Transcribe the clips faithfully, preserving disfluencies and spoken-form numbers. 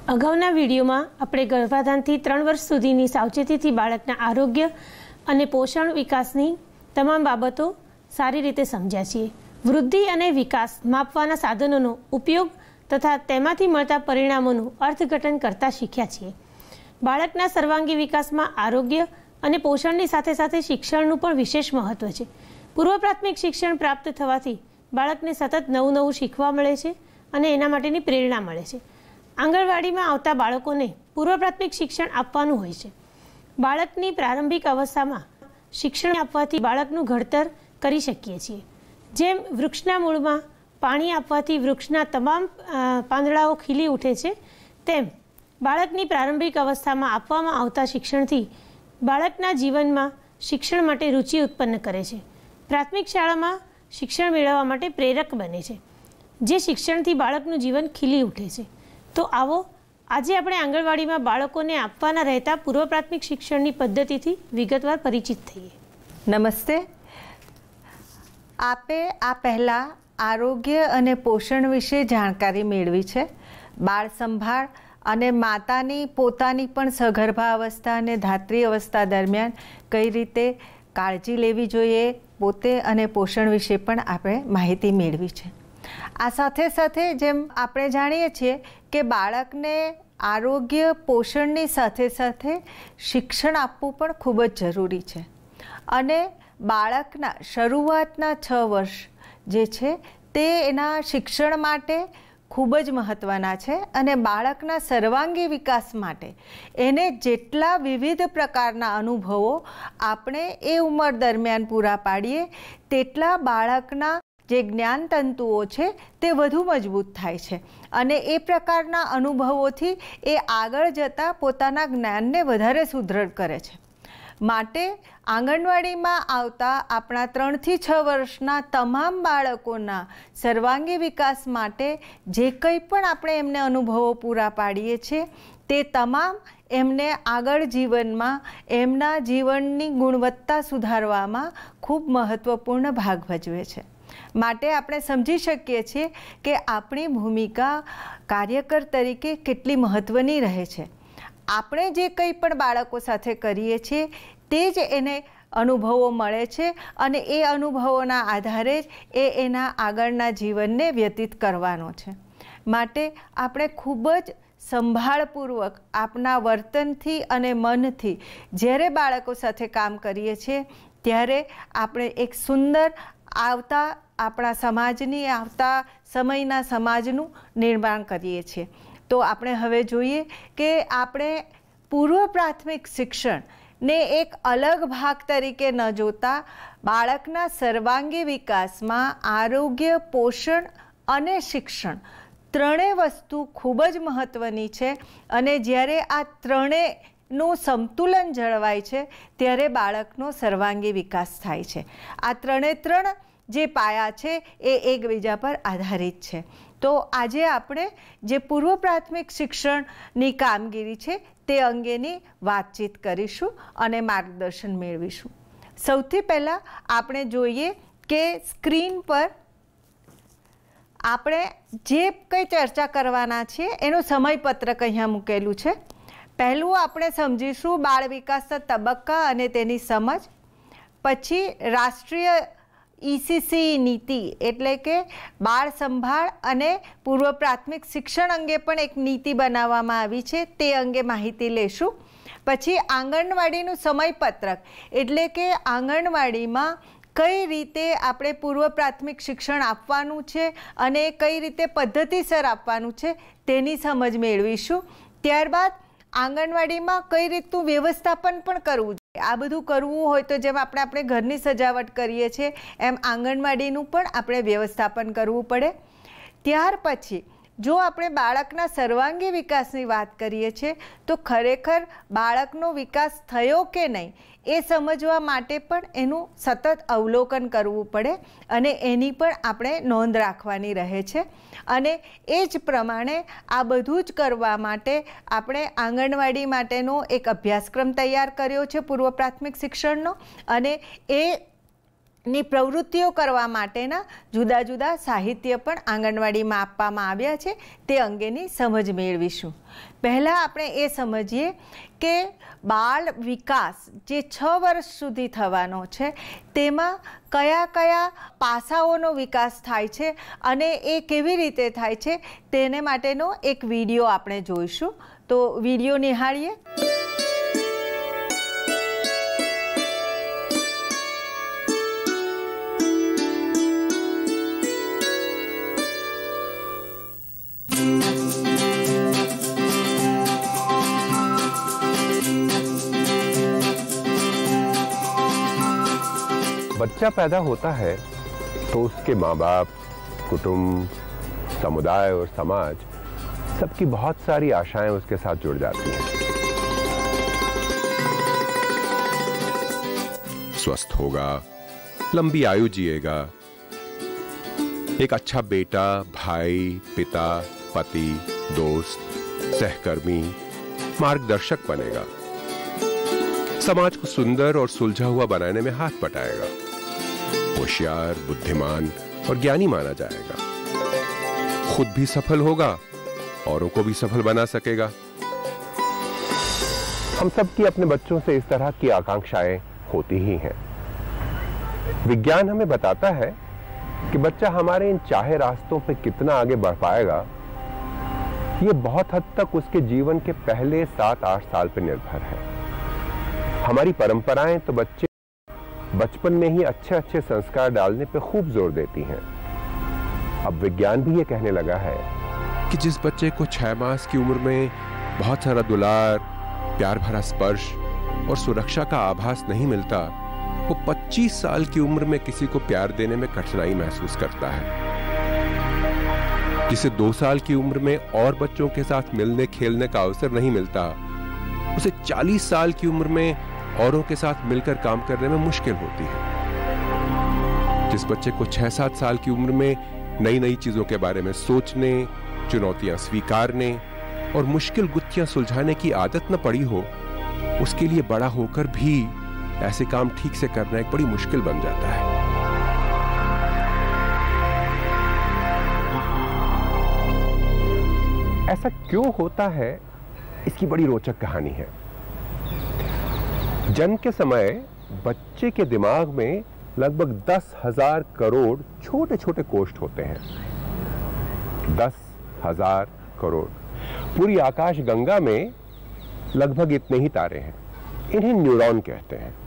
અગાઉના વિડીયોમાં આપણે ગર્ભાધાનથી ત્રણ વર્ષ સુધીની સાવચેતીથી બાળકના આરોગ્ય અને પોષણ વિકાસની તમામ બાબતો સારી રીતે સમજ્યા છીએ. વૃદ્ધિ અને વિકાસ માપવાના સાધનોનો ઉપયોગ તથા તેમાંથી મળતા પરિણામોનું અર્થઘટન કરતા શીખ્યા છીએ. બાળકના સર્વાંગી વિકાસમાં આરોગ્ય અને પોષણની સાથે સાથે શિક્ષણનું પણ વિશેષ મહત્ત્વ છે. પૂર્વ પ્રાથમિક શિક્ષણ પ્રાપ્ત થવાથી બાળકને સતત નવું નવું શીખવા મળે છે અને એના માટેની પ્રેરણા મળે છે. આંગણવાડીમાં આવતા બાળકોને પૂર્વ પ્રાથમિક શિક્ષણ આપવાનું હોય છે. બાળકની પ્રારંભિક અવસ્થામાં શિક્ષણ આપવાથી બાળકનું ઘડતર કરી શકીએ છીએ. જેમ વૃક્ષના મૂળમાં પાણી આપવાથી વૃક્ષના તમામ પાંદડાઓ ખીલી ઉઠે છે, તેમ બાળકની પ્રારંભિક અવસ્થામાં આપવામાં આવતા શિક્ષણથી બાળકના જીવનમાં શિક્ષણ માટે રુચિ ઉત્પન્ન કરે છે. પ્રાથમિક શાળામાં શિક્ષણ મેળવવા માટે પ્રેરક બને છે, જે શિક્ષણથી બાળકનું જીવન ખીલી ઉઠે છે. તો આવો આજે આપણે આંગણવાડીમાં બાળકોને આપવાના રહેતા પૂર્વ પ્રાથમિક શિક્ષણની પદ્ધતિથી વિગતવાર પરિચિત થઈએ. નમસ્તે. આપે આ પહેલાં આરોગ્ય અને પોષણ વિશે જાણકારી મેળવી છે. બાળ સંભાળ અને માતાની પોતાની પણ સગર્ભાવસ્થા અને ધાત્રી અવસ્થા દરમિયાન કઈ રીતે કાળજી લેવી જોઈએ પોતે અને પોષણ વિશે પણ આપણે માહિતી મેળવી છે. આ સાથે સાથે જેમ આપણે જાણીએ છીએ કે બાળકને આરોગ્ય પોષણની સાથે સાથે શિક્ષણ આપવું પણ ખૂબ જ જરૂરી છે. અને બાળકના શરૂઆતના છ વર્ષ જે છે તે એના શિક્ષણ માટે ખૂબ જ મહત્ત્વના છે. અને બાળકના સર્વાંગી વિકાસ માટે એને જેટલા વિવિધ પ્રકારના અનુભવો આપણે એ ઉંમર દરમિયાન પૂરા પાડીએ તેટલા બાળકના જે જ્ઞાન તંતુઓ છે તે વધુ મજબૂત થાય છે. અને એ પ્રકારના અનુભવોથી એ આગળ જતાં પોતાના જ્ઞાનને વધારે સુદૃઢ કરે છે. માટે આંગણવાડીમાં આવતા આપણા ત્રણથી છ વર્ષના તમામ બાળકોના સર્વાંગી વિકાસ માટે જે કંઈ પણ આપણે એમને અનુભવો પૂરા પાડીએ છીએ તે તમામ એમને આગળ જીવનમાં એમના જીવનની ગુણવત્તા સુધારવામાં ખૂબ મહત્ત્વપૂર્ણ ભાગ ભજવે છે. માટે આપણે સમજી શકીએ છીએ કે આપણી ભૂમિકા કાર્યકર તરીકે કેટલી મહત્ત્વની રહે છે. આપણે જે કંઈ પણ બાળકો સાથે કરીએ છીએ તે જ એને અનુભવો મળે છે અને એ અનુભવોના આધારે જ એ એના આગળના જીવનને વ્યતીત કરવાનો છે. માટે આપણે ખૂબ જ સંભાળપૂર્વક આપણા વર્તનથી અને મનથી જ્યારે બાળકો સાથે કામ કરીએ છીએ ત્યારે આપણે એક સુંદર આવતા આપણા સમાજની આવતા સમયના સમાજનું નિર્માણ કરીએ છીએ. તો આપણે હવે જોઈએ કે આપણે પૂર્વ પ્રાથમિક શિક્ષણને એક અલગ ભાગ તરીકે ન જોતા બાળકના સર્વાંગી વિકાસમાં આરોગ્ય, પોષણ અને શિક્ષણ ત્રણેય વસ્તુ ખૂબ જ મહત્ત્વની છે. અને જ્યારે આ ત્રણેયનું સંતુલન જળવાય છે ત્યારે બાળકનો સર્વાંગી વિકાસ થાય છે. આ ત્રણે ત્રણ જે પાયા છે એ એકબીજા પર આધારિત છે. તો આજે આપણે જે પૂર્વ પ્રાથમિક શિક્ષણની કામગીરી છે તે અંગેની વાતચીત કરીશું અને માર્ગદર્શન મેળવીશું. સૌથી પહેલાં આપણે જોઈએ કે સ્ક્રીન પર આપણે જે કંઈ ચર્ચા કરવાના છીએ એનું સમયપત્રક અહીંયા મૂકેલું છે. પહેલું આપણે સમજીશું બાળ વિકાસના તબક્કા અને તેની સમજ. પછી રાષ્ટ્રીય ઈસીસી નીતિ એટલે કે બાળ સંભાળ અને પૂર્વ પ્રાથમિક શિક્ષણ અંગે પણ એક નીતિ બનાવવામાં આવી છે તે અંગે માહિતી લેશું. પછી આંગણવાડીનું સમયપત્રક એટલે કે આંગણવાડીમાં કઈ રીતે આપણે પૂર્વ પ્રાથમિક શિક્ષણ આપવાનું છે અને કઈ રીતે પદ્ધતિસર આપવાનું છે તેની સમજ મેળવીશું. ત્યારબાદ આંગણવાડીમાં કઈ રીતનું વ્યવસ્થાપન પણ કરવું જોઈએ. આ બધું કરવું હોય તો જેમ આપણે આપણે ઘરની સજાવટ કરીએ છીએ એમ આંગણવાડીનું પણ આપણે વ્યવસ્થાપન કરવું પડે. ત્યાર પછી જો આપણે બાળકના સર્વાંગી વિકાસની વાત કરીએ છીએ તો ખરેખર બાળકનો વિકાસ થયો કે નહીં એ સમજવા માટે પણ એનું સતત અવલોકન કરવું પડે અને એની પણ આપણે નોંધ રાખવાની રહે છે. અને એ જ પ્રમાણે આ બધું જ કરવા માટે આપણે આંગણવાડી માટેનો એક અભ્યાસક્રમ તૈયાર કર્યો છે પૂર્વ પ્રાથમિક શિક્ષણનો. અને એ ની પ્રવૃત્તિઓ કરવા માટેના જુદા જુદા સાહિત્ય પણ આંગણવાડીમાં આપવામાં આવ્યા છે, તે અંગેની સમજ મેળવીશું. પહેલાં આપણે એ સમજીએ કે બાળ વિકાસ જે છ વર્ષ સુધી થવાનો છે તેમાં કયા કયા પાસાઓનો વિકાસ થાય છે અને એ કેવી રીતે થાય છે તેને માટેનો એક વિડીયો આપણે જોઈશું. તો વિડીયો નિહાળીએ. बच्चा पैदा होता है तो उसके माँ बाप, कुटुंब, समुदाय और समाज सबकी बहुत सारी आशाएं उसके साथ जुड़ जाती हैं. स्वस्थ होगा, लंबी आयु जिएगा, एक अच्छा बेटा, भाई, पिता, पति, दोस्त, सहकर्मी, मार्गदर्शक बनेगा, समाज को सुंदर और सुलझा हुआ बनाने में हाथ बटाएगा, होशियार, बुद्धिमान और ज्ञानी माना जाएगा, खुद भी सफल होगा, औरों को भी सफल बना सकेगा. हम सब की अपने बच्चों से इस तरह की आकांक्षाएं होती ही हैं. विज्ञान हमें बताता है कि बच्चा हमारे इन चाहे रास्तों पे कितना आगे बढ़ पाएगा, ये बहुत हद तक उसके जीवन के पहले सात आठ साल पर निर्भर है. हमारी परंपराएं तो बच्चे बचपन में ही अच्छे अच्छे संस्कार डालने पे खूब जोर देती हैं. अब विज्ञान भी ये कहने लगा है कि जिस बच्चे को छह मास की उम्र में बहुत सारा दुलार, प्यार भरा स्पर्श और सुरक्षा का आभास नहीं मिलता, वो पच्चीस साल की उम्र में किसी को प्यार देने में कठिनाई महसूस करता है. जिसे दो साल की उम्र में और बच्चों के साथ मिलने खेलने का अवसर नहीं मिलता, उसे चालीस साल की उम्र में औरों के साथ मिलकर काम करने में मुश्किल होती है. जिस बच्चे को छह सात साल की उम्र में नई नई चीजों के बारे में सोचने, चुनौतियां स्वीकारने और मुश्किल गुत्थियां सुलझाने की आदत न पड़ी हो, उसके लिए बड़ा होकर भी ऐसे काम ठीक से करना एक बड़ी मुश्किल बन जाता है. ऐसा क्यों होता है, इसकी बड़ी रोचक कहानी है. जन्म के समय बच्चे के दिमाग में लगभग दस हजार करोड़ छोटे छोटे कोष्ठ होते हैं. दस हजार करोड़. पूरी आकाश गंगा में लगभग इतने ही तारे हैं. इन्हें न्यूरॉन कहते हैं.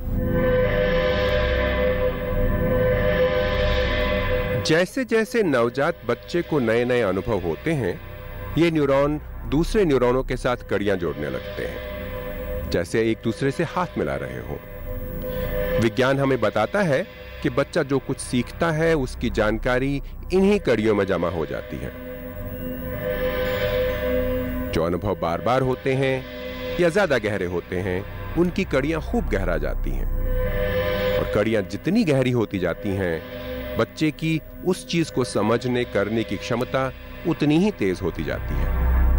जैसे जैसे नवजात बच्चे को नए नए अनुभव होते हैं, ये न्यूरॉन दूसरे न्यूरॉनों के साथ कड़ियां जोड़ने लगते हैं, जैसे एक दूसरे से हाथ मिला रहे हो. विज्ञान हमें बताता है कि बच्चा जो कुछ सीखता है उसकी जानकारी इन्हीं कड़ियों में जमा हो जाती है. जो अनुभव बार बार होते हैं या ज्यादा गहरे होते हैं, उनकी कड़ियां खूब गहरा जाती हैं. और कड़ियां जितनी गहरी होती जाती हैं, बच्चे की उस चीज को समझने करने की क्षमता उतनी ही तेज होती जाती है.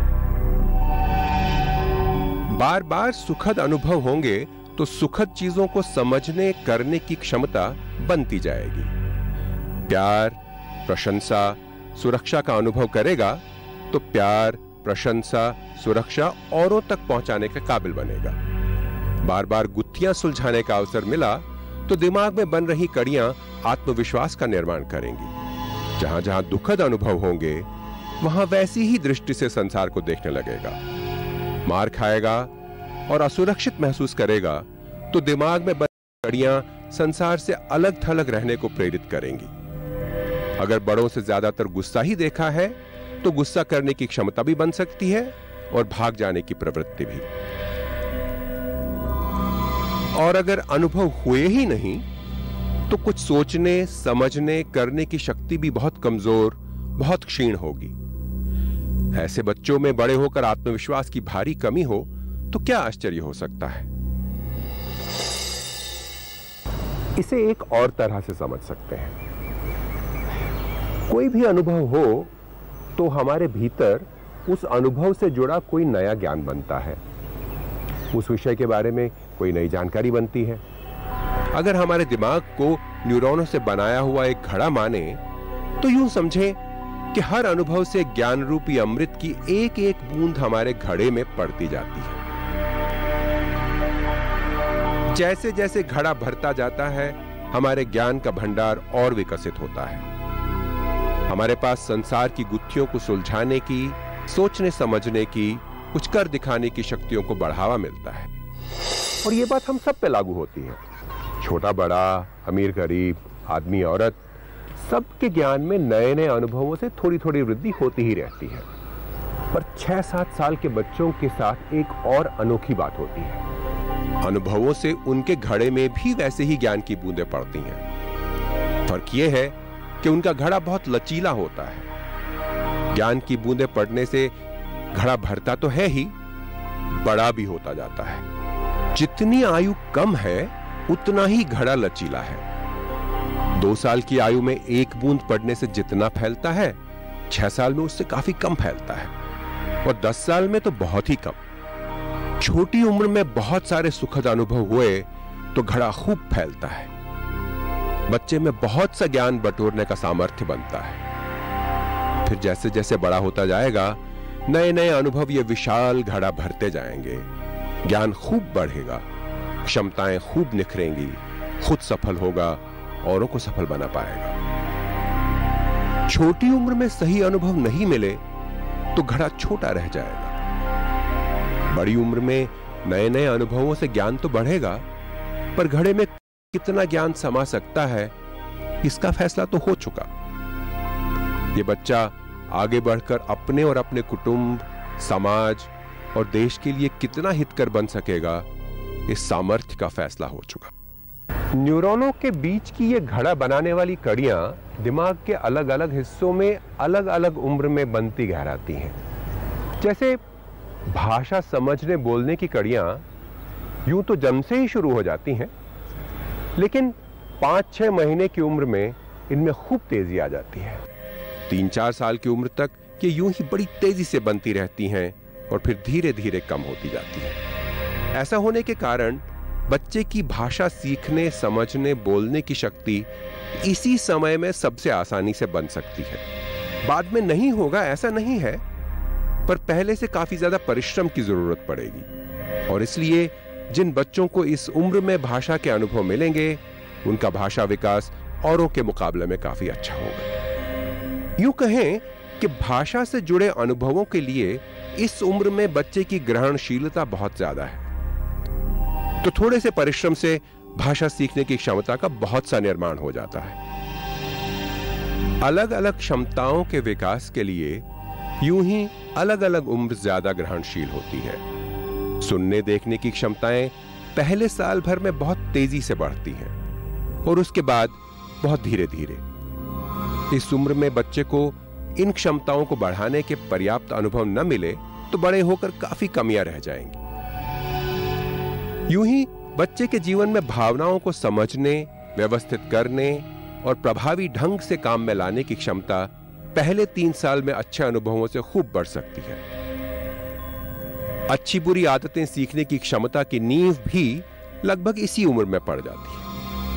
बार बार सुखद अनुभव होंगे तो सुखद चीजों को समझने करने की क्षमता बनती जाएगी. प्यार, प्रशंसा, सुरक्षा का अनुभव करेगा तो प्यार, प्रशंसा, सुरक्षा औरों तक पहुंचाने के काबिल बनेगा. बार बार गुत्थियां सुलझाने का अवसर मिला तो दिमाग में बन रही कड़ियां आत्मविश्वास का निर्माण करेंगी. जहां जहां दुखद अनुभव होंगे, वहां वैसी ही दृष्टि से संसार को देखने लगेगा. मार खाएगा और असुरक्षित महसूस करेगा तो दिमाग में बनी कड़ियां संसार से अलग थलग रहने को प्रेरित करेंगी. अगर बड़ों से ज्यादातर गुस्सा ही देखा है तो गुस्सा करने की क्षमता भी बन सकती है और भाग जाने की प्रवृत्ति भी. और अगर अनुभव हुए ही नहीं तो कुछ सोचने, समझने, करने की शक्ति भी बहुत कमजोर, बहुत क्षीण होगी. ऐसे बच्चों में बड़े होकर आत्मविश्वास की भारी कमी हो तो क्या आश्चर्य हो सकता है. इसे एक और तरह से समझ सकते हैं. कोई भी अनुभव हो तो हमारे भीतर उस अनुभव से जुड़ा कोई नया ज्ञान बनता है, उस विषय के बारे में कोई नई जानकारी बनती है. अगर हमारे दिमाग को न्यूरॉनों से बनाया हुआ एक घड़ा माने, तो यूं समझें कि हर अनुभव से ज्ञान रूपी अमृत की एक एक बूंद हमारे घड़े में पड़ती जाती है। जैसे जैसे घड़ा भरता जाता है, हमारे ज्ञान का भंडार और विकसित होता है। हमारे पास संसार की गुत्थियों को सुलझाने की, सोचने समझने की, कुछ कर दिखाने की शक्तियों को बढ़ावा मिलता है। और यह बात हम सब पे लागू होती है। छोटा बड़ा, अमीर गरीब, आदमी औरत, सबके ज्ञान में नए नए अनुभवों से थोड़ी थोड़ी वृद्धि होती ही रहती है। पर छह सात साल के बच्चों के साथ एक और अनोखी बात होती है। अनुभवों से उनके घड़े में भी वैसे ही ज्ञान की बूंदें पड़ती हैं। फर्क यह है कि उनका घड़ा बहुत लचीला होता है। ज्ञान की बूंदें पड़ने से घड़ा भरता तो है ही, बड़ा भी होता जाता है। जितनी आयु कम है, उतना ही घड़ा लचीला है। दो साल की आयु में एक बूंद पड़ने से जितना फैलता है, छह साल में उससे काफी कम फैलता है, और दस साल में तो बहुत ही कम। छोटी उम्र में बहुत सारे सुखद अनुभव हुए तो घड़ा खूब फैलता है। बच्चे में बहुत सा ज्ञान बटोरने का सामर्थ्य बनता है। फिर जैसे जैसे बड़ा होता जाएगा, नए नए अनुभव ये विशाल घड़ा भरते जाएंगे। ज्ञान खूब बढ़ेगा, क्षमताएं खूब निखरेंगी, खुद सफल होगा, औरों को सफल बना पाएगा। छोटी उम्र में सही अनुभव नहीं मिले तो घड़ा छोटा रह जाएगा। बड़ी उम्र में नए नए अनुभवों से ज्ञान तो बढ़ेगा, पर घड़े में कितना ज्ञान समा सकता है, इसका फैसला तो हो चुका। ये बच्चा आगे बढ़कर अपने और अपने कुटुंब, समाज और देश के लिए कितना हितकर बन सकेगा, इस सामर्थ्य का फैसला हो चुका। न्यूरॉनों के बीच की ये घड़ा बनाने वाली कड़ियां दिमाग के अलग अलग हिस्सों में अलग अलग उम्र में बनती गहराती हैं। जैसे भाषा समझने बोलने की कड़ियां यूं तो जन्म से ही शुरू हो जाती हैं, लेकिन पांच छह महीने की उम्र में इनमें खूब तेजी आ जाती है। तीन चार साल की उम्र तक ये यूं ही बड़ी तेजी से बनती रहती हैं और फिर धीरे धीरे कम होती जाती हैं। ऐसा होने के कारण बच्चे की भाषा सीखने, समझने, बोलने की शक्ति इसी समय में सबसे आसानी से बन सकती है। बाद में नहीं होगा ऐसा नहीं है, पर पहले से काफी ज्यादा परिश्रम की जरूरत पड़ेगी। और इसलिए जिन बच्चों को इस उम्र में भाषा के अनुभव मिलेंगे, उनका भाषा विकास औरों के मुकाबले में काफी अच्छा होगा। यूं कहें कि भाषा से जुड़े अनुभवों के लिए इस उम्र में बच्चे की ग्रहणशीलता बहुत ज्यादा है। तो थोड़े से परिश्रम से भाषा सीखने की क्षमता का बहुत सा निर्माण हो जाता है। अलग अलग क्षमताओं के विकास के लिए यूं ही अलग अलग उम्र ज्यादा ग्रहणशील होती है। सुनने देखने की क्षमताएं पहले साल भर में बहुत तेजी से बढ़ती हैं और उसके बाद बहुत धीरे धीरे। इस उम्र में बच्चे को इन क्षमताओं को बढ़ाने के पर्याप्त अनुभव न मिले तो बड़े होकर काफी कमियां रह जाएंगी। यूं ही बच्चे के जीवन में भावनाओं को समझने, व्यवस्थित करने और प्रभावी ढंग से काम में लाने की क्षमता पहले तीन साल में अच्छे अनुभवों से खूब बढ़ सकती है। अच्छी बुरी आदतें सीखने की क्षमता की नींव भी लगभग इसी उम्र में पड़ जाती है।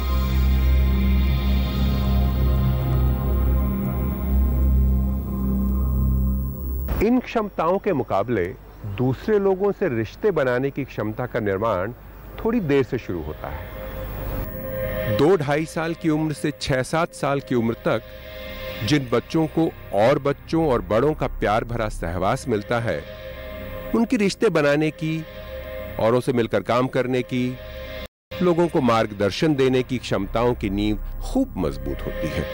इन क्षमताओं के मुकाबले दूसरे लोगों से रिश्ते बनाने की क्षमता का निर्माण थोड़ी देर से शुरू होता है। दो ढाई साल की उम्र से छह सात साल की उम्र तक जिन बच्चों को और बच्चों और बड़ों का प्यार भरा सहवास मिलता है, उनकी रिश्ते बनाने की, औरों से मिलकर काम करने की, लोगों को मार्गदर्शन देने की क्षमताओं की नींव खूब मजबूत होती है।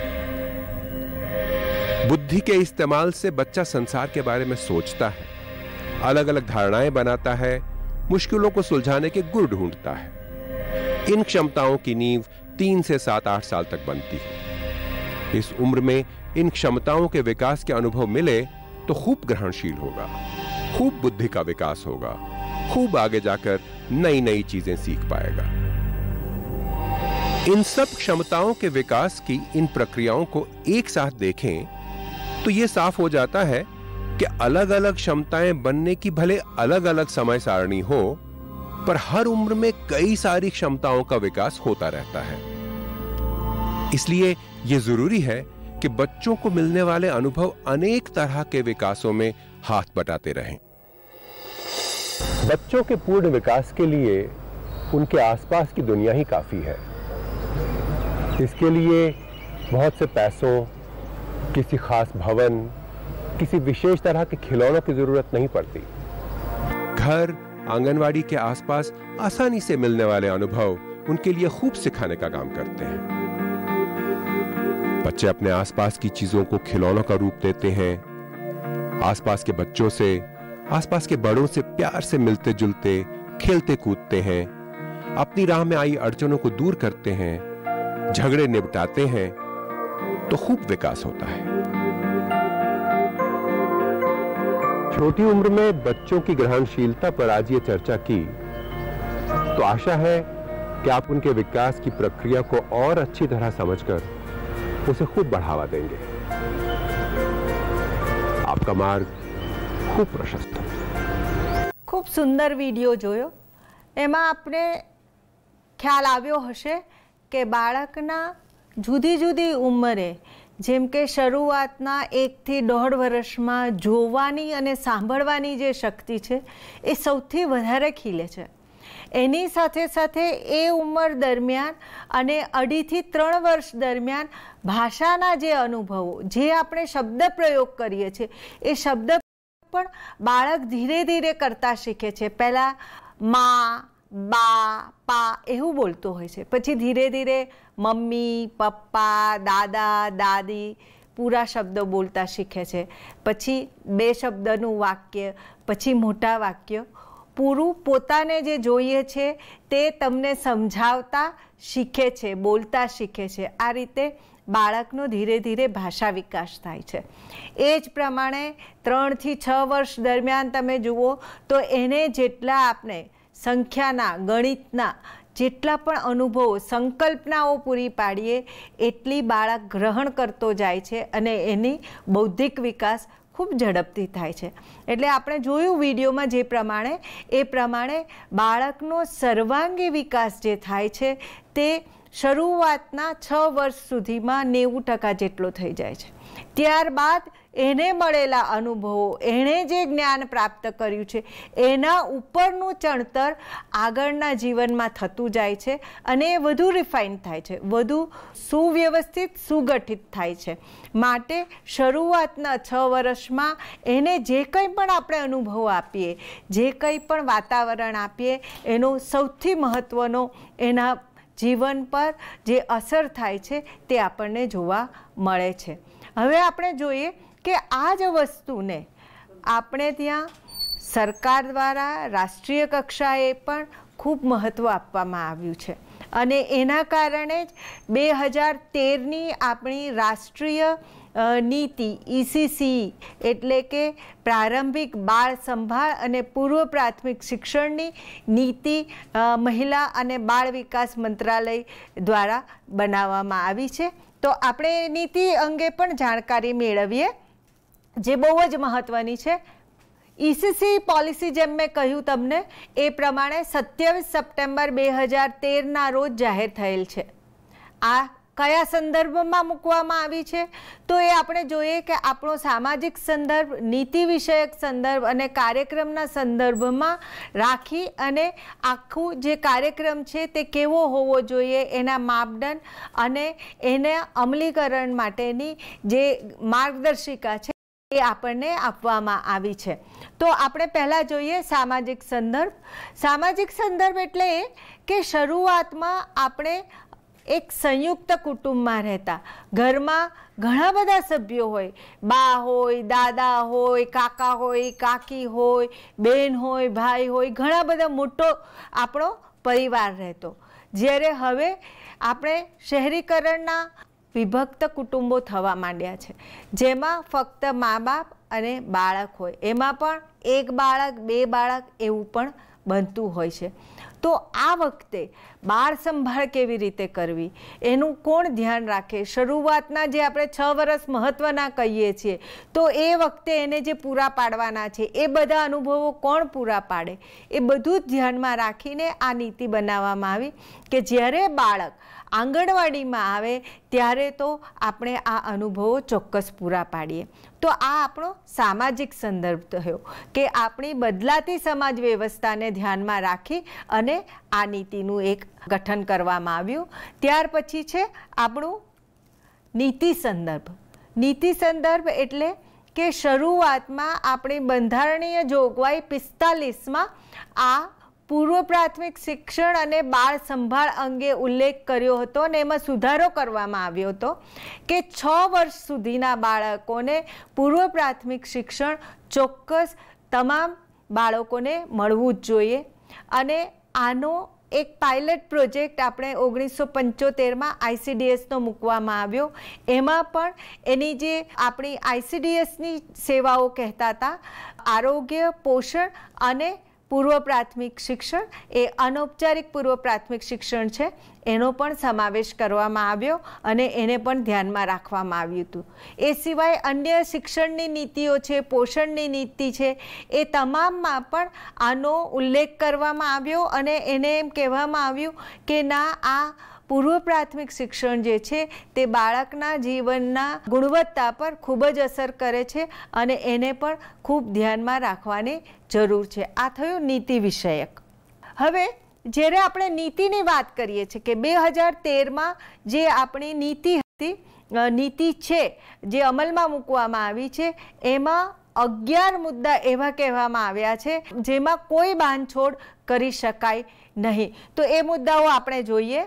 बुद्धि के इस्तेमाल से बच्चा संसार के बारे में सोचता है, अलग अलग धारणाएं बनाता है, मुश्किलों को सुलझाने के गुर ढूंढता है। इन क्षमताओं की नींव तीन से सात आठ साल तक बनती है। इस उम्र में इन क्षमताओं के विकास के अनुभव मिले तो खूब ग्रहणशील होगा, खूब बुद्धि का विकास होगा, खूब आगे जाकर नई नई चीजें सीख पाएगा। इन सब क्षमताओं के विकास की इन प्रक्रियाओं को एक साथ देखें तो यह साफ हो जाता है कि अलग अलग क्षमताएं बनने की भले अलग अलग समय सारणी हो, पर हर उम्र में कई सारी क्षमताओं का विकास होता रहता है। इसलिए यह जरूरी है कि बच्चों को मिलने वाले अनुभव अनेक तरह के विकासों में हाथ बटाते रहें। बच्चों के पूर्ण विकास के लिए उनके आसपास की दुनिया ही काफी है। इसके लिए बहुत से पैसों, किसी खास भवन, किसी विशेष तरह के खिलौनों की जरूरत नहीं पड़ती। घर, आंगनवाड़ी के आसपास आसानी से मिलने वाले अनुभव उनके लिए खूब सिखाने का काम करते हैं। बच्चे अपने आसपास की चीजों को खिलौनों का रूप देते हैं। आसपास के बच्चों से, आसपास के बड़ों से प्यार से मिलते जुलते, खेलते कूदते हैं, अपनी राह में आई अड़चनों को दूर करते हैं, झगड़े निपटाते हैं, तो खूब विकास होता है। छोटी उम्र में बच्चों की ग्रहणशीलता पर आज ये चर्चा की, तो आशा है कि आप उनके विकास की प्रक्रिया को और अच्छी तरह समझकर उसे खूब बढ़ावा देंगे। आपका मार्ग खूब प्रशस्त हो। खूब सुंदर वीडियो जोयो। एમાં આપણે ખ્યાલ આવ્યો હશે કે બાળકના જુદી જુદી ઉંમરે, જેમ કે શરૂઆતના એકથી દોઢ વર્ષમાં જોવાની અને સાંભળવાની જે શક્તિ છે એ સૌથી વધારે ખીલે છે। એની સાથે સાથે એ ઉંમર દરમિયાન અને અઢીથી ત્રણ વર્ષ દરમિયાન ભાષાના જે અનુભવો, જે આપણે શબ્દ પ્રયોગ કરીએ છીએ એ શબ્દ પણ બાળક ધીરે ધીરે કરતા શીખે છે। પહેલાં મા, બા, પા એવું બોલતો હોય છે, પછી ધીરે ધીરે મમ્મી, પપ્પા, દાદા, દાદી પૂરા શબ્દો બોલતા શીખે છે। પછી બે શબ્દનું વાક્ય, પછી મોટા વાક્ય, પૂરું પોતાને જે જોઈએ છે તે તમને સમજાવતા શીખે છે, બોલતા શીખે છે। આ રીતે બાળકનો ધીરે ધીરે ભાષા વિકાસ થાય છે। એ જ પ્રમાણે ત્રણથી છ વર્ષ દરમિયાન તમે જુઓ તો એને જેટલા આપણે સંખ્યાના, ગણિતના જેટલા પણ અનુભવો, સંકલ્પનાઓ પૂરી પાડીએ એટલી બાળક ગ્રહણ કરતો જાય છે અને એની બૌદ્ધિક વિકાસ ખૂબ ઝડપથી થાય છે। એટલે આપણે જોયું વિડીયોમાં જે પ્રમાણે, એ પ્રમાણે બાળકનો સર્વાંગી વિકાસ જે થાય છે તે શરૂઆતના છ વર્ષ સુધીમાં નેવું ટકા જેટલો થઈ જાય છે। ત્યારબાદ એને મળેલા અનુભવો, એણે જે જ્ઞાન પ્રાપ્ત કર્યું છે એના ઉપરનું ચણતર આગળના જીવનમાં થતું જાય છે અને એ વધુ રિફાઇન થાય છે, વધુ સુવ્યવસ્થિત, સુગઠિત થાય છે। માટે શરૂઆતના છ વર્ષમાં એને જે કંઈ પણ આપણે અનુભવો આપીએ, જે કંઈ પણ વાતાવરણ આપીએ, એનો સૌથી મહત્ત્વનો એના જીવન પર જે અસર થાય છે તે આપણને જોવા મળે છે। હવે આપણે જોઈએ કે આ જ વસ્તુને આપણે ત્યાં સરકાર દ્વારા રાષ્ટ્રીય કક્ષાએ પણ ખૂબ મહત્ત્વ આપવામાં આવ્યું છે અને એના કારણે જ બે હજાર તેરની આપણી રાષ્ટ્રીય નીતિ ઈસીસી એટલે કે પ્રારંભિક બાળ સંભાળ અને પૂર્વ પ્રાથમિક શિક્ષણની નીતિ મહિલા અને બાળ વિકાસ મંત્રાલય દ્વારા બનાવવામાં આવી છે। તો આપણે નીતિ અંગે પણ જાણકારી મેળવીએ જે બહુ જ મહત્ત્વની છે। ઈસીસી પોલિસી જેમ મેં કહ્યું તમને એ પ્રમાણે સત્યાવીસ સપ્ટેમ્બર બે હજાર તેરના રોજ જાહેર થયેલ છે। આ કયા સંદર્ભમાં મૂકવામાં આવી છે તો એ આપણે જોઈએ કે આપણો સામાજિક સંદર્ભ, નીતિ વિષયક સંદર્ભ અને કાર્યક્રમના સંદર્ભમાં રાખી અને આખું જે કાર્યક્રમ છે તે કેવો હોવો જોઈએ, એના માપદંડ અને એના અમલીકરણ માટેની જે માર્ગદર્શિકા છે એ આપણને આપવામાં આવી છે। તો આપણે પહેલાં જોઈએ સામાજિક સંદર્ભ। સામાજિક સંદર્ભ એટલે એ કે શરૂઆતમાં આપણે એક સંયુક્ત કુટુંબમાં રહેતા, ઘરમાં ઘણા બધા સભ્યો હોય, બા હોય, દાદા હોય, કાકા હોય, કાકી હોય, બેન હોય, ભાઈ હોય, ઘણા બધા મોટો આપણો પરિવાર રહેતો। જ્યારે હવે આપણે શહેરીકરણના વિભક્ત કુટુંબો થવા માંડ્યા છે, જેમાં ફક્ત મા બાપ અને બાળક હોય, એમાં પણ એક બાળક, બે બાળક એવું પણ બનતું હોય છે। તો આ વખતે બાળ સંભાળ કેવી રીતે કરવી એનું કોણ ધ્યાન રાખે? શરૂઆતના જે આપણે છ વર્ષ મહત્ત્વના કહીએ છીએ, તો એ વખતે એને જે પૂરા પાડવાના છે એ બધા અનુભવો કોણ પૂરા પાડે, એ બધું જ ધ્યાનમાં રાખીને આ નીતિ બનાવવામાં આવી કે જ્યારે બાળક આંગણવાડીમાં આવે ત્યારે તો આપણે આ અનુભવો ચોક્કસ પૂરા પાડીએ. તો આ આપણો સામાજિક સંદર્ભ થયો કે આપણી બદલાતી સમાજ વ્યવસ્થાને ધ્યાનમાં રાખી અને આ નીતિનું એક ગઠન કરવામાં આવ્યું. ત્યાર પછી છે આપણું નીતિ સંદર્ભ. નીતિ સંદર્ભ એટલે કે શરૂઆતમાં આપણી બંધારણીય જોગવાઈ પિસ્તાલીસમાં આ પૂર્વ પ્રાથમિક શિક્ષણ અને બાળ સંભાળ અંગે ઉલ્લેખ કર્યો હતો અને એમાં સુધારો કરવામાં આવ્યો હતો કે છ વર્ષ સુધીના બાળકોને પૂર્વ પ્રાથમિક શિક્ષણ ચોક્કસ તમામ બાળકોને મળવું જ જોઈએ. અને આનો એક પાયલટ પ્રોજેક્ટ આપણે ઓગણીસો પંચોતેરમાં આઈસીડીએસનો મૂકવામાં આવ્યો. એમાં પણ એની જે આપણી આઈસીડીએસની સેવાઓ કહેતા હતા આરોગ્ય, પોષણ અને પૂર્વ પ્રાથમિક શિક્ષણ, એ અનૌપચારિક પૂર્વ પ્રાથમિક શિક્ષણ છે, એનો પણ સમાવેશ કરવામાં આવ્યો અને એને પણ ધ્યાનમાં રાખવામાં આવ્યું હતું. એ સિવાય અન્ય શિક્ષણની નીતિઓ છે, પોષણની નીતિ છે, એ તમામમાં પણ આનો ઉલ્લેખ કરવામાં આવ્યો અને એને એમ કહેવામાં આવ્યું કે ના, આ પૂર્વ પ્રાથમિક શિક્ષણ જે છે તે બાળકના જીવનના ગુણવત્તા પર ખૂબ જ અસર કરે છે અને એને પણ ખૂબ ધ્યાનમાં રાખવાની જરૂર છે. આ થયું નીતિ વિષયક. હવે જ્યારે આપણે નીતિની વાત કરીએ છીએ કે બે હજાર તેરમાં જે આપણી નીતિ હતી, નીતિ છે જે અમલમાં મૂકવામાં આવી છે, એમાં અગિયાર મુદ્દા એવા કહેવામાં આવ્યા છે જેમાં કોઈ બાંધછોડ કરી શકાય નહીં. તો એ મુદ્દાઓ આપણે જોઈએ.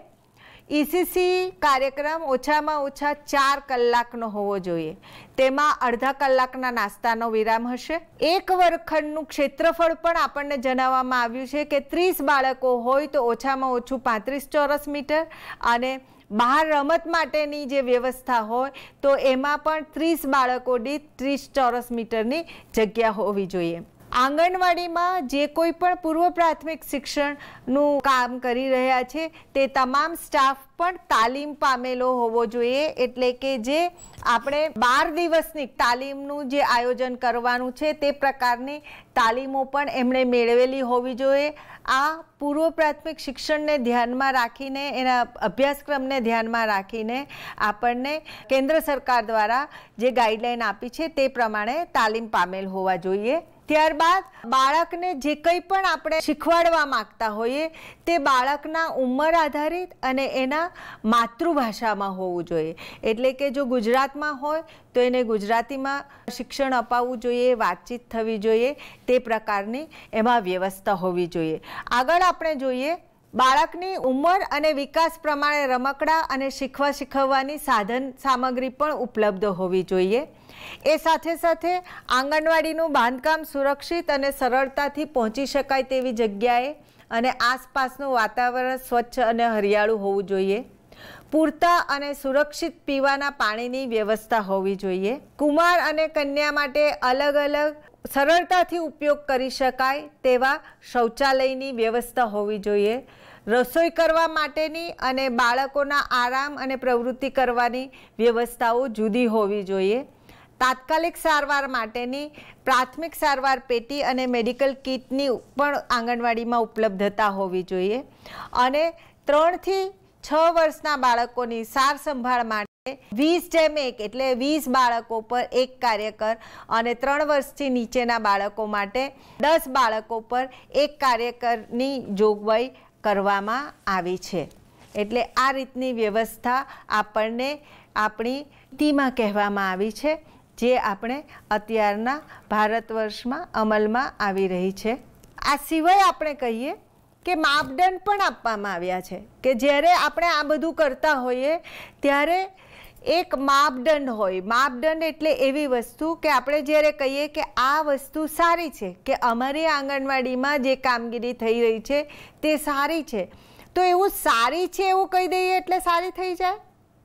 ઈસીસી કાર્યક્રમ ઓછામાં ઓછા ચાર કલાકનો હોવો જોઈએ. તેમાં અડધા કલાકના નાસ્તાનો વિરામ હશે. એક વર્ગખંડનું ક્ષેત્રફળ પણ આપણને જણાવવામાં આવ્યું છે કે ત્રીસ બાળકો હોય તો ઓછામાં ઓછું પાંત્રીસ ચોરસ મીટર અને બહાર રમત માટેની જે વ્યવસ્થા હોય તો એમાં પણ ત્રીસ બાળકો દીઠ ત્રીસ ચોરસ મીટરની જગ્યા હોવી જોઈએ. આંગણવાડીમાં જે કોઈ પણ પૂર્વ પ્રાથમિક શિક્ષણનું કામ કરી રહ્યા છે તે તમામ સ્ટાફ પણ તાલીમ પામેલો હોવો જોઈએ. એટલે કે જે આપણે બાર દિવસની તાલીમનું જે આયોજન કરવાનું છે તે પ્રકારની તાલીમો પણ એમણે મેળવેલી હોવી જોઈએ. આ પૂર્વ પ્રાથમિક શિક્ષણને ધ્યાનમાં રાખીને, એના અભ્યાસક્રમને ધ્યાનમાં રાખીને આપણને કેન્દ્ર સરકાર દ્વારા જે ગાઈડલાઈન આપી છે તે પ્રમાણે તાલીમ પામેલ હોવા જોઈએ. ત્યારબાદ બાળકને જે કંઈ પણ આપણે શીખવાડવા માંગતા હોઈએ તે બાળકના ઉંમર આધારિત અને એના માતૃભાષામાં હોવું જોઈએ. એટલે કે જો ગુજરાતમાં હોય તો એને ગુજરાતીમાં શિક્ષણ અપાવવું જોઈએ, વાતચીત થવી જોઈએ, તે પ્રકારની એમાં વ્યવસ્થા હોવી જોઈએ. આગળ આપણે જોઈએ બાળકની ઉંમર અને વિકાસ પ્રમાણે રમકડા અને શીખવા શીખવવાની સાધન સામગ્રી પણ ઉપલબ્ધ હોવી જોઈએ. એ સાથે સાથે આંગણવાડીનું બાંધકામ સુરક્ષિત અને સરળતાથી પહોંચી શકાય તેવી જગ્યાએ અને આસપાસનું વાતાવરણ સ્વચ્છ અને હરિયાળું હોવું જોઈએ. પૂરતા અને સુરક્ષિત પીવાના પાણીની વ્યવસ્થા હોવી જોઈએ. કુમાર અને કન્યા માટે અલગ અલગ સરળતાથી ઉપયોગ કરી શકાય તેવા શૌચાલયની વ્યવસ્થા હોવી જોઈએ. રસોઈ કરવા માટેની અને બાળકોના આરામ અને પ્રવૃત્તિ કરવાની વ્યવસ્થાઓ જુદી હોવી જોઈએ. તાત્કાલિક સારવાર માટેની પ્રાથમિક સારવાર પેટી અને મેડિકલ કિટની પણ આંગણવાડીમાં ઉપલબ્ધતા હોવી જોઈએ. અને ત્રણથી છ વર્ષના બાળકોની સાર સંભાળ માટે વીસ જેમ એક એટલે વીસ બાળકો પર એક કાર્યકર અને ત્રણ વર્ષથી નીચેના બાળકો માટે દસ બાળકો પર એક કાર્યકરની જોગવાઈ કરવામાં આવી છે. એટલે આ રીતની વ્યવસ્થા આપણને આપણી નીતિમાં કહેવામાં આવી છે, જે આપણે અત્યારના ભારત વર્ષમાં અમલમાં આવી રહી છે. આ સિવાય આપણે કહીએ કે માપદંડ પણ આપવામાં આવ્યા છે કે જ્યારે આપણે આ બધું કરતા હોઈએ ત્યારે એક માપદંડ હોય. માપદંડ એટલે એવી વસ્તુ કે આપણે જ્યારે કહીએ કે આ વસ્તુ સારી છે, કે અમારી આંગણવાડીમાં જે કામગીરી થઈ રહી છે તે સારી છે, તો એવું સારી છે એવું કહી દઈએ એટલે સારી થઈ જાય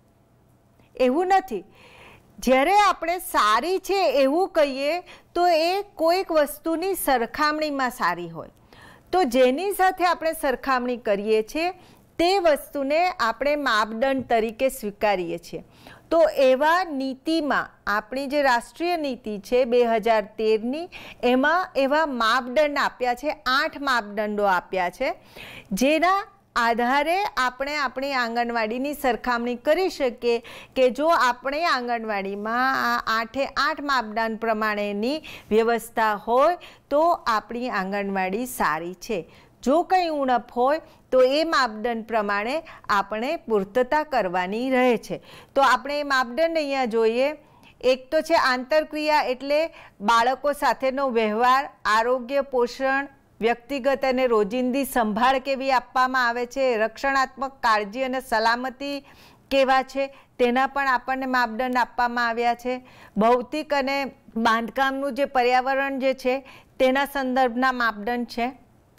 એવું નથી. જ્યારે આપણે સારી છે એવું કહીએ તો એ કોઈક વસ્તુની સરખામણીમાં સારી હોય. તો જેની સાથે આપણે સરખામણી કરીએ છીએ તે વસ્તુને આપણે માપદંડ તરીકે સ્વીકારીએ છીએ. તો એવા નીતિમાં આપણી જે રાષ્ટ્રીય નીતિ છે બે હજાર તેરની, એમાં એવા માપદંડ આપ્યા છે, આઠ માપદંડો આપ્યા છે, જેના આધારે આપણે આપણી આંગણવાડીની સરખામણી કરી શકીએ કે જો આપણે આંગણવાડીમાં આ આઠે આઠ માપદંડ પ્રમાણેની વ્યવસ્થા હોય તો આપણી આંગણવાડી સારી છે. જો કંઈ ઉણપ હોય તો એ માપદંડ પ્રમાણે આપણે પૂર્તતા કરવાની રહે છે. તો આપણે એ માપદંડ અહીંયા જોઈએ. એક તો છે આંતરક્રિયા, એટલે બાળકો સાથેનો વ્યવહાર, આરોગ્ય, પોષણ, વ્યક્તિગત અને રોજિંદી સંભાળ કેવી આપવામાં આવે છે, રક્ષણાત્મક કાળજી અને સલામતી કેવા છે તેના પણ આપણને માપદંડ આપવામાં આવ્યા છે. ભૌતિક અને બાંધકામનું જે પર્યાવરણ જે છે તેના સંદર્ભના માપદંડ છે.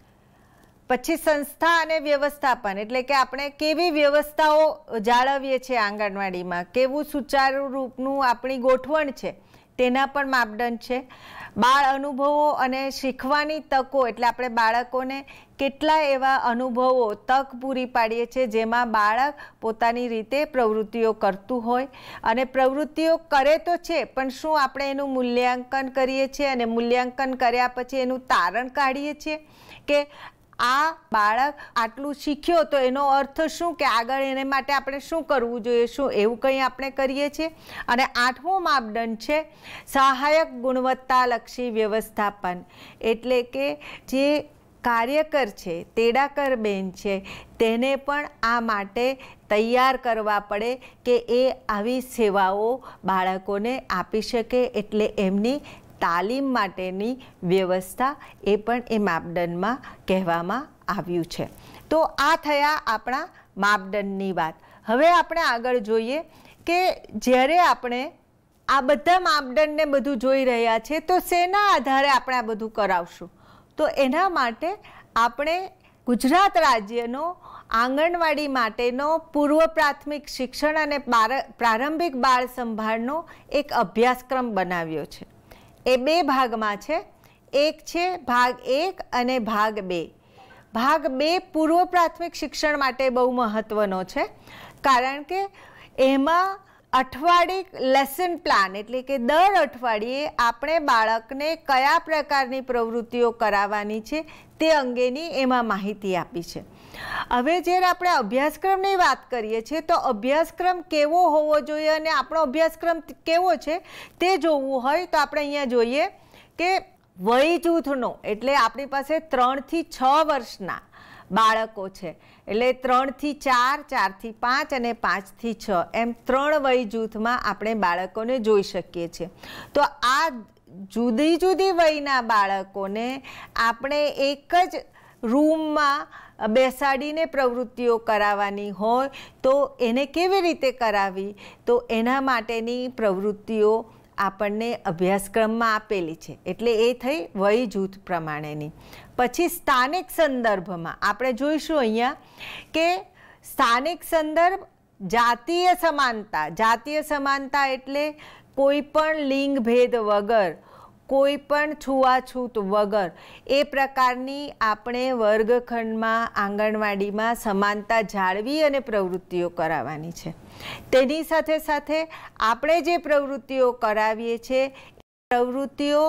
પછી સંસ્થા અને વ્યવસ્થાપન, એટલે કે આપણે કેવી વ્યવસ્થાઓ જાળવીએ છીએ આંગણવાડીમાં, કેવું સુચારુ રૂપનું આપણી ગોઠવણ છે તેના પણ માપદંડ છે. બાળ અનુભવો અને શીખવાની તકો, એટલે આપણે બાળકોને કેટલા એવા અનુભવો, તક પૂરી પાડીએ છીએ જેમાં બાળક પોતાની રીતે પ્રવૃત્તિઓ કરતું હોય, અને પ્રવૃત્તિઓ કરે તો છે પણ શું આપણે એનું મૂલ્યાંકન કરીએ છીએ અને મૂલ્યાંકન કર્યા પછી એનું તારણ કાઢીએ છીએ કે આ બાળક આટલું શીખ્યો તો એનો અર્થ શું, કે આગળ એને માટે આપણે શું કરવું જોઈએ, શું એવું કંઈ આપણે કરીએ છીએ. અને આઠમો માપદંડ છે સહાયક ગુણવત્તાલક્ષી વ્યવસ્થાપન, એટલે કે જે કાર્યકર છે, તેડાકર બેન છે, તેને પણ આ માટે તૈયાર કરવા પડે કે એ આવી સેવાઓ બાળકોને આપી શકે, એટલે એમની તાલીમ માટેની વ્યવસ્થા એ પણ એ માપદંડમાં કહેવામાં આવ્યું છે. તો આ થયા આપણા માપદંડની વાત. હવે આપણે આગળ જોઈએ કે જ્યારે આપણે આ બધા માપદંડને બધું જોઈ રહ્યા છે તો શેના આધારે આપણે આ બધું કરાવશું. તો એના માટે આપણે ગુજરાત રાજ્યનો આંગણવાડી માટેનો પૂર્વ પ્રાથમિક શિક્ષણ અને પ્રારંભિક બાળ સંભાળનો એક અભ્યાસક્રમ બનાવ્યો છે. એ બે ભાગમાં છે. એક છે ભાગ એક અને ભાગ બે. ભાગ બે પૂર્વ પ્રાથમિક શિક્ષણ માટે બહુ મહત્વનો છે, કારણ કે એમાં અઠવાડિક લેસન પ્લાન, એટલે કે દર અઠવાડિયે આપણે બાળકને કયા પ્રકારની પ્રવૃત્તિઓ કરાવવાની છે તે અંગેની એમાં માહિતી આપી છે. હવે જ્યારે આપણે અભ્યાસક્રમની વાત કરીએ છીએ તો અભ્યાસક્રમ કેવો હોવો જોઈએ અને આપણો અભ્યાસક્રમ કેવો છે તે જોવું હોય તો આપણે અહીંયા જોઈએ કે વય જૂથનો, એટલે આપણી પાસે ત્રણથી છ વર્ષના બાળકો છે, એટલે ત્રણથી ચાર, ચારથી પાંચ અને પાંચથી છ, એમ ત્રણ વય જૂથમાં આપણે બાળકોને જોઈ શકીએ છીએ. તો આ જુદી જુદી વયના બાળકોને આપણે એક જ રૂમમાં બેસાડીને પ્રવૃત્તિઓ કરાવવાની હોય તો એને કેવી રીતે કરાવી, તો એના માટેની પ્રવૃત્તિઓ આપણને અભ્યાસક્રમમાં આપેલી છે. એટલે એ થઈ વય જૂથ પ્રમાણેની. પછી સ્થાનિક સંદર્ભમાં આપણે જોઈશું અહીંયા કે સ્થાનિક સંદર્ભ, જાતીય સમાનતા. જાતીય સમાનતા એટલે કોઈ પણ લિંગ ભેદ વગર, કોઈ પણ છૂઆછૂત વગર એ પ્રકારની આપણે વર્ગખંડમાં આંગણવાડીમાં સમાનતા જાળવી અને પ્રવૃત્તિઓ કરાવવાની છે. તેની સાથે સાથે આપણે જે પ્રવૃત્તિઓ કરાવીએ છીએ પ્રવૃત્તિઓ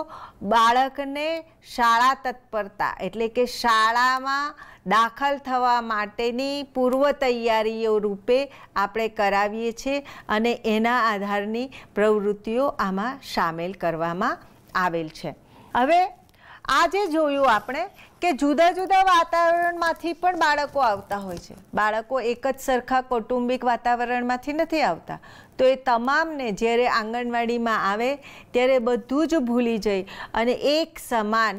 બાળકને શાળા તત્પરતા, એટલે કે શાળામાં દાખલ થવા માટેની પૂર્વ તૈયારીઓ રૂપે આપણે કરાવીએ છીએ અને એના આધારની પ્રવૃત્તિઓ આમાં સામેલ કરવામાં આવેલ છે. હવે આજે જોયું આપણે કે જુદા જુદા વાતાવરણમાંથી પણ બાળકો આવતા હોય છે. બાળકો એક જ સરખા કૌટુંબિક વાતાવરણમાંથી નથી આવતા. તો એ તમામને જ્યારે આંગણવાડીમાં આવે ત્યારે બધું જ ભૂલી જઈ અને એક સમાન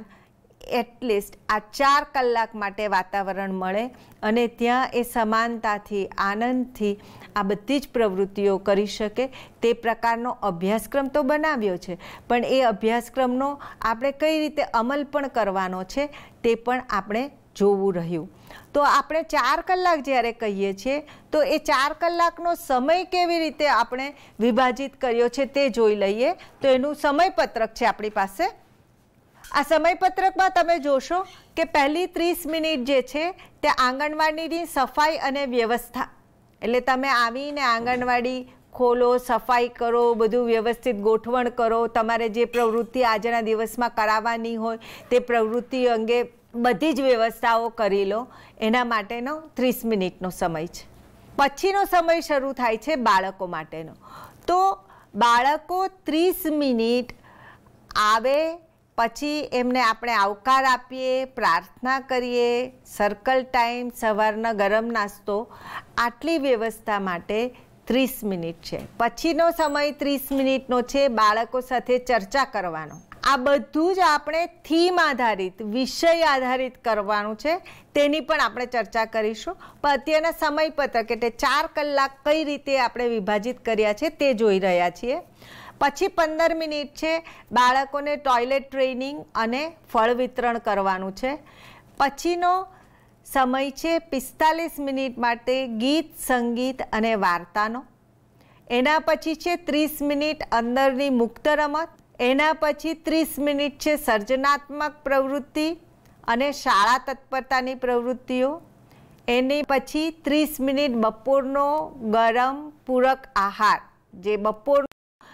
એટલીસ્ટ આ ચાર કલાક માટે વાતાવરણ મળે અને ત્યાં એ સમાનતાથી, આનંદથી આ બધી જ પ્રવૃત્તિઓ કરી શકે તે પ્રકારનો અભ્યાસક્રમ તો બનાવ્યો છે, પણ એ અભ્યાસક્રમનો આપણે કઈ રીતે અમલ પણ કરવાનો છે તે પણ આપણે જોવું રહ્યું. તો આપણે ચાર કલાક જ્યારે કહીએ છીએ તો એ ચાર કલાકનો સમય કેવી રીતે આપણે વિભાજિત કર્યો છે તે જોઈ લઈએ. તો એનું સમયપત્રક છે આપણી પાસે. આ સમયપત્રકમાં તમે જોશો કે પહેલી ત્રીસ મિનિટ જે છે તે આંગણવાડીની સફાઈ અને વ્યવસ્થા, એટલે તમે આવીને આંગણવાડી ખોલો, સફાઈ કરો, બધું વ્યવસ્થિત ગોઠવણ કરો, તમારે જે પ્રવૃત્તિ આજના દિવસમાં કરાવવાની હોય તે પ્રવૃત્તિ અંગે બધી જ વ્યવસ્થાઓ કરી લો, એના માટેનો ત્રીસ મિનિટનો સમય છે. પછીનો સમય શરૂ થાય છે બાળકો માટેનો. તો બાળકો ત્રીસ મિનિટ આવે પછી એમને આપણે આવકાર આપીએ, પ્રાર્થના કરીએ, સર્કલ ટાઈમ, સવારના ગરમ નાસ્તો, આટલી વ્યવસ્થા માટે ત્રીસ મિનિટ છે. પછીનો સમય ત્રીસ મિનિટનો છે બાળકો સાથે ચર્ચા કરવાનો. આ બધું જ આપણે થીમ આધારિત, વિષય આધારિત કરવાનું છે, તેની પણ આપણે ચર્ચા કરીશું. પણ અત્યારના સમયપત્રક એટલે ચાર કલાક કઈ રીતે આપણે વિભાજિત કર્યા છે તે જોઈ રહ્યા છીએ. પછી પંદર મિનિટ છે બાળકોને ટોયલેટ ટ્રેનિંગ અને ફળ વિતરણ કરવાનું છે. પછીનો સમય છે પિસ્તાલીસ મિનિટ માટે ગીત, સંગીત અને વાર્તાનો. એના પછી છે ત્રીસ મિનિટ અંદરની મુક્ત રમત. એના પછી ત્રીસ મિનિટ છે સર્જનાત્મક પ્રવૃત્તિ અને શાળા તત્પરતાની પ્રવૃત્તિઓ. એની પછી ત્રીસ મિનિટ બપોરનો ગરમ પૂરક આહાર, જે બપોર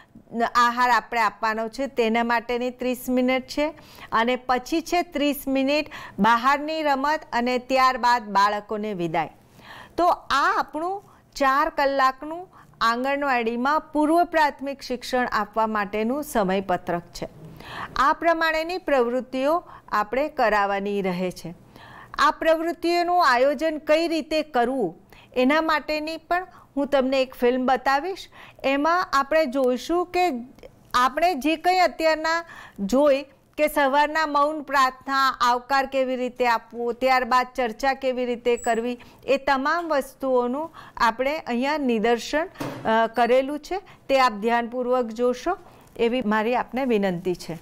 આહાર આપણે આપવાનો છે તેના માટેની ત્રીસ મિનિટ છે. અને પછી છે ત્રીસ મિનિટ બહારની રમત અને ત્યારબાદ બાળકોને વિદાય. તો આ આપણું ચાર કલાકનું આંગણવાડીમાં પૂર્વ પ્રાથમિક શિક્ષણ આપવા માટેનું સમયપત્રક છે. આ પ્રમાણેની પ્રવૃત્તિઓ આપણે કરાવવાની રહે છે. આ પ્રવૃત્તિઓનું આયોજન કઈ રીતે કરવું એના માટેની પણ હું તમને એક ફિલ્મ બતાવીશ. એમાં આપણે જોઈશું કે આપણે જે કંઈ અત્યારના જોઈ કે સવારના મૌન પ્રાર્થના, આવકાર કેવી રીતે આપવો, ત્યારબાદ ચર્ચા કેવી રીતે કરવી, એ તમામ વસ્તુઓનું આપણે અહીંયા નિદર્શન કરેલું છે. તે આપ ધ્યાનપૂર્વક જોશો એવી મારી આપને વિનંતી છે.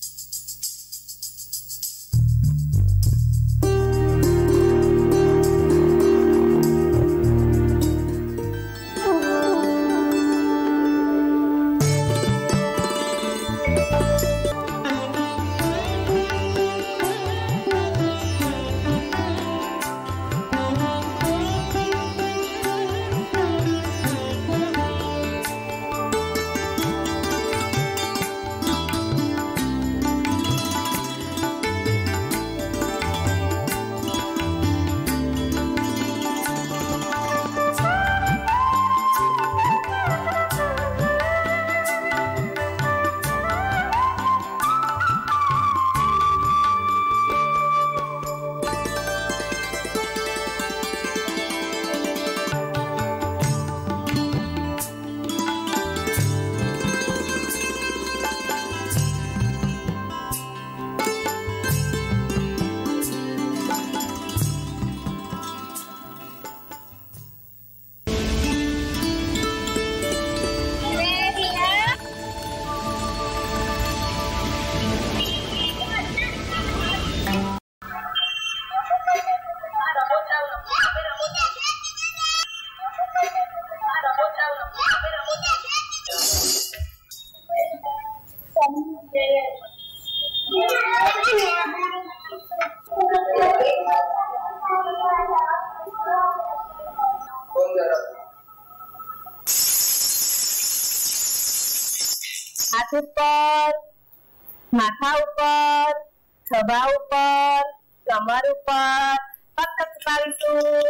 હાથ ઉપર, માથા ઉપર, ખભા ઉપર, કમર ઉપર પગ ચપાવીશું.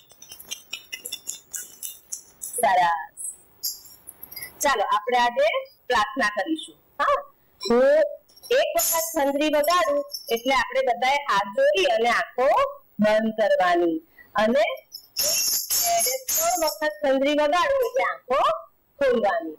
સરસ. ચાલો આપણે આજે પ્રાર્થના કરીશું. હા, હું એક વખત સંદ્રી વગાડું એટલે આપણે બધાએ હાથ જોડી અને આંખો બંધ કરવાની, અને ત્રણ વખત સંદ્રી વગાડું એટલે આંખો ખોલવાની.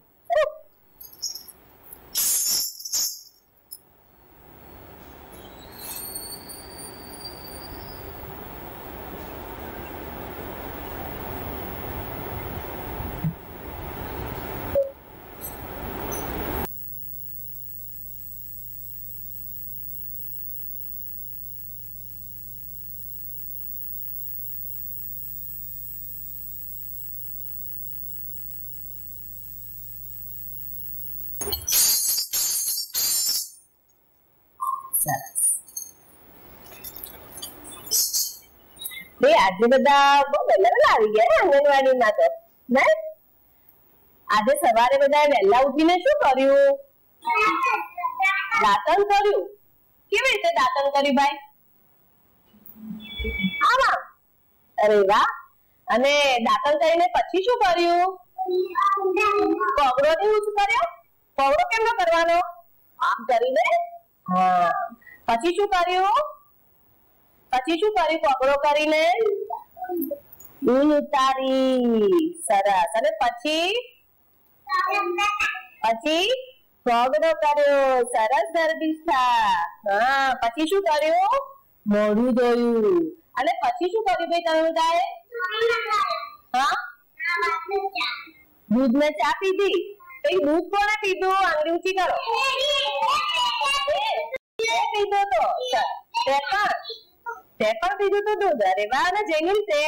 બે આજે બધા બહુ વહેલા આવી ગયા આંગણવાડીમાં તો ને આજે સવારે બધા વહેલા ઉઠીને શું કર્યું? દાંતણ કર્યું. કેવી રીતે દાંતણ કર્યું ભાઈ? આમાં. અરે વાહ. અને દાંતણ કરીને પછી શું કર્યું? પગડો ને શું કર્યો? પગડો કેમનો કરવાનો? આમ કરીને. હા. પછી શું કર્યું? પછી શું કર્યું પગડો કરીને? ઊન ઉતારી. સરસ. અને પછી પછી પગડો કર્યો. સરસ ધર્મિષ્ઠા. હા. પછી શું કર્યું? મોઢું ધોયું. અને પછી શું કર્યું ભાઈ તમે બધાએ? હા, દૂધ ને ચા પીધી. કઈ દૂધ કોને પીધું? આંગળી ઊંચી કરો. પીધું તો તે પણ તે પણ પીધું તું દૂધ. અરે વાહ. અને જેની તે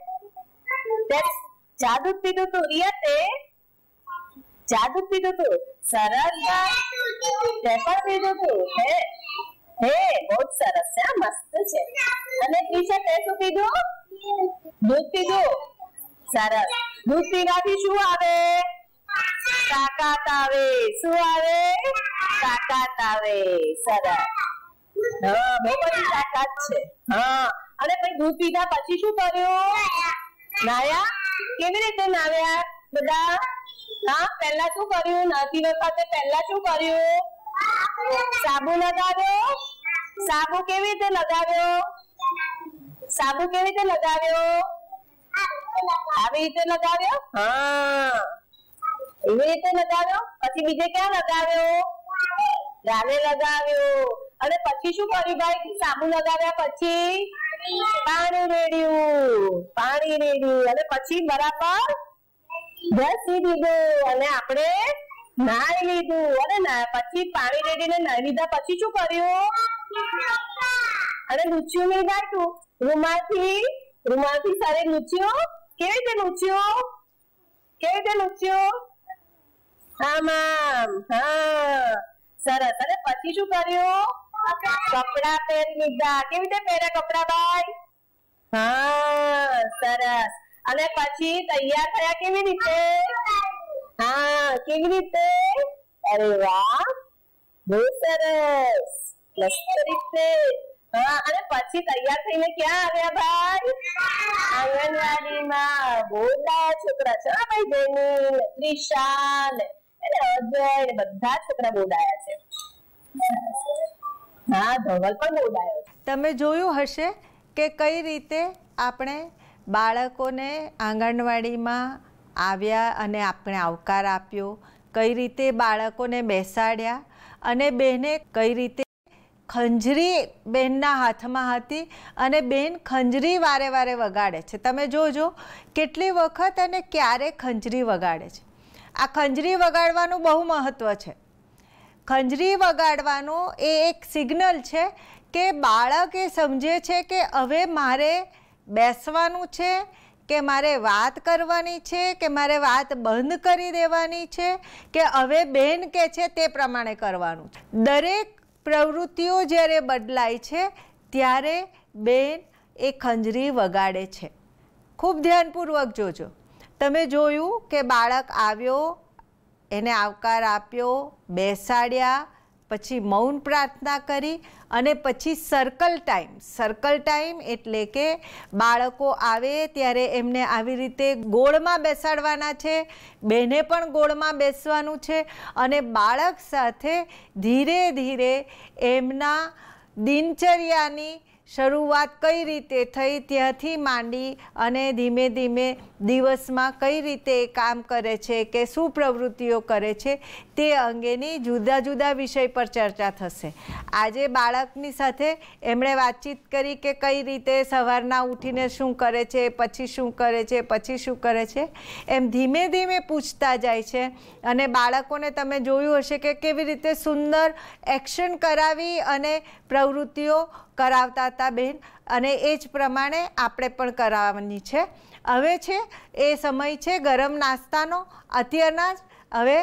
ચા દૂધ પીધું તું. રિયા તે ચા દૂધ પીધું તું. સરસ. તે પણ પીધું તું. હે હે બહુ સરસ છે. મસ્ત છે. અને ત્રીજા તે શું પીધું? દૂધ પીધું. સરસ. દૂધ પીવાથી શું આવે? તાકાત આવે. શું આવે? તાકાત આવે. સરસ. હા, બહુ બધી તાકાત છે. હા. અને પછી દૂધ પીધા પછી શું કર્યું? નાયા. કેવી રીતે નાવ્યા બધા? હા, પહેલા શું કર્યું? નાતી વખતે પહેલા શું કર્યું? સાબુ લગાવ્યો. સાબુ કેવી રીતે લગાવ્યો? સાબુ કેવી રીતે લગાવ્યો? આવી રીતે લગાવ્યો. હા, એવી રીતે લગાવ્યો. પછી બીજે ક્યાં લગાવ્યો? ગાલે લગાવ્યો. અને પછી શું કર્યું ભાઈ? સાબુ લગાવ્યા પછી પાણી રેડ્યું. પાણી રેડ્યું અને પછી બરાબર ઘસી દીધું અને આપણે નાઈ લીધું. અને પછી પાણી રેડીને નાઈ લીધા પછી શું કર્યું? અને લૂચ્યું નહીં ગાંઠું. રૂમાલથી રૂમાલથી શરીર લૂચ્યું. કેવી રીતે લૂચ્યું? કેવી રીતે લૂચ્યું? આમ આમ. હા, સરસ. અને પછી શું કર્યું? કપડા પહેરી લીધા. કેવી રીતે પહેર્યા કપડા ભાઈ? હા, સરસ. અને પછી તૈયાર થયા કેવી રીતે? હા, કેવી રીતે? અરે વાહ, બહુ સરસ. મસ્ત રીતે. હા. અને પછી તૈયાર થઈને ક્યાં આવ્યા ભાઈ? આંગણવાડીમાં. બહુ બધા છોકરા છે ભાઈ. જેની ત્રિષા ને અજય ને બધા છોકરા બોલાયા છે. હા, ધવલ પણ બોલાયો છે. તમે જોયું હશે કે કઈ રીતે આપણે બાળકોને આંગણવાડીમાં આવ્યા અને આપણે આવકાર આપ્યો, કઈ રીતે બાળકોને બેસાડ્યા અને બહેને કઈ રીતે ખંજરી બહેનના હાથમાં હતી અને બહેન ખંજરી વારે વારે વગાડે છે. તમે જોજો કેટલી વખત અને ક્યારે ખંજરી વગાડે છે. આ ખંજરી વગાડવાનું બહુ મહત્ત્વ છે. ખંજરી વગાડવાનું એ એક સિગ્નલ છે કે બાળક એ સમજે છે કે હવે મારે બેસવાનું છે, કે મારે વાત કરવાની છે, કે મારે વાત બંધ કરી દેવાની છે, કે હવે બેન કે છે તે પ્રમાણે કરવાનું છે. દરેક પ્રવૃત્તિઓ જ્યારે બદલાય છે ત્યારે બેન એ ખંજરી વગાડે છે. ખૂબ ધ્યાનપૂર્વક જોજો. તમે જોયું કે બાળક આવ્યો, એને આવકાર આપ્યો, બેસાડ્યા, પછી મૌન પ્રાર્થના કરી અને પછી સર્કલ ટાઈમ. સર્કલ ટાઈમ એટલે કે બાળકો આવે ત્યારે એમને આવી રીતે ગોળમાં બેસાડવાના છે. બેને પણ ગોળમાં બેસવાનું છે અને બાળક સાથે ધીરે ધીરે એમના દિનચર્યાની શરૂઆત કઈ રીતે થઈ ત્યાંથી માંડી અને ધીમે ધીમે દિવસમાં કઈ રીતે કામ કરે છે કે શું પ્રવૃત્તિઓ કરે છે તે અંગેની જુદા જુદા વિષય પર ચર્ચા થશે. આજે બાળકની સાથે એમણે વાતચીત કરી કે કઈ રીતે સવારના ઉઠીને શું કરે છે, પછી શું કરે છે, પછી શું કરે છે, એમ ધીમે ધીમે પૂછતા જાય છે. અને બાળકોને તમે જોયું હશે કે કેવી રીતે સુંદર એક્શન કરાવી અને પ્રવૃત્તિઓ કરાવતા હતા બેન, અને એ જ પ્રમાણે આપણે પણ કરાવવાની છે. હવે છે એ સમય છે ગરમ નાસ્તાનો. અત્યારના જ હવે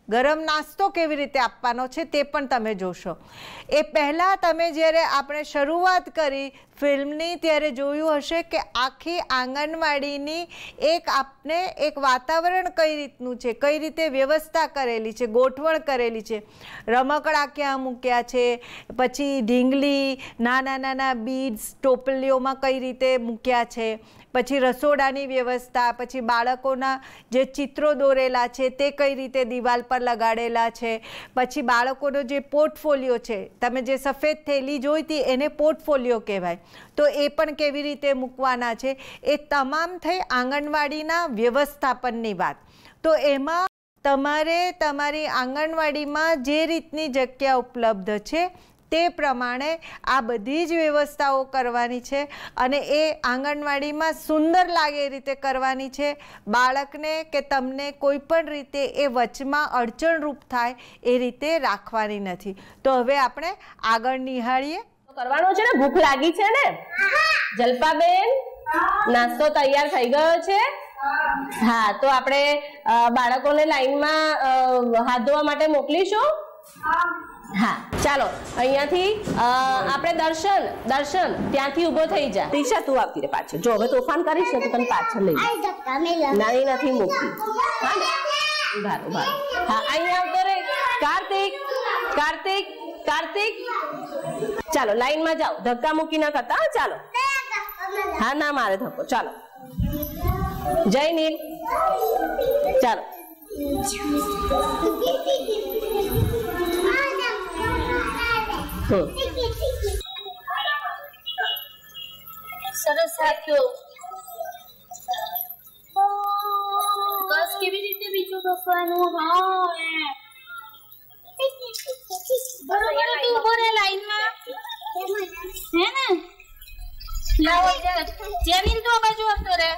ગરમ નાસ્તો કેવી રીતે આપવાનો છે તે પણ તમે જોશો. એ પહેલાં તમે જ્યારે આપણે શરૂઆત કરી ફિલ્મની ત્યારે જોયું હશે કે આખી આંગણવાડીની એક આપને એક વાતાવરણ કઈ રીતનું છે, કઈ રીતે વ્યવસ્થા કરેલી છે, ગોઠવણ કરેલી છે. રમકડા ક્યાં મૂક્યા છે, પછી ઢીંગલી, નાના નાના બીડ્સ ટોપલીઓમાં કઈ રીતે મૂક્યા છે, પછી રસોડાની વ્યવસ્થા, પછી બાળકોના જે ચિત્રો દોરેલા છે તે કઈ રીતે દિવાલ પર લગાડેલા છે, પછી બાળકોનો જે પોર્ટફોલિયો છે, તમે જે સફેદ થેલી જોઈ હતી એને પોર્ટફોલિયો કહેવાય, તો એ પણ કેવી રીતે મૂકવાના છે. એ તમામ થઈ આંગણવાડીના વ્યવસ્થાપનની વાત. તો એમાં તમારે તમારી આંગણવાડીમાં જે રીતની જગ્યા ઉપલબ્ધ છે તે પ્રમાણે આ બધી જ વ્યવસ્થાઓ કરવાની છે અને એ આંગણવાડીમાં સુંદર લાગે એ રીતે કરવાની છે. બાળકને કે તમને કોઈ પણ રીતે એ વચમાં અડચણરૂપ થાય એ રીતે રાખવાની નથી. તો હવે આપણે આગળ નિહાળીએ. કરવાનો છે ને, ભૂખ લાગી છે ને? જલ્પાબેન, નાસ્તો તૈયાર થઈ ગયો છે? હા, તો આપણે બાળકોને લાઈનમાં હાથ ધોવા માટે મોકલીશું. હા, ચાલો અહીંયાથી આપણે દર્શન દર્શન ત્યાંથી ઊભો થઈ જા. દીક્ષા તું આવતી રે પાછળ. જો હવે તોફાન કરીશ ને તો તને પાછળ લઈ જા. નાની નથી મૂકતી. હા ને, ઉભા ઉભા. હા, અહીંયા આવતો રે. કાર્તિક કાર્તિક કાર્તિક, ચાલો લાઈનમાં જાઓ. ધક્કા મૂકી ના કરતા. ચાલો. હા, ના મારે ધક્કો. ચાલો. જય નીલ. ચાલો. સરસ સાચો. બસ કેવી રીતે બીજું ઘસવાનું? હા, બરોબર. તું ઉભો રે લાઈનમાં, હે ને? લાવો જેમીન તો બાજુ આવતો રે.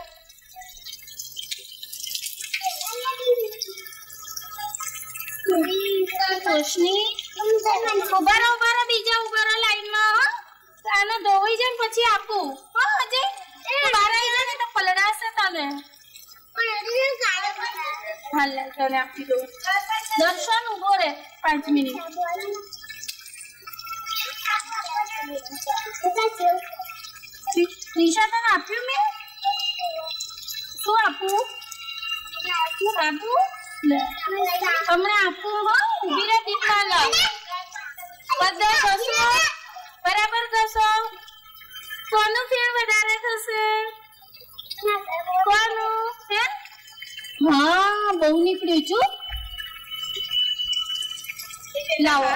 રોશની ઉભા રહો, ઉભા રહો, બીજા ઉભા રહો લાઈનમાં. આને ધોવાઈ જાય ને પછી આપું. હા, અજય બહાર આવી જાય ને તો પલળાશે તને. હાલ તને આપી દઉં. દર્શન ઉભો રે પાંચ મિનિટ. નિશા તને આપ્યું મેં? શું આપું? આપું હમણાં આપું. હો, ઉભી રે દીકરા. બધા ઘસો, બરાબર ઘસો. કોનું ફેર વધારે થશે? કોનું? હે? હા, બહુ નીકળ્યું છું. લાવો.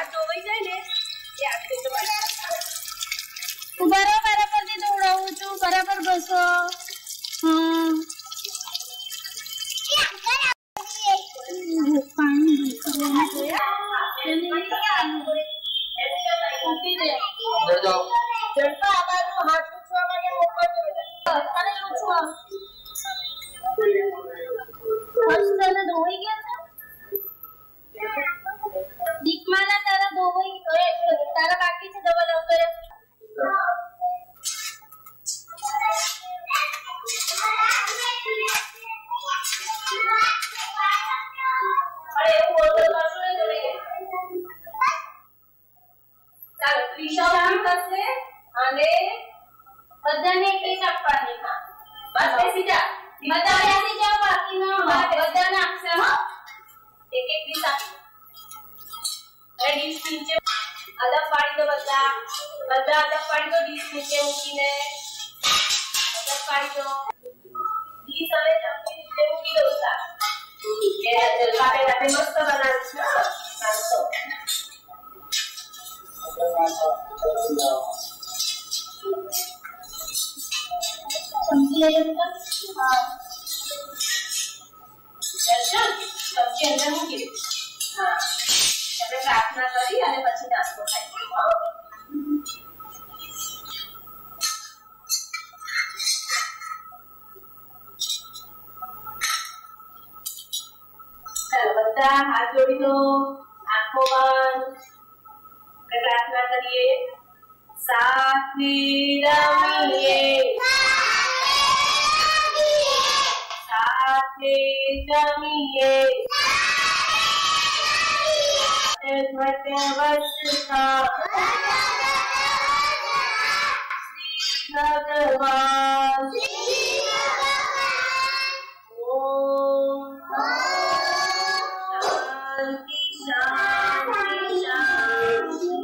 ઉભા રહો, બરાબર થી દોડાવું છું. બરાબર ઘસો. હમ તારા ધોવાઈ તારા બાકી છે દવા લાવતો. બધાને એક એક આપવાની. હા, બસ બેસી જા. બધા બેસી જાઓ, બાકી ન બધાને આપશે. એક એક પીસ આપો. ડીશ નીચે અદબ પાડી દો. બધા બધા અદબ પાડી દો. ડીશ નીચે મૂકીને અદબ પાડી દો. ડીશ હવે ચમચી નીચે મૂકી દો. સા એ જલપા પે રાતે મસ્ત બનાવું છે. નાસ્તો સમજી લેજો. હા, દર્શન ચમચી અંદર મૂકી દો. હા, આપણે પ્રાર્થના કરી અને પછી નાસ્તો ખાઈશું. ચાલો બધા હાથ જોડી દો, આંખો બંધ, પ્રાર્થના કરીએ. સાથે રમીએ, સાથે જમીએ, भगवान ओम शांति शांति शांति।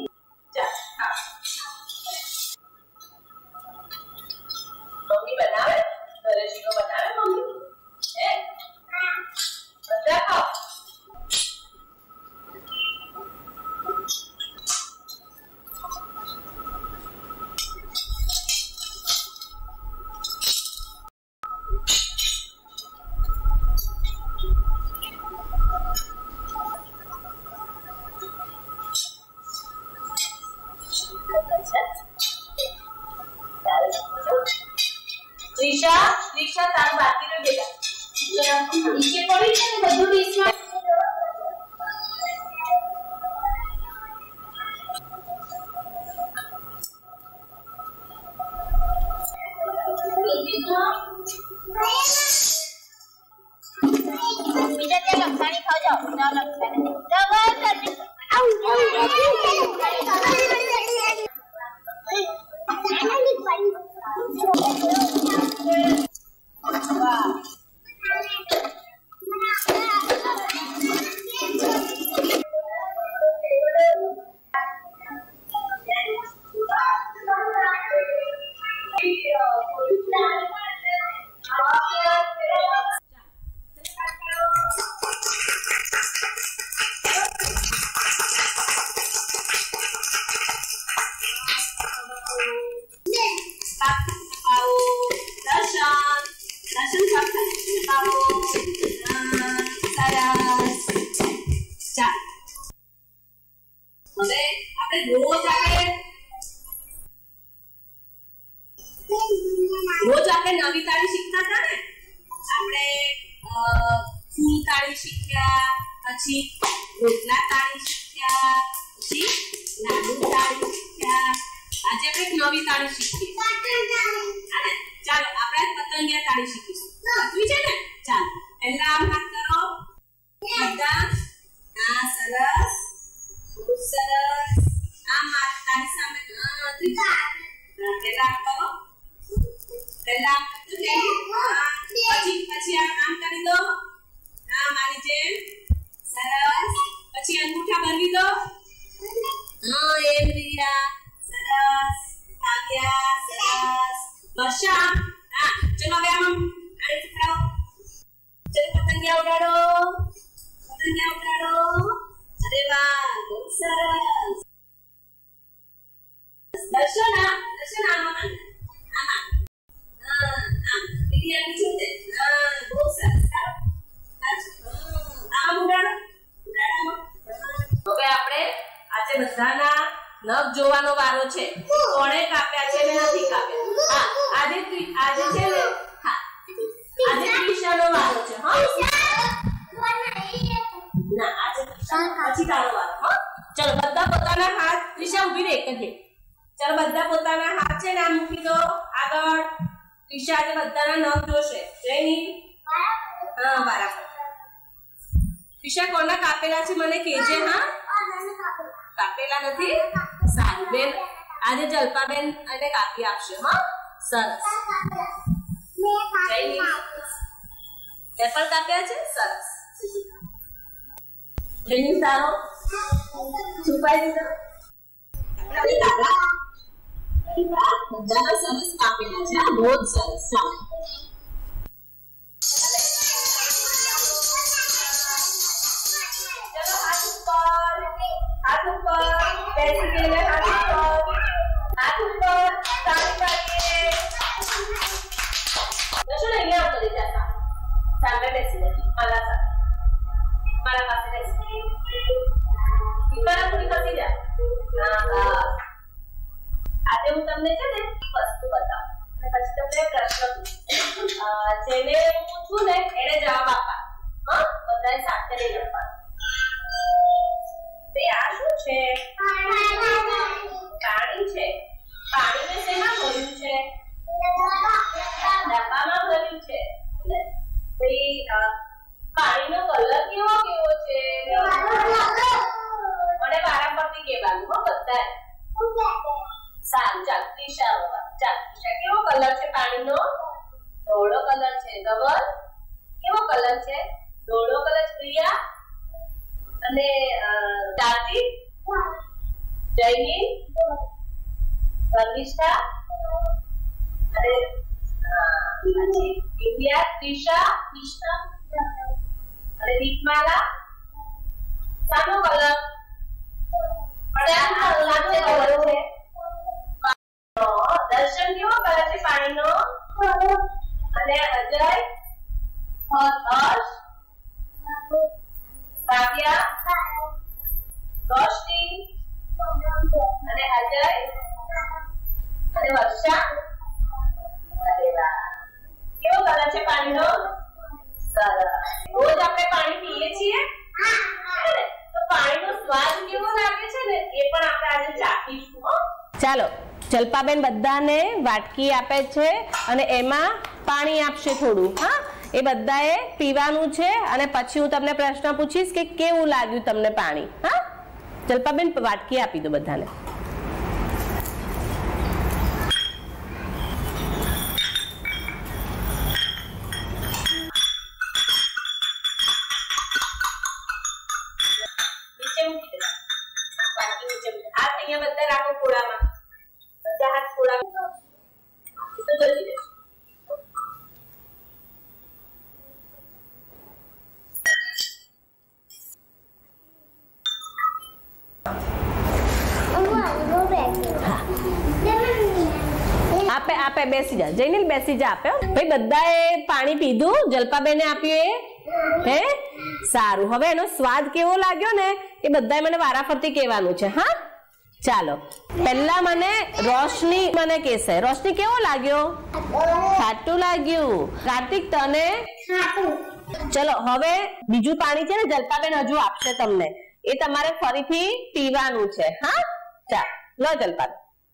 मम्मी बनावे दरेशी को बनावे मम्मी है બધા ખાઓ। त्रिशा त्रिशा तार बाकी रे बेटा नीचे पड़ी છે ને બધું ડીશમાં બીજા ત્યાં લક્ષાણી ખાવ જાઓ ના લક્ષાણી ડબલ કરતી આઉ रोज આપણે નવી તાળી શીખતા હતા ને આપણે ફૂલ તાળી શીખ્યા પછી રોટલા તાળી શીખ્યા પછી નાનું તાળી શીખ્યા આજે આપણે એક નવી તાળી શીખીએ અને ચાલો આપણે પતંગિયા તાળી શીખીશું સમજી છે ને ચાલો પહેલા આમ હાથ કરો બધા આ સરસ ખૂબ સરસ આમ હાથ તાળી સામે હા ત્રીજા પહેલા કરો પહેલા પછી પછી આ કામ કરી દો હા મારી જેમ સરસ પછી અંગૂઠા ભરવી દો હા એમ વીરા સરસ કાવ્યા સરસ વર્ષા હા ચલો હવે આમ આને પકડાવો ચલો પતંગિયા ઉડાડો પતંગિયા ઉડાડો અરે વાહ બહુ સરસ દર્શના દર્શના આમાં આમાં હવે આપણે આજે બધાના નખ જોવાનો વારો છે કોણે કાપ્યા છે ને નથી કાપ્યા હા આજે આજે છે ને હા આજે ત્રિશાનો વારો છે હા ના આજે પછી તારો વારો હા ચલો બધા પોતાના હાથ ત્રિશા ઊભી રહે એક જ ચલો બધા પોતાના હાથ છે ને આ મૂકી દો આગળ ત્રિશા આજે બધાના નખ જોશે જયની હા બરાબર ત્રિશા કોના કાપેલા છે મને કહેજે હા કાપેલા નથી સારું બેન આજે જલ્પાબેન અને કાપી આપશે હા સરસ જયની પેપર કાપ્યા છે સરસ જયની સારો છુપાઈ દીધો બધાના સરસ કાપેલા છે બહુ સરસ ચાલો હાથ ઉપર હાથ ઉપર બેસી ગયેલા હાથ ઉપર હાથ ઉપર તાળી પાડીએ દર્શન અહીંયા ઉતરી જતા સામે બેસી જતી મારા સાથે મારા પાસે બેસી દીપારા પૂરી ખસી જા હા આજે હું તમને છે ને વસ્તુ બતાવું અને પછી તમને પ્રશ્ન પૂછું જેને હું પૂછું ને એને જવાબ આપવાનો હા બધાએ સાથે લઈ લખવાનું તે આ શું છે પાણી છે પાણીને શેમાં ભર્યું છે ડબ્બામાં ભર્યું છે ભાઈ પાણીનો કલર કેવો કેવો છે મને અને વારાફરતી કહેવાનું હો બધાએ. સારું ચાલ ત્રિષા ચાલ ત્રિષા કેવો કલર છે પાણીનો? ધોળો કલર છે. ધવલ કેવો કલર છે? ધોળો કલર. પ્રિયા અને કાર્તિક જયની ધર્મિષ્ઠા અને ઇન્ડિયા ત્રિષા કૃષ્ણ અને દીપમાલા સાનો કલર? દર્શન કેવો કલર છે પાણીનો? અને અજય હર્ષ કાવ્યા રોશની અને અજય અને વર્ષા. અરે વાહ કેવો કલર છે પાણીનો? સરસ. રોજ આપણે પાણી પીએ છીએ તો પાણીનો સ્વાદ કેવો લાગે છે ને એ પણ આપણે આજે ચાખીશું. ચાલો જલ્પાબેન બધાને વાટકી આપે છે અને એમાં પાણી આપશે થોડું. હા એ બધાએ પીવાનું છે અને પછી હું તમને પ્રશ્ન પૂછીશ કે કેવું લાગ્યું તમને પાણી. હા જલ્પાબેન વાટકી આપી દો બધાને. નીચે મૂકી દે. વાટકી નીચે મૂકી. હાથ અહીંયા બધા રાખો ખોળામાં. બધા હાથ ખોળામાં. તો જલ્દી દે. આપે આપે બેસી જા જયનીલ બેસી જા આપે. ભાઈ બધાએ પાણી પીધું? જલ્પાબેને આપ્યું એ હે સારું. હવે એનો સ્વાદ કેવો લાગ્યો ને એ બધાએ મને વારાફરતી કહેવાનું છે. હા ચાલો પહેલા મને રોશની મને કહેશે. રોશની કેવો લાગ્યો? ખાટું લાગ્યું. કાર્તિક તને? ચલો હવે બીજું પાણી છે ને જલ્પાબેન હજુ આપશે તમને. એ તમારે ફરીથી પીવાનું છે. હા ચાલ લો જલ્પાબેન.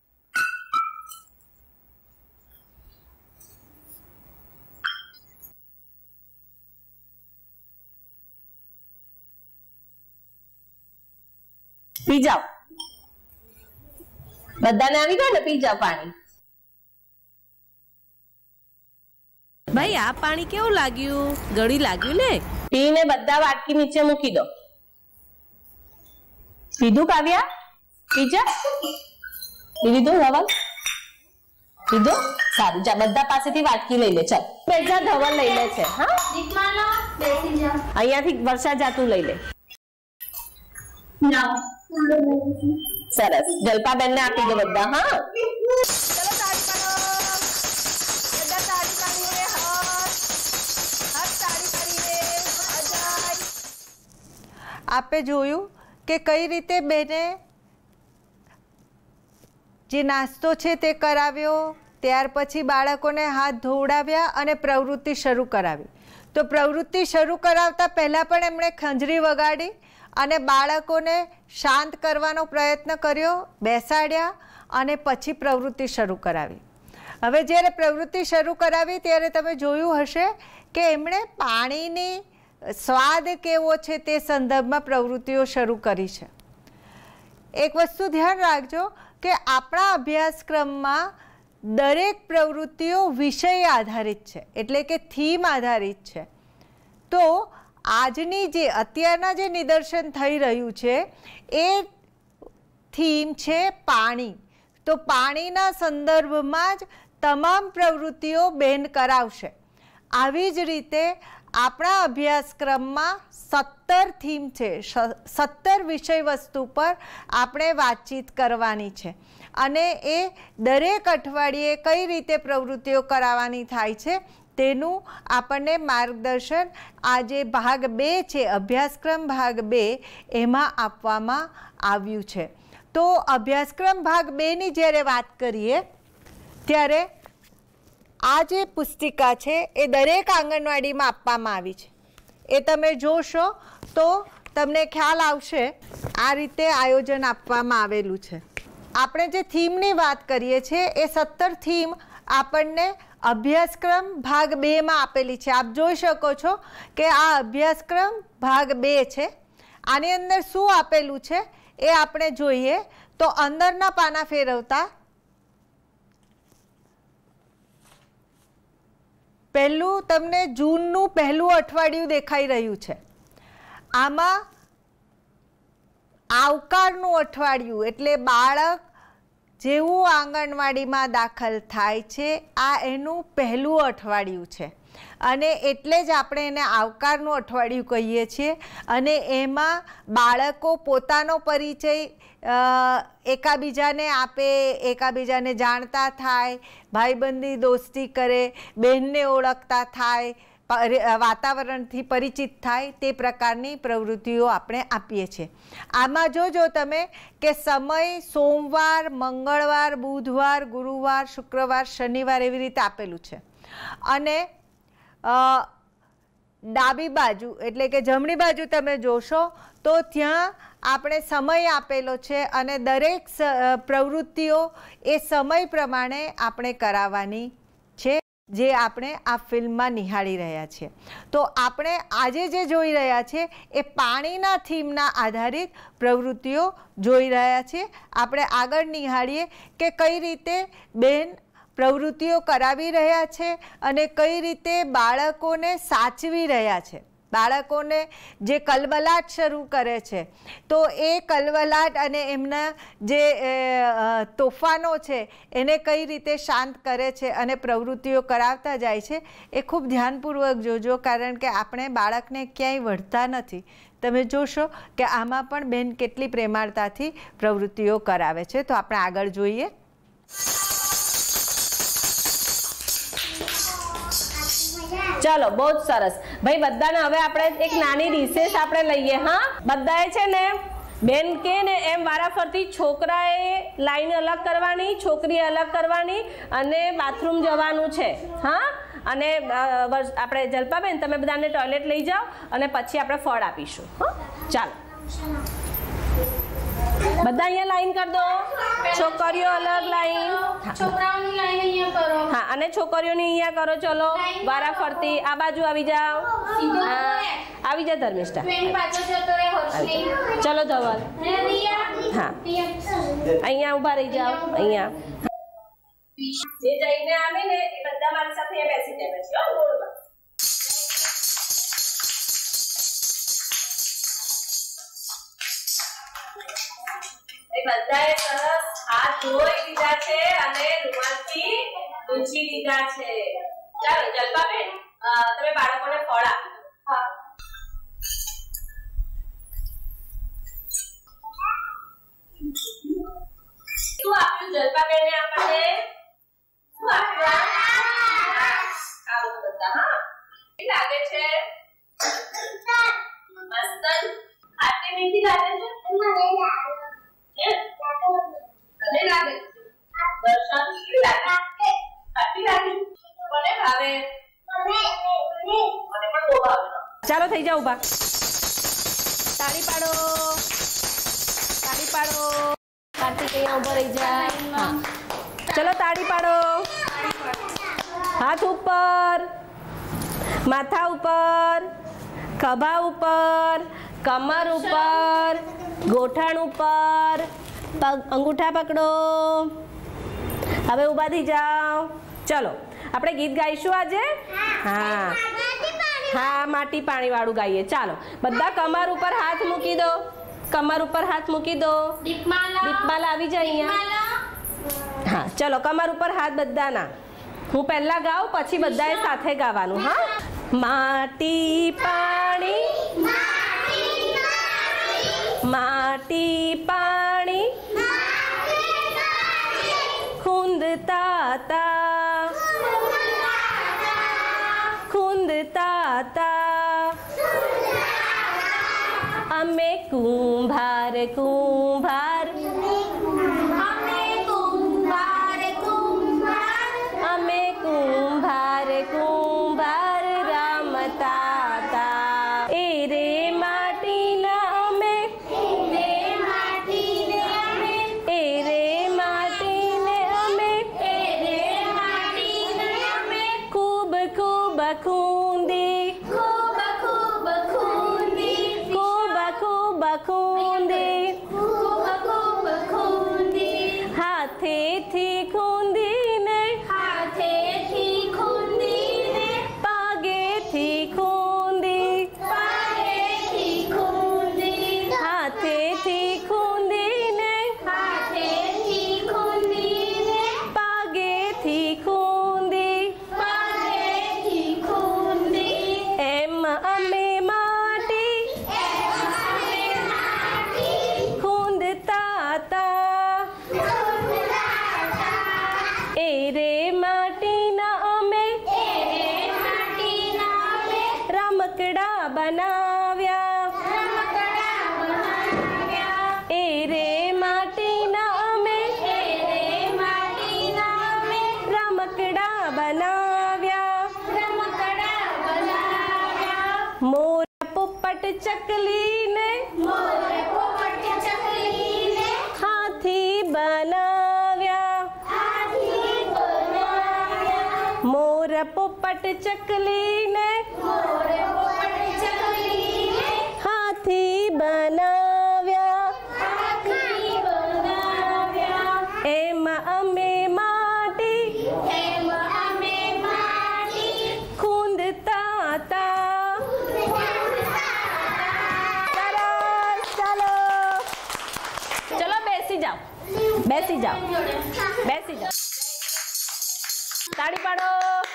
પી જાઓ. બધાને આવી ગયું ને? પી જાઓ પાણી. ભાઈ આ પાણી કેવું લાગ્યું? ગળી લાગ્યું ને? પીને બધા વાટકી નીચે મૂકી દો. પીધું કાવ્યા? પીજા પી લીધું? ધવલ પીધું? સારું જા બધા પાસેથી વાટકી લઈ લે. ચાલ બેજા ધવલ લઈ લે છે. હા અહીંયાથી વર્ષા જાતું લઈ લે. સરસ જલ્પાબેન ને આપી દો બધા. હા આપે જોયું કે કઈ રીતે બેને જે નાસ્તો છે તે કરાવ્યો, ત્યાર પછી બાળકોને હાથ ધોવડાવ્યા અને પ્રવૃત્તિ શરૂ કરાવી. તો પ્રવૃત્તિ શરૂ કરાવતા પહેલાં પણ એમણે ખંજરી વગાડી અને બાળકોને શાંત કરવાનો પ્રયત્ન કર્યો, બેસાડ્યા અને પછી પ્રવૃત્તિ શરૂ કરાવી. હવે જ્યારે પ્રવૃત્તિ શરૂ કરાવી ત્યારે તમે જોયું હશે કે એમણે પાણીની સ્વાદ કેવો છે તે સંદર્ભમાં પ્રવૃત્તિઓ શરૂ કરી છે. એક વસ્તુ ધ્યાન રાખજો કે આપણા અભ્યાસક્રમમાં દરેક પ્રવૃત્તિઓ વિષય આધારિત છે, એટલે કે થીમ આધારિત છે. તો આજની જે અત્યારના જે નિદર્શન થઈ રહ્યું છે એ થીમ છે પાણી. તો પાણીના સંદર્ભમાં જ તમામ પ્રવૃત્તિઓ બેન કરાવશે. આવી જ રીતે આપણા અભ્યાસક્રમમાં સત્તર થીમ છે, સત્તર વિષય વસ્તુ પર આપણે વાતચીત કરવાની છે અને એ દરેક અઠવાડિયે કઈ રીતે પ્રવૃત્તિઓ કરાવવાની થાય છે તેનું આપણને માર્ગદર્શન આ જે ભાગ બે છે, અભ્યાસક્રમ ભાગ બે, એમાં આપવામાં આવ્યું છે. તો અભ્યાસક્રમ ભાગ બેની જ્યારે વાત કરીએ ત્યારે આ જે પુસ્તિકા છે એ દરેક આંગણવાડીમાં આપવામાં આવી છે. એ તમે જોશો તો તમને ખ્યાલ આવશે. આ રીતે આયોજન આપવામાં આવેલું છે. આપણે જે થીમની વાત કરીએ છીએ એ સત્તર થીમ આપણને અભ્યાસક્રમ ભાગ બેમાં આપેલી છે. આપ જોઈ શકો છો કે આ અભ્યાસક્રમ ભાગ બે છે. આની અંદર શું આપેલું છે એ આપણે જોઈએ તો અંદરના પાના ફેરવતા પહેલું તમને જૂનનું પહેલું અઠવાડિયું દેખાઈ રહ્યું છે. આમાં આવકારનું અઠવાડિયું એટલે બાળક જેવું આંગણવાડીમાં દાખલ થાય છે આ એનું પહેલું અઠવાડિયું છે અને એટલે જ આપણે એને આવકારનું અઠવાડિયું કહીએ છીએ. અને એમાં બાળકો પોતાનો પરિચય એકાબીજાને આપે, એકાબીજાને જાણતા થાય, ભાઈબંધી દોસ્તી કરે, બહેનને ઓળખતા થાય, વાતાવરણથી પરિચિત થાય, તે પ્રકારની પ્રવૃત્તિઓ આપણે આપીએ છીએ. આમાં જોજો તમે કે સમય સોમવાર, મંગળવાર, બુધવાર, ગુરુવાર, શુક્રવાર, શનિવાર એવી રીતે આપેલું છે. અને ડાબી બાજુ એટલે કે જમણી બાજુ તમે જોશો તો ત્યાં આપણે સમય આપેલો છે અને દરેક પ્રવૃત્તિઓ એ સમય પ્રમાણે આપણે કરાવવાની છે, જે આપણે આ ફિલ્મમાં નિહાળી રહ્યા છીએ. તો આપણે આજે જે જોઈ રહ્યા છીએ એ પાણીના થીમના આધારિત પ્રવૃત્તિઓ જોઈ રહ્યા છીએ. આપણે આગળ નિહાળીએ કે કઈ રીતે બેન પ્રવૃત્તિઓ કરાવી રહ્યા છે અને કઈ રીતે બાળકોને સાચવી રહ્યા છે. બાળકોને જે કલબલાટ શરૂ કરે છે તો એ કલબલાટ અને એમના જે તોફાનો છે એને કઈ રીતે શાંત કરે છે અને પ્રવૃત્તિઓ કરાવતા જાય છે એ ખૂબ ધ્યાનપૂર્વક જોજો, કારણ કે આપણે બાળકને ક્યાંય વઢતા નથી. તમે જોશો કે આમાં પણ બેન કેટલી પ્રેમાળતાથી પ્રવૃત્તિઓ કરાવે છે. તો આપણે આગળ જોઈએ. चलो बहुत सरस भाई बधाने हवे आपणे एक नानी रिसेस आपणे लईए. हाँ बधाए छे ने बेन के ने एम वाराफरती छोकराए लाइन अलग करवानी, छोकरी अलग करवानी અને બાથરૂમ જવાનું છે. હા અને આપણે જલ્પાબેન તમે બધાને ટોયલેટ લઈ જાઓ અને પછી આપણે ફળ આપીશું. હા ચાલો બધા અહીંયા લાઈન કરી દો. છોકરીઓ અલગ લાઈન, છોકરાઓની લાઈન અહીંયા કરો. હા અને છોકરીઓની અહીંયા કરો. ચલો વારા ફરતી આ બાજુ આવી જાઓ. આવી જા ધર્મિષ્ઠા. ચલો ધવલ. હા અહીંયા ઊભા રહી જાઓ. અહીંયા જે જઈને આવે ને એ બધા મારી સાથે બેસી જાય પછી બોલવા. બધાએ સરસ હાથ ધોઈ લીધા છે અને રૂમાલથી લૂછી લીધા છે. ચાલો જલ્પાબેન તમે બાળકોને ફળ આપો. હા શું આપ્યું જલ્પાબેને આપણને? શું આપ્યું? આવું બધા. હા કેવી લાગે છે? મસ્ત. આટલી મીઠી લાગે છે? ચાલો થઈ જાઓ ઉભા. તાળી પાડો, તાળી પાડો. કાર્તિક અહીંયા ઉભા રહી જાય. ચલો તાળી પાડો. હાથ ઉપર, માથા ઉપર, ખભા ઉપર, કમર ઉપર, ગોઠણ ઉપર, પગ અંગૂઠા પકડો. હવે ઊભા થઈ જાઓ. ચલો આપણે ગીત ગાઈશું આજે. હા હા માટી પાણી વાળું ગાઈએ. ચાલો બધા કમર ઉપર હાથ મૂકી દો. કમર ઉપર હાથ મૂકી દો. દીપમાલા આવી જાય અહીંયા. હા ચલો કમર ઉપર હાથ બધાના. હું પહેલા ગાઉં પછી બધાએ સાથે ગાવાનું. હા માટી પાણી, માટી પાણી ખૂંદતા તા, ખૂંદતા તા. અમે કુંભાર કુંભાર, અમે કુંભાર કુંભાર, અમે કુંભાર કુંભાર રમતા તા. એ રે માટીના અમે, રે માટીને અમે, એ રે માટીને અમે, એ રે માટીને અમે, ખૂબ ખૂબ ખૂંદી, ખૂબ ખૂબ ખૂંદી, ખૂબ ખૂબ ખૂંદી. ખૂબ રમકડા બનાવ્યા એ રે માટીના અમે રમકડા બનાવ્યા મોર પોપટ ચકલીને હાથી બનાવ્યા મોર પોપટ ચકલીને હાથી બનાવ્યા એમાં અમે માટી ખૂંદતા હતા. સરસ, ચાલો ચલો બેસી જાઓ બેસી જાઓ બેસી જાઓ તાળી પાડો.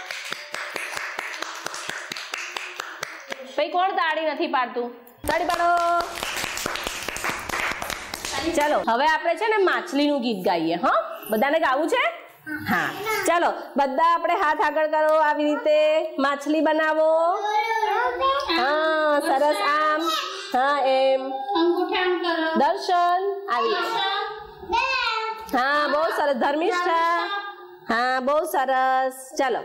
ભાઈ કોણ તાળી નથી પાડતું? તાળી પાડો. ચાલો હવે આપણે છે ને માછલીનું ગીત ગાઈએ. હા, બધાને ગાવું છે? હા, ચાલો બધા આપણે હાથ આગળ કરો, આવી રીતે માછલી બનાવો. હા, સરસ, આમ, હા એમ, દર્શન આવી. હા, બહુ સરસ ધર્મિષ્ઠા. હા, બહુ સરસ. ચાલો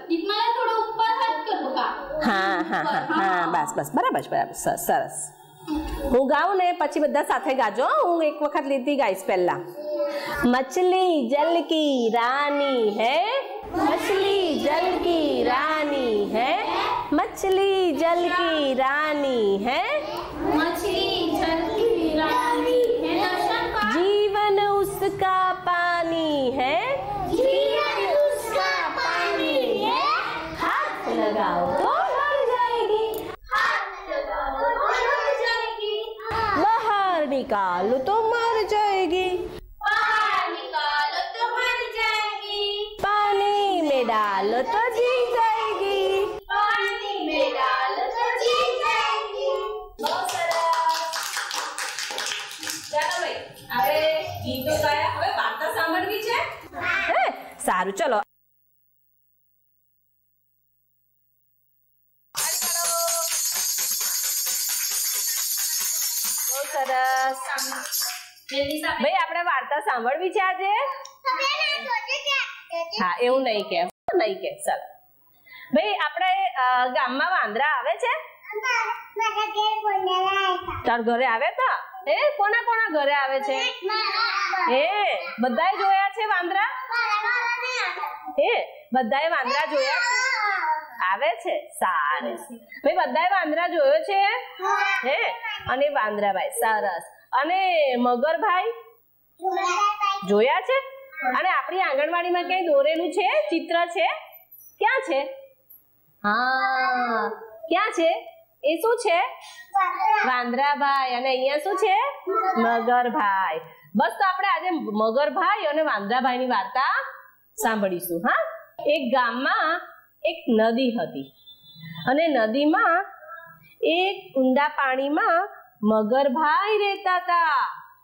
હા હા હા હા બસ બસ બરાબર બરાબર સરસ. હું ગાઉં ને પછી બધા સાથે ગાજો. હું એક વખત લીધી ગાઈશ પહેલા. मछली जल की रानी है, मछली जल की रानी है, मछली जल की रानी है, मछली जल की रानी है, जीवन उसका पानी है, जीवन उसका पानी है, हाथ लगाओ तो मर जाएगी, हाथ लगाओ तो मर जाएगी, बाहर निकालो तो मर जाएगी, बाहर निकालो तो मर जाएगी, पानी में डालो तो जी जाएगी. पानी में डालो तो जी जाएगी. बहुत સરસ. ચાલો ભાઈ આપણે ગીતો ગાયા, હવે વાર્તા સાંભળવી છે. હે સારું, ચલો. બહુ સરસ. ભાઈ આપણે વાર્તા સાંભળવી છે આજે. હા, એવું નહીં કે નહીં કે ચાલ ભાઈ આપણે ગામમાં વાંદરા આવે છે. તાર ઘરે આવ્યા તા? હે, કોના કોના ઘરે આવે છે? હે, બધાએ જોયા છે વાંદરા? હે, બધાએ વાંદરા જોયા છે? આવે છે, સારું. ભાઈ બધાએ વાંદરા જોયો છે? હે, અને વાંદરાભાઈ સરસ. અને મગરભાઈ જોયા છે? અને આપણી આંગણવાડીમાં ક્યાંય દોરેલું છે, ચિત્ર છે? ક્યાં છે? હા, ક્યાં છે? એ શું છે? વાંદરાભાઈ. અને અહીંયા શું છે? મગરભાઈ. બસ, તો આપણે આજે મગરભાઈ અને વાંદરાભાઈની વાર્તા સાંભળીશું. હા, એક ગામમાં એક નદી હતી અને નદીમાં એક ઊંડા પાણીમાં મગરભાઈ રહેતા હતા.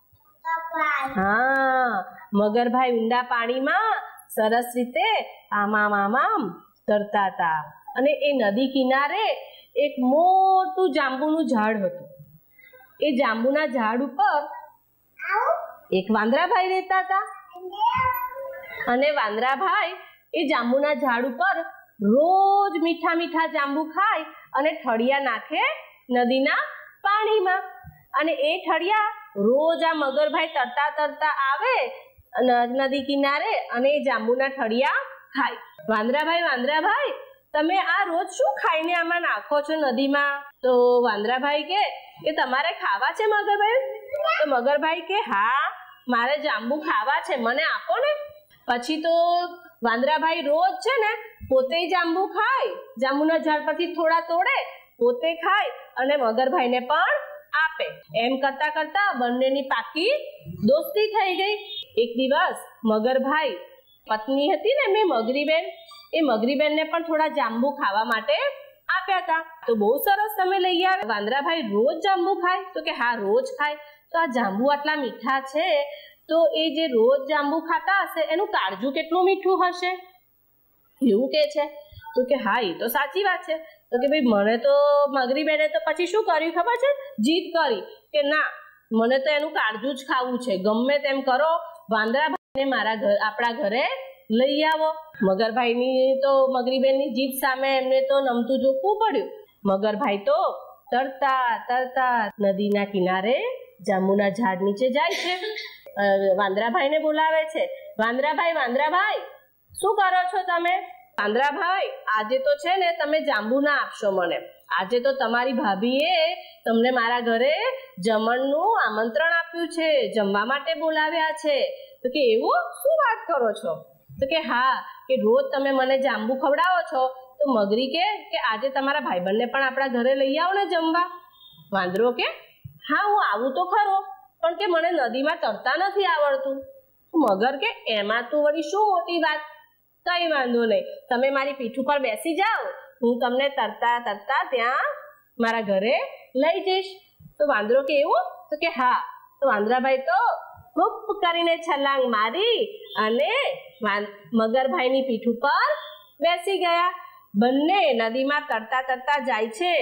હા, મગરભાઈ ઊંડા પાણીમાં સરસ રીતે આમામ આમામ તરતા હતા. અને એ નદી કિનારે એક મોટું જાંબુનું ઝાડ હતું. એ જાંબુના ઝાડ ઉપર એક વાંદરાભાઈ રહેતા હતા. અને વાંદરાભાઈ એ જાંબુના ઝાડ ઉપર રોજ મીઠા મીઠા જાંબુ ખાય અને ઠળિયા નાખે નદીના પાણીમાં. અને એ ઠળિયા રોજ આ મગરભાઈ તરતા તરતા આવે નદી કિનારે અને એ જાંબુના ઠળિયા ખાય. વાંદરાભાઈ વાંદરાભાઈ તમે આ રોજ શું ખાઈને આમાં નાખો છો નદીમાં? તો વાંદરાભાઈ કે એ તમારે ખાવા છે મગરભાઈ? તો મગરભાઈ કે હા, મારે જાંબુ ખાવા છે, મને આપો ને. પછી તો વાંદરાભાઈ રોજ છે ને પોતે જાંબુ ખાય, જાંબુના ઝાડ પરથી થોડા તોડે, પોતે ખાય અને મગરભાઈને પણ આપે. એમ કરતા કરતા બંનેની પાકી દોસ્તી થઈ ગઈ. એક દિવસ મગરભાઈ પત્ની હતી ને મેં મગરીબેન, એ મગરીબેનને પણ થોડા જાંબુ ખાવા માટે આપ્યા હતા. તો બહુ સરસ, તમે લઈ આવ્યા. વાંદરાભાઈ રોજ જાંબુ ખાય? તો કે હા, રોજ ખાય. તો આ જાંબુ આટલા મીઠા છે, તો એ જે રોજ જાંબુ ખાતા હશે એનું કાળજું કેટલું મીઠું હશે, એવું કે છે. તો કે હા, એ તો સાચી વાત છે. તો કે ભાઈ મને તો મગરી બેને તો પછી શું કર્યું ખબર છે, જીદ કરી કે ના મને તો એનું કાળજું જ ખાવું છે, ગમે તેમ કરો વાંદરાભાઈને મારા ઘર આપણા ઘરે લઈ આવો. મગરભાઈની તો મગરીબેનની જીદ સામે એમને તો નમતું જોખવું પડ્યું. મગરભાઈ તો તરતા તરતા નદીના કિનારે જાંબુના ઝાડ નીચે જાય છે. વાંદરાભાઈને બોલાવે છે, વાંદરાભાઈ વાંદરાભાઈ શું કરો છો તમે? વાંદરાભાઈ આજે તો છે ને તમે જાંબુ ના આપશો મને, આજે તો તમારી ભાભીએ તમને મારા ઘરે જમણનું આમંત્રણ આપ્યું છે, જમવા માટે બોલાવ્યા છે. તો કે એવું શું વાત કરો છો? તો કે હા, કે રોજ તમે મને જાંબુ ખવડાવો છો તો મગરી કે કે આજે તમારા ભાઈબંધને પણ આપણા ઘરે લઈ આવો ને જમવા. વાંદરો કે હા હું આવું તો ખરો, પણ કે મને નદીમાં તરતા નથી આવડતું. મગર કે એમાં તો વળી શું મોટી વાત, કઈ વાંધો નહીં, તમે મારી પીઠ ઉપર બેસી જાઓ, હું તમને તરતા તરતા ત્યાં મારા ઘરે લઈ જઈશ. તો વાંદરો કે એવું? તો કે હા. તો વાંદરાભાઈ તો ખૂબ કરીને છલાંગ મારી અને મગરભાઈની પીઠ ઉપર બેસી ગયા. બંને નદીમાં તરતા તરતા જાય છે.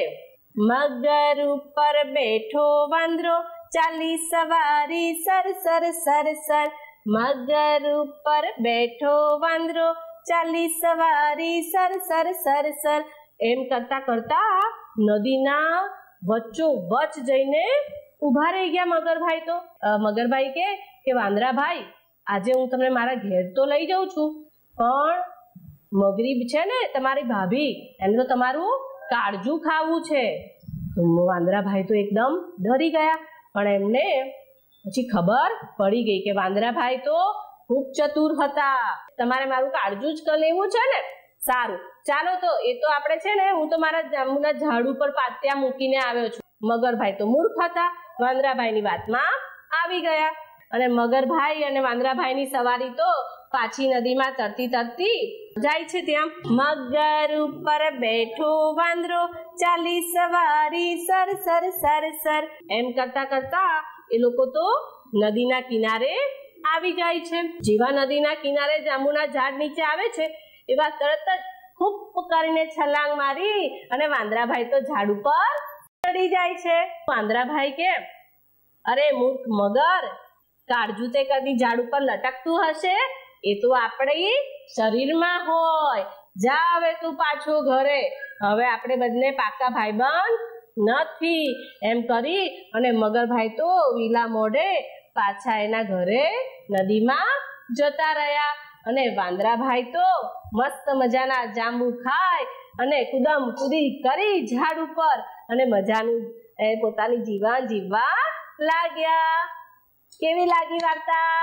મગર ઉપર બેઠો વાંદરો ચાલી સવારી સર સર સર સર. મગર ઉપર બેઠો વાંદરો ચાલી સવારી સર સર સર સર. એમ કરતા કરતા નદીના વચ્ચો વચ જઈને ઉભા રહી ગયા મગરભાઈ. તો મગરભાઈ કે કે વાંદરાભાઈ આજે હું તમને મારા ઘેર તો લઈ જાઉં છું, પણ મગરી છે ને તમારી ભાભી, એમને તો તમારું કાળજું ખાવું છે. વાંદરાભાઈ તો એકદમ ડરી ગયા, પણ એમને પછી ખબર પડી ગઈ કે વાંદરાભાઈ તો ખૂબ ચતુર હતા, તમારે મારું કાળજું જ લેવું છે ને. સારું ચાલો, તો એ તો આપણે છે ને હું તો મારા જાંબુના ઝાડ ઉપર પાત્યા મૂકીને આવ્યો છું. મગરભાઈ તો મૂર્ખ હતા, વાંદરાભાઈની વાતમાં આવી ગયા અને મગરભાઈ અને વાંદરાભાઈની સવારી તો પાછી નદીમાં તરતી તરતી જાય છે. ત્યાં મગર ઉપર બેઠો વાંદરો ચાલી સવારી સર સર સર સર. એમ કરતા કરતા એ લોકો તો નદીના કિનારે આવી જાય છે. જેવા નદીના કિનારે જાંબુના ઝાડ નીચે આવે છે એવા તરત જ ખૂબ કરીને છલાંગ મારી અને વાંદરાભાઈ તો ઝાડ ઉપર ચડી જાય છે. વાંદરાભાઈ કે અરે મૂર્ખ મગર, કાળજું તે કદી ઝાડ ઉપર લટકતું હશે, એ તો આપણી શરીરમાં હોય. જા હવે તું પાછો ઘરે, હવે આપણે બંને પાકા ભાઈબંધ નથી. એમ કરી અને મગરભાઈ તો વિલા મોઢે પાછા એના ઘરે નદીમાં જતા રહ્યા અને વાંદરાભાઈ તો મસ્ત મજાના જાંબુ ખાય અને કુદમ કુદી કરી ઝાડ ઉપર અને મજાનું એ પોતાની જીવન જીવવા લાગ્યા. કેવી લાગી વાર્તા?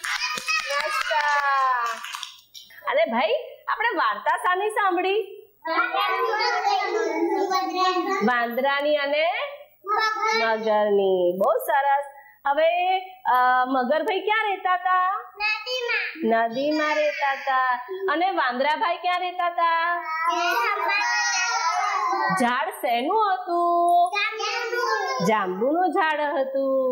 અરે ભાઈ આપણે વાર્તા શાની સાંભળી? વાંદરાની અને મગરની. બહુ સરસ. હવે મગરભાઈ ક્યાં રહેતા હતા? નદીમાં રહેતા હતા. અને વાંદરાભાઈ ક્યાં રહેતા હતા? ઝાડ શેનું હતું? જાંબુનું ઝાડ હતું.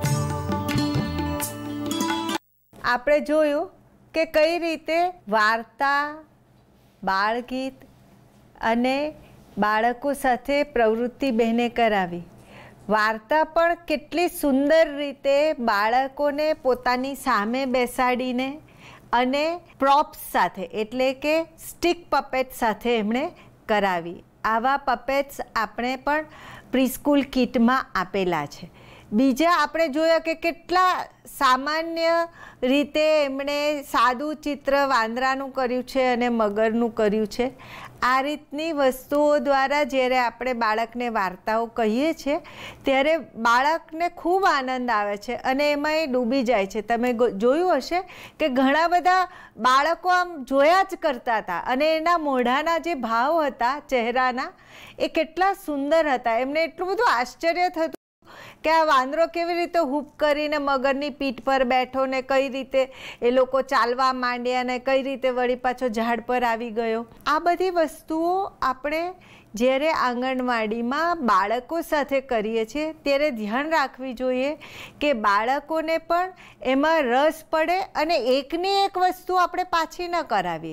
આપણે જોયું કે કઈ રીતે વાર્તા, બાળગીત અને બાળકો સાથે પ્રવૃત્તિ બહેને કરાવી. વાર્તા પણ કેટલી સુંદર રીતે બાળકોને પોતાની સામે બેસાડીને અને પ્રોપ્સ સાથે એટલે કે સ્ટિક પપેટ સાથે એમણે કરાવી. આવા પપેટ્સ આપણે પણ પ્રીસ્કૂલ કિટમાં આપેલા છે. બીજા આપણે જોયા કે કેટલા સામાન્ય રીતે એમણે સાદું ચિત્ર વાંદરાનું કર્યું છે અને મગરનું કર્યું છે. આ રીતની વસ્તુઓ દ્વારા જ્યારે આપણે બાળકને વાર્તાઓ કહીએ છીએ ત્યારે બાળકને ખૂબ આનંદ આવે છે અને એમાં એ ડૂબી જાય છે. તમે જોયું હશે કે ઘણા બધા બાળકો આમ જોયા જ કરતા હતા અને એના મોઢાના જે ભાવ હતા ચહેરાના એ કેટલા સુંદર હતા. એમને એટલું બધું આશ્ચર્ય થતું કે આ વાંદરો કેવી રીતે હૂપ કરીને મગરની પીઠ પર બેઠો ને કઈ રીતે એ લોકો ચાલવા માંડ્યા ને કઈ રીતે વળી પાછો ઝાડ પર આવી ગયો. આ બધી વસ્તુઓ આપણે જ્યારે આંગણવાડીમાં બાળકો સાથે કરીએ છીએ ત્યારે ધ્યાન રાખવી જોઈએ કે બાળકોને પણ એમાં રસ પડે અને એકની એક વસ્તુ આપણે પાછી ન કરાવીએ.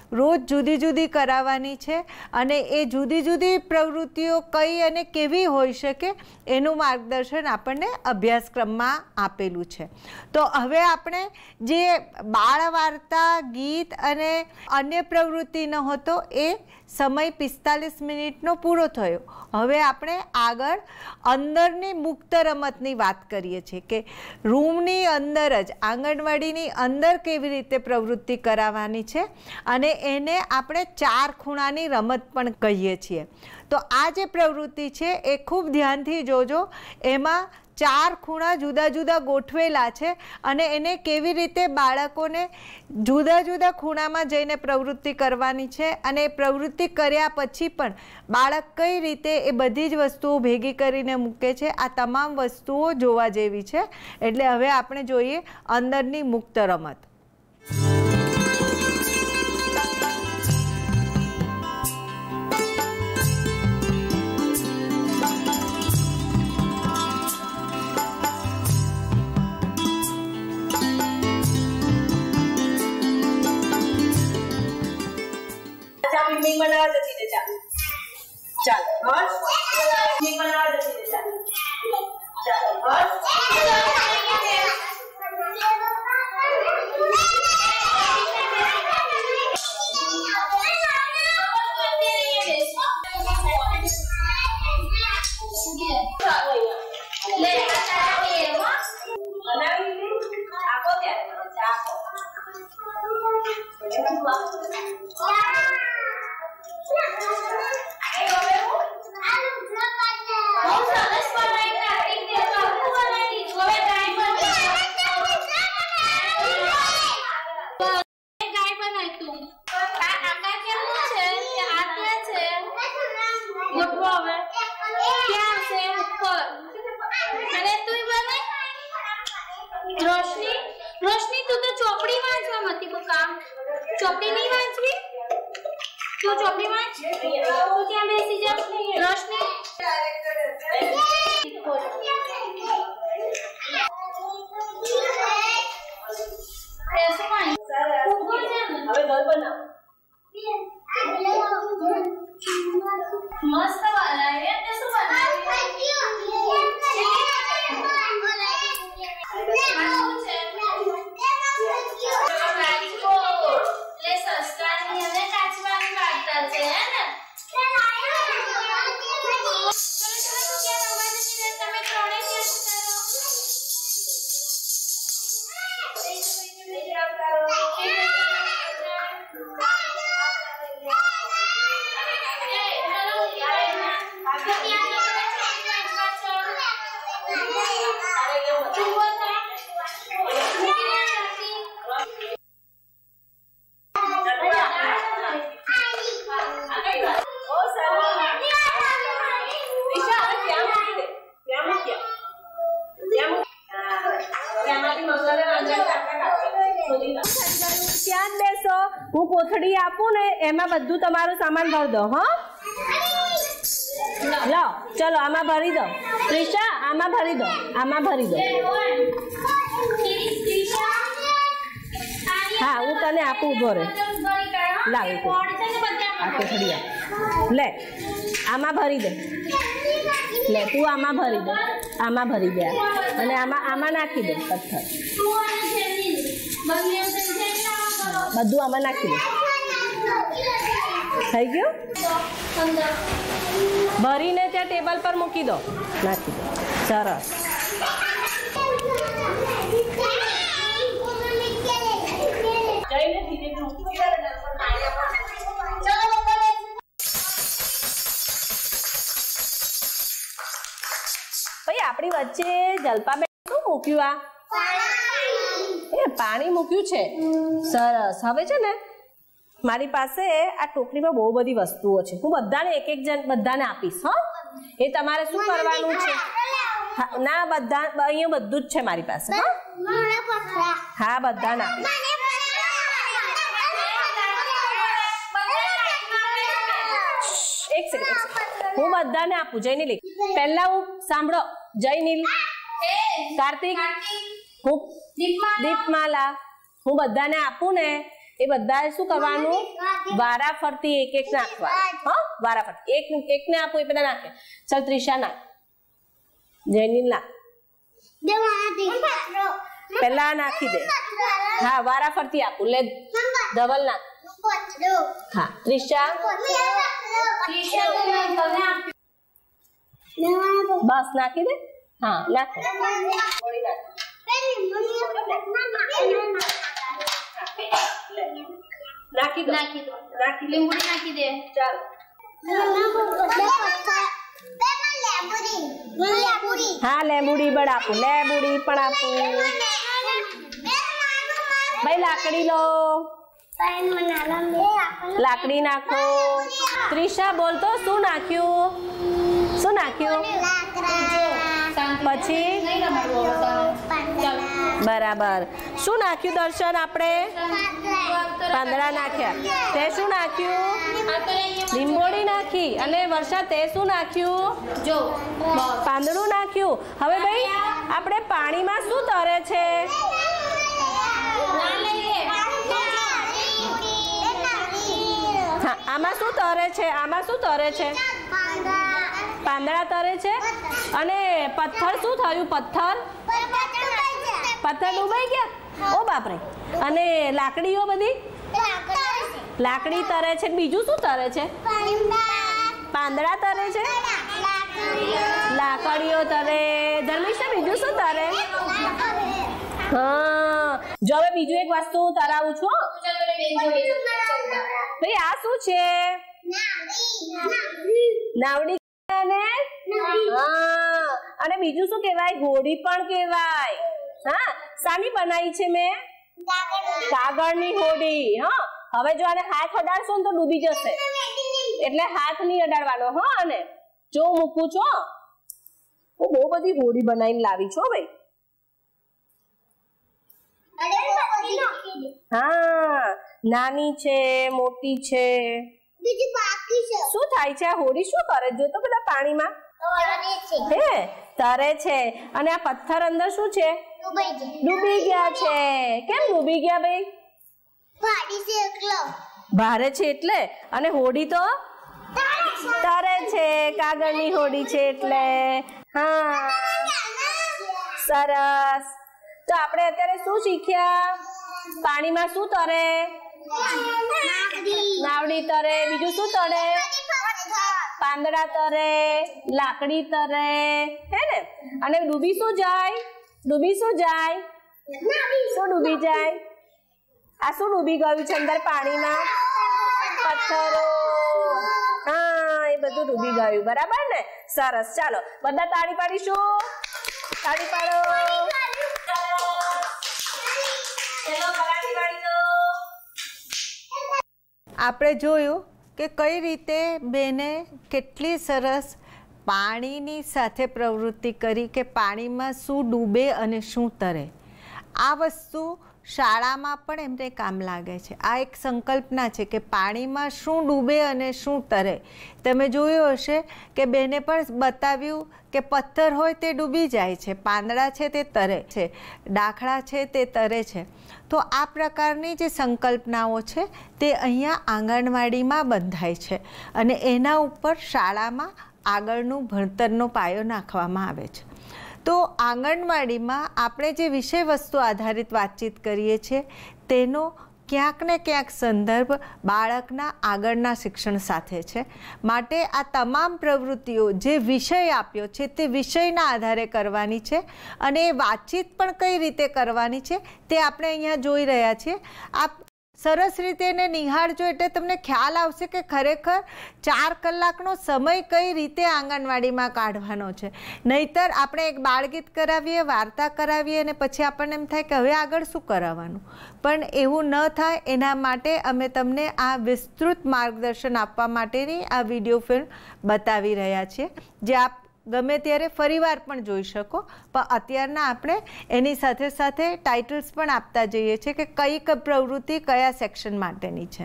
રોજ જુદી જુદી કરાવવાની છે અને એ જુદી જુદી પ્રવૃત્તિઓ કઈ અને કેવી હોઈ શકે એનું માર્ગદર્શન આપણને અભ્યાસક્રમમાં આપેલું છે. તો હવે આપણે જે બાળ વાર્તા, ગીત અને અન્ય પ્રવૃત્તિનો હતો એ સમય પિસ્તાલીસ મિનિટનો પૂરો થયો. હવે આપણે આગળ અંદરની મુક્ત રમતની વાત કરીએ છીએ કે રૂમની અંદર જ, આંગણવાડીની અંદર કેવી રીતે પ્રવૃત્તિ કરાવવાની છે અને એને આપણે ચાર ખૂણાની રમત પણ કહીએ છીએ. તો આ જે પ્રવૃત્તિ છે એ ખૂબ ધ્યાનથી જોજો. એમાં ચાર ખૂણા જુદા જુદા ગોઠવેલા છે અને એને કેવી રીતે બાળકોને જુદા જુદા ખૂણામાં જઈને પ્રવૃત્તિ કરવાની છે અને એ પ્રવૃત્તિ કર્યા પછી પણ બાળક કઈ રીતે એ બધી જ વસ્તુઓ ભેગી કરીને મૂકે છે, આ તમામ વસ્તુઓ જોવા જેવી છે. એટલે હવે આપણે જોઈએ અંદરની મુક્ત રમત. मीटिंग बनावा जती दे चाल चाल बस मीटिंग बनावा जती दे चाल चाल बस ले अच्छा ये बनावी दी आपो त्यारे चाको रोशनी रोशनी तू तो चोपड़ी वांचवा मती को काम चोपड़ी नहीं वांचवी तू चोपड़ी वांच तू क्या बेसी जा रोशनी ऐसे वांच હવે ઘર બનાવ मस्त वाला है कैसे बनाया હું કોથળી આપું ને એમાં બધું તમારું સામાન ભરી દો. હા લો ચલો આમાં ભરી દો. ત્રિષા આમાં ભરી દો, આમાં ભરી દો. હા હું તને આપું, ઉભો રે. લાવ આ કોથળી આપ. લે આમાં ભરી દે. લે તું આમાં ભરી દે, આમાં ભરી દે અને આમાં આમાં નાખી દે પથ્થર. બધું આમાં નાખી દે. થઈ ગયું? ભરીને ત્યાં ટેબલ પર મૂકી દો. નાખી દો. સરસ. ભાઈ આપણી વચ્ચે જલપાબેન શું મૂક્યું? આ એ પાણી મૂક્યું છે. સરસ. હવે છે ને મારી પાસે આ ટોપલીમાં બહુ બધી વસ્તુઓ છે. હું બધાને એક એક જણ બધાને આપીશ. હા એ તમારે શું કરવાનું છે? ના બધા અહીંયા બધું જ છે મારી પાસે. હા બધાને આપીશ. એક સેકન્ડ હું બધાને આપું. જયનીલ પહેલા હું સાંભળો. જયનીલ, કાર્તિક, હું દીપમાલા, હું બધાને આપું ને એ બધા શું કરવાનું વારા ફરતી એક એક નાખવા હા વારા ફરતી એક એક ને આપો એ બધા નાખે ચાલ ત્રિષા નાખ જૈનિલ નાખ પેલા નાખી દે હા વારા ફરતી આપું લે ધવલ નાખ હા ત્રિષા બસ નાખી દે હા નાખ નાખી દો નાખી દો નાખી લીંબુડી નાખી દે ચાલો હા લેબુડી પણ આપું લેબુડી પણ આપું ભાઈ લાકડી લો લાકડી નાખો ત્રિષા બોલ તો શું નાખ્યું શું નાખ્યું પછી બરાબર શું નાખ્યું દર્શન આપણે પાંદડા નાખ્યા તે શું નાખ્યું લીંબોડી નાખી અને વર્ષા તે શું નાખ્યું જો પાંદડું નાખ્યું હવે ભાઈ આપણે પાણીમાં શું તરે છે હા આમાં શું તરે છે આમાં શું તરે છે પાંદડા તરે છે અને પથ્થર શું થયું પથ્થર પથ્થર ડૂબાઈ ગયા ઓ બાપરે અને લાકડીઓ બધી લાકડી તરે છે બીજું શું તરે છે પાંદડા તરે છે લાકડીઓ તરે ધર્મિષ્ઠા બીજું શું તરે હા જો હવે બીજું એક વસ્તુ હું તરાવું છું ભાઈ આ શું છે નાવડી અને બીજું શું કહેવાય ઘોડી પણ કહેવાય હા સાની બનાવી છે મેં કાગળની હોડી હા હવે જો આને હાથ અડાડશો ને તો ડૂબી જશે એટલે હાથ નહીં અડાડવાનો હા અને જો મૂકું છો હું બહુ બધી હોડી બનાવીને લાવી છો ભાઈ હા નાની છે મોટી છે શું થાય છે આ હોડી શું કરે જો તો બધા પાણીમાં હે તરે છે અને આ પથ્થર અંદર શું છે ડૂબી ગયા છે કેમ ડૂબી ગયા ભાઈ ભારે છે એટલે અને હોડી તો તરે છે કાગળની હોડી છે એટલે હા સરસ તો આપણે અત્યારે શું શીખ્યા પાણીમાં શું તરે નાવડી તરે બીજું શું તરે પાંદડા તરે લાકડી તરે હે ને અને ડૂબી શું જાય ડૂબી શું જાય શું ડૂબી જાય આ શું ડૂબી ગયું છે અંદર પાણીમાં પથ્થરો હા એ બધું ડૂબી ગયું બરાબર ને સરસ ચાલો બધા તાળી પાડીશું તાળી પાડો આપણે જોયું કે કઈ રીતે બેને કેટલી સરસ પાણીની સાથે પ્રવૃત્તિ કરી કે પાણીમાં શું ડૂબે અને શું તરે આ વસ્તુ શાળામાં પણ એમને કામ લાગે છે આ એક સંકલ્પના છે કે પાણીમાં શું ડૂબે અને શું તરે તમે જોયું હશે કે બેને પણ બતાવ્યું કે પથ્થર હોય તે ડૂબી જાય છે પાંદડા છે તે તરે છે ડાખડા છે તે તરે છે તો આ પ્રકારની જે સંકલ્પનાઓ છે તે અહીંયા આંગણવાડીમાં બંધાય છે અને એના ઉપર શાળામાં આગળનું ભણતરનો પાયો નાખવામાં આવે છે તો આંગણવાડીમાં આપણે જે વિષય વસ્તુ આધારિત વાતચીત કરીએ છીએ તેનો ક્યાંક ને ક્યાંક સંદર્ભ બાળકના આગળના શિક્ષણ સાથે છે માટે આ તમામ પ્રવૃત્તિઓ જે વિષય આપ્યો છે તે વિષયના આધારે કરવાની છે અને એ વાતચીત પણ કઈ રીતે કરવાની છે તે આપણે અહીંયા જોઈ રહ્યા છીએ આપ સરસ રીતે એને નિહાળજો એટલે તમને ખ્યાલ આવશે કે ખરેખર ચાર કલાકનો સમય કઈ રીતે આંગણવાડીમાં કાઢવાનો છે નહીતર આપણે એક બાળગીત કરાવીએ વાર્તા કરાવીએ અને પછી આપણને એમ થાય કે હવે આગળ શું કરાવવાનું પણ એવું ન થાય એના માટે અમે તમને આ વિસ્તૃત માર્ગદર્શન આપવા માટેની આ વિડીયો ફિલ્મ બતાવી રહ્યા છીએ જે આપ ગમે ત્યારે ફરીવાર પણ જોઈ શકો પણ અત્યારના આપણે એની સાથે સાથે ટાઇટલ્સ પણ આપતા જઈએ છીએ કે કઈ પ્રવૃત્તિ કયા સેક્શન માટેની છે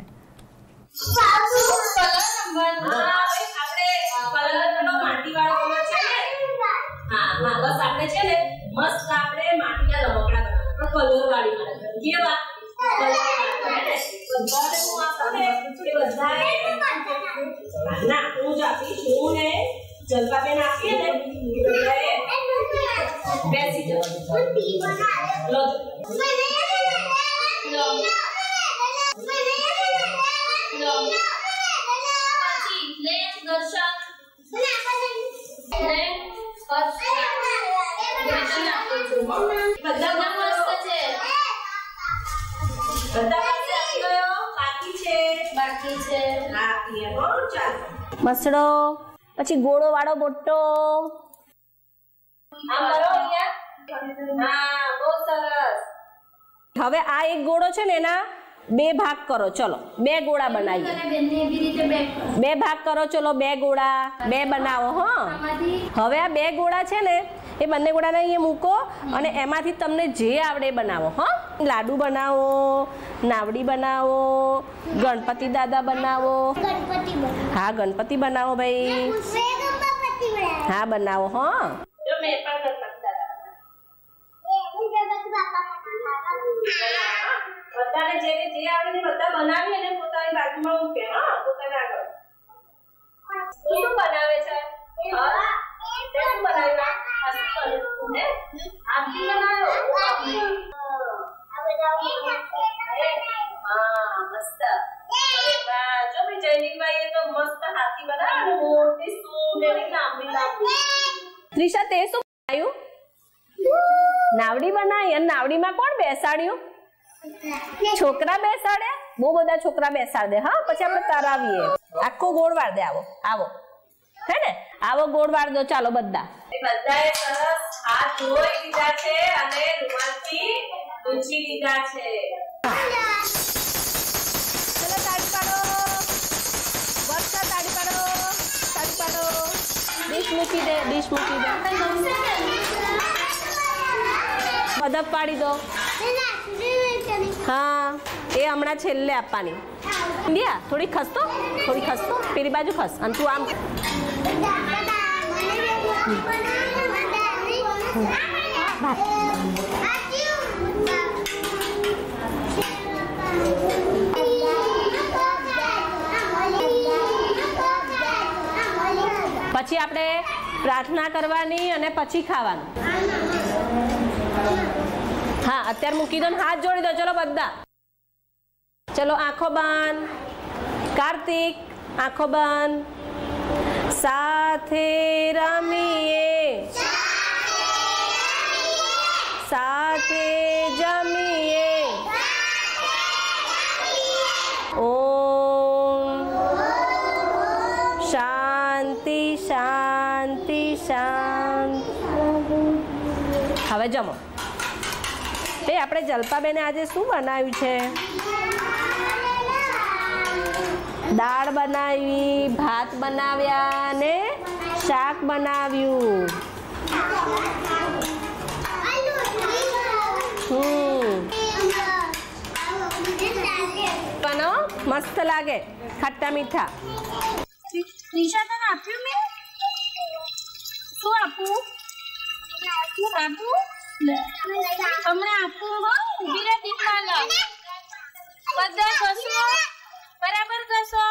મસ્ત આપણે માટીના રમકડા બનાવવા કલર વાળી કેવા બધાને હું આપું ને એ બધાએ ના હું જ આપીશ હું ને જલપાબેન આપીએ ને એ બધાએ બેસી જવાનું લો મસડો પછી ગોળો વાળો મોટો હવે આ એક ગોળો છે ને એના બે ભાગ કરો ચલો બે ગોળા બનાવીએ બે ભાગ કરો ચલો બે ગોળા બે બનાવો હા હવે આ બે ગોળા છે ને એ બંને ગોળાને અહીંયા મૂકો અને એમાંથી તમને જે આવડે એ બનાવો હા લાડુ બનાવો નાવડી બનાવો ગણપતિ દાદા બનાવો હા ગણપતિ બનાવો ભાઈ હા બનાવો હા બધાને જે જે આવડે ને બધા બનાવી અને પોતાની બાજુમાં મૂકે હા પોતાને આગળ શું બનાવે છે હા તે શું બનાવ્યું હે આખી બનાવ્યો હા મસ્ત વાહ જો ભી જયદીપભાઈ એ તો મસ્ત હાથી બનાવ્યો મોટી સૂંઢ એની લાંબી લાંબી ત્રિષા તે શું બનાવ્યું નાવડી બનાવી અને નાવડીમાં કોણ બેસાડ્યું છોકરા બેસાડે બહુ બધા છોકરા બેસાડે હા પછી આપણે તરાવીએ આખો ગોળ વાર દે આવો આવો હે ને આવો ગોળ વાર દો ચાલો બધા એ બધાએ સરસ હાથ ધોઈ લીધા છે અને રૂમાલથી લૂછી લીધા છે ચલો તાળી પાડો વર્ષા તાળી પાડો તાળી પાડો ડીશ મૂકી દે ડીશ મૂકી દે પદક પાડી દો હા એ હમણાં છેલ્લે આપવાની ઇન્ડિયા થોડી ખસતો થોડી ખસતો પેલી બાજુ ખસ અને તું આમ પછી આપણે પ્રાર્થના કરવાની અને પછી ખાવાનું હા અત્યારે મૂકી દો હાથ જોડી દો ચલો બધા ચલો આંખો બંધ કાર્તિક આંખો બંધ સાથે રમીએ સાથે જમીએ ઓમ શાંતિ શાંતિ શાંતિ હવે જમો એ આપણે જલપાબેને આજે શું બનાવ્યું છે દાળ બનાવી ભાત બનાવ્યા અને શાક બનાવ્યું હમ બનો મસ્ત લાગે ખટ્ટા મીઠા નિશા તને આપ્યું મેં શું આપું શું આપું હમણાં આપું હો ઊભી રહે દીપા બધા ઘસો બરાબર ઘસો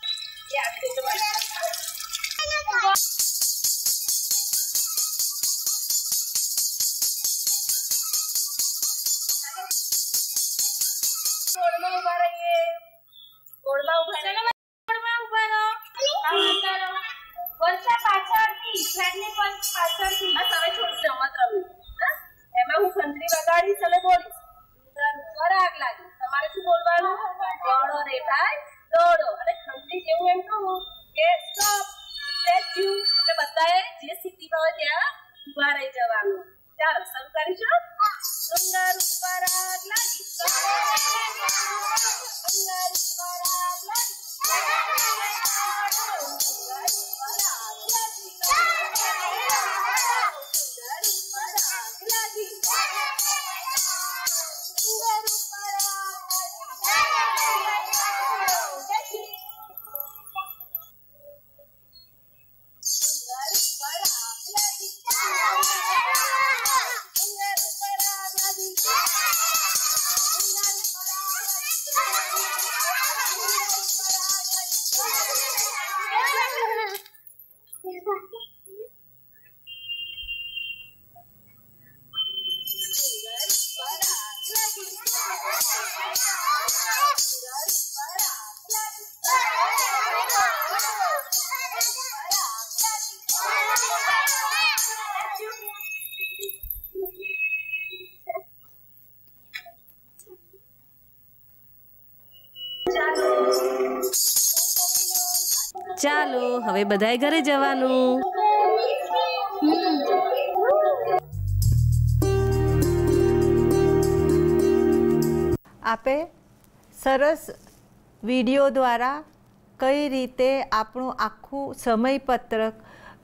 ગોળમાં ઉભા રહીએ ગોળમાં ઉભા રહીએ ગોળમાં ઉભા રહો વર્ષા પાછળથી ફ્રેન્ડની પાછળથી આ તમે છોડી રમત રમી એમાં હું ખંજરી વગાડીશ અને બોલીશ આગ લાગી તમારે શું બોલવાનું દોડો રે ભાઈ દોડો અને ખંજરી જેવું એમ કહું કે સ્ટોપ સ્ટેચ્યુ એટલે ચાલો હવે બધાએ ઘરે જવાનું. આપે સરસ વિડીયો દ્વારા કઈ રીતે આપણું આખું સમયપત્રક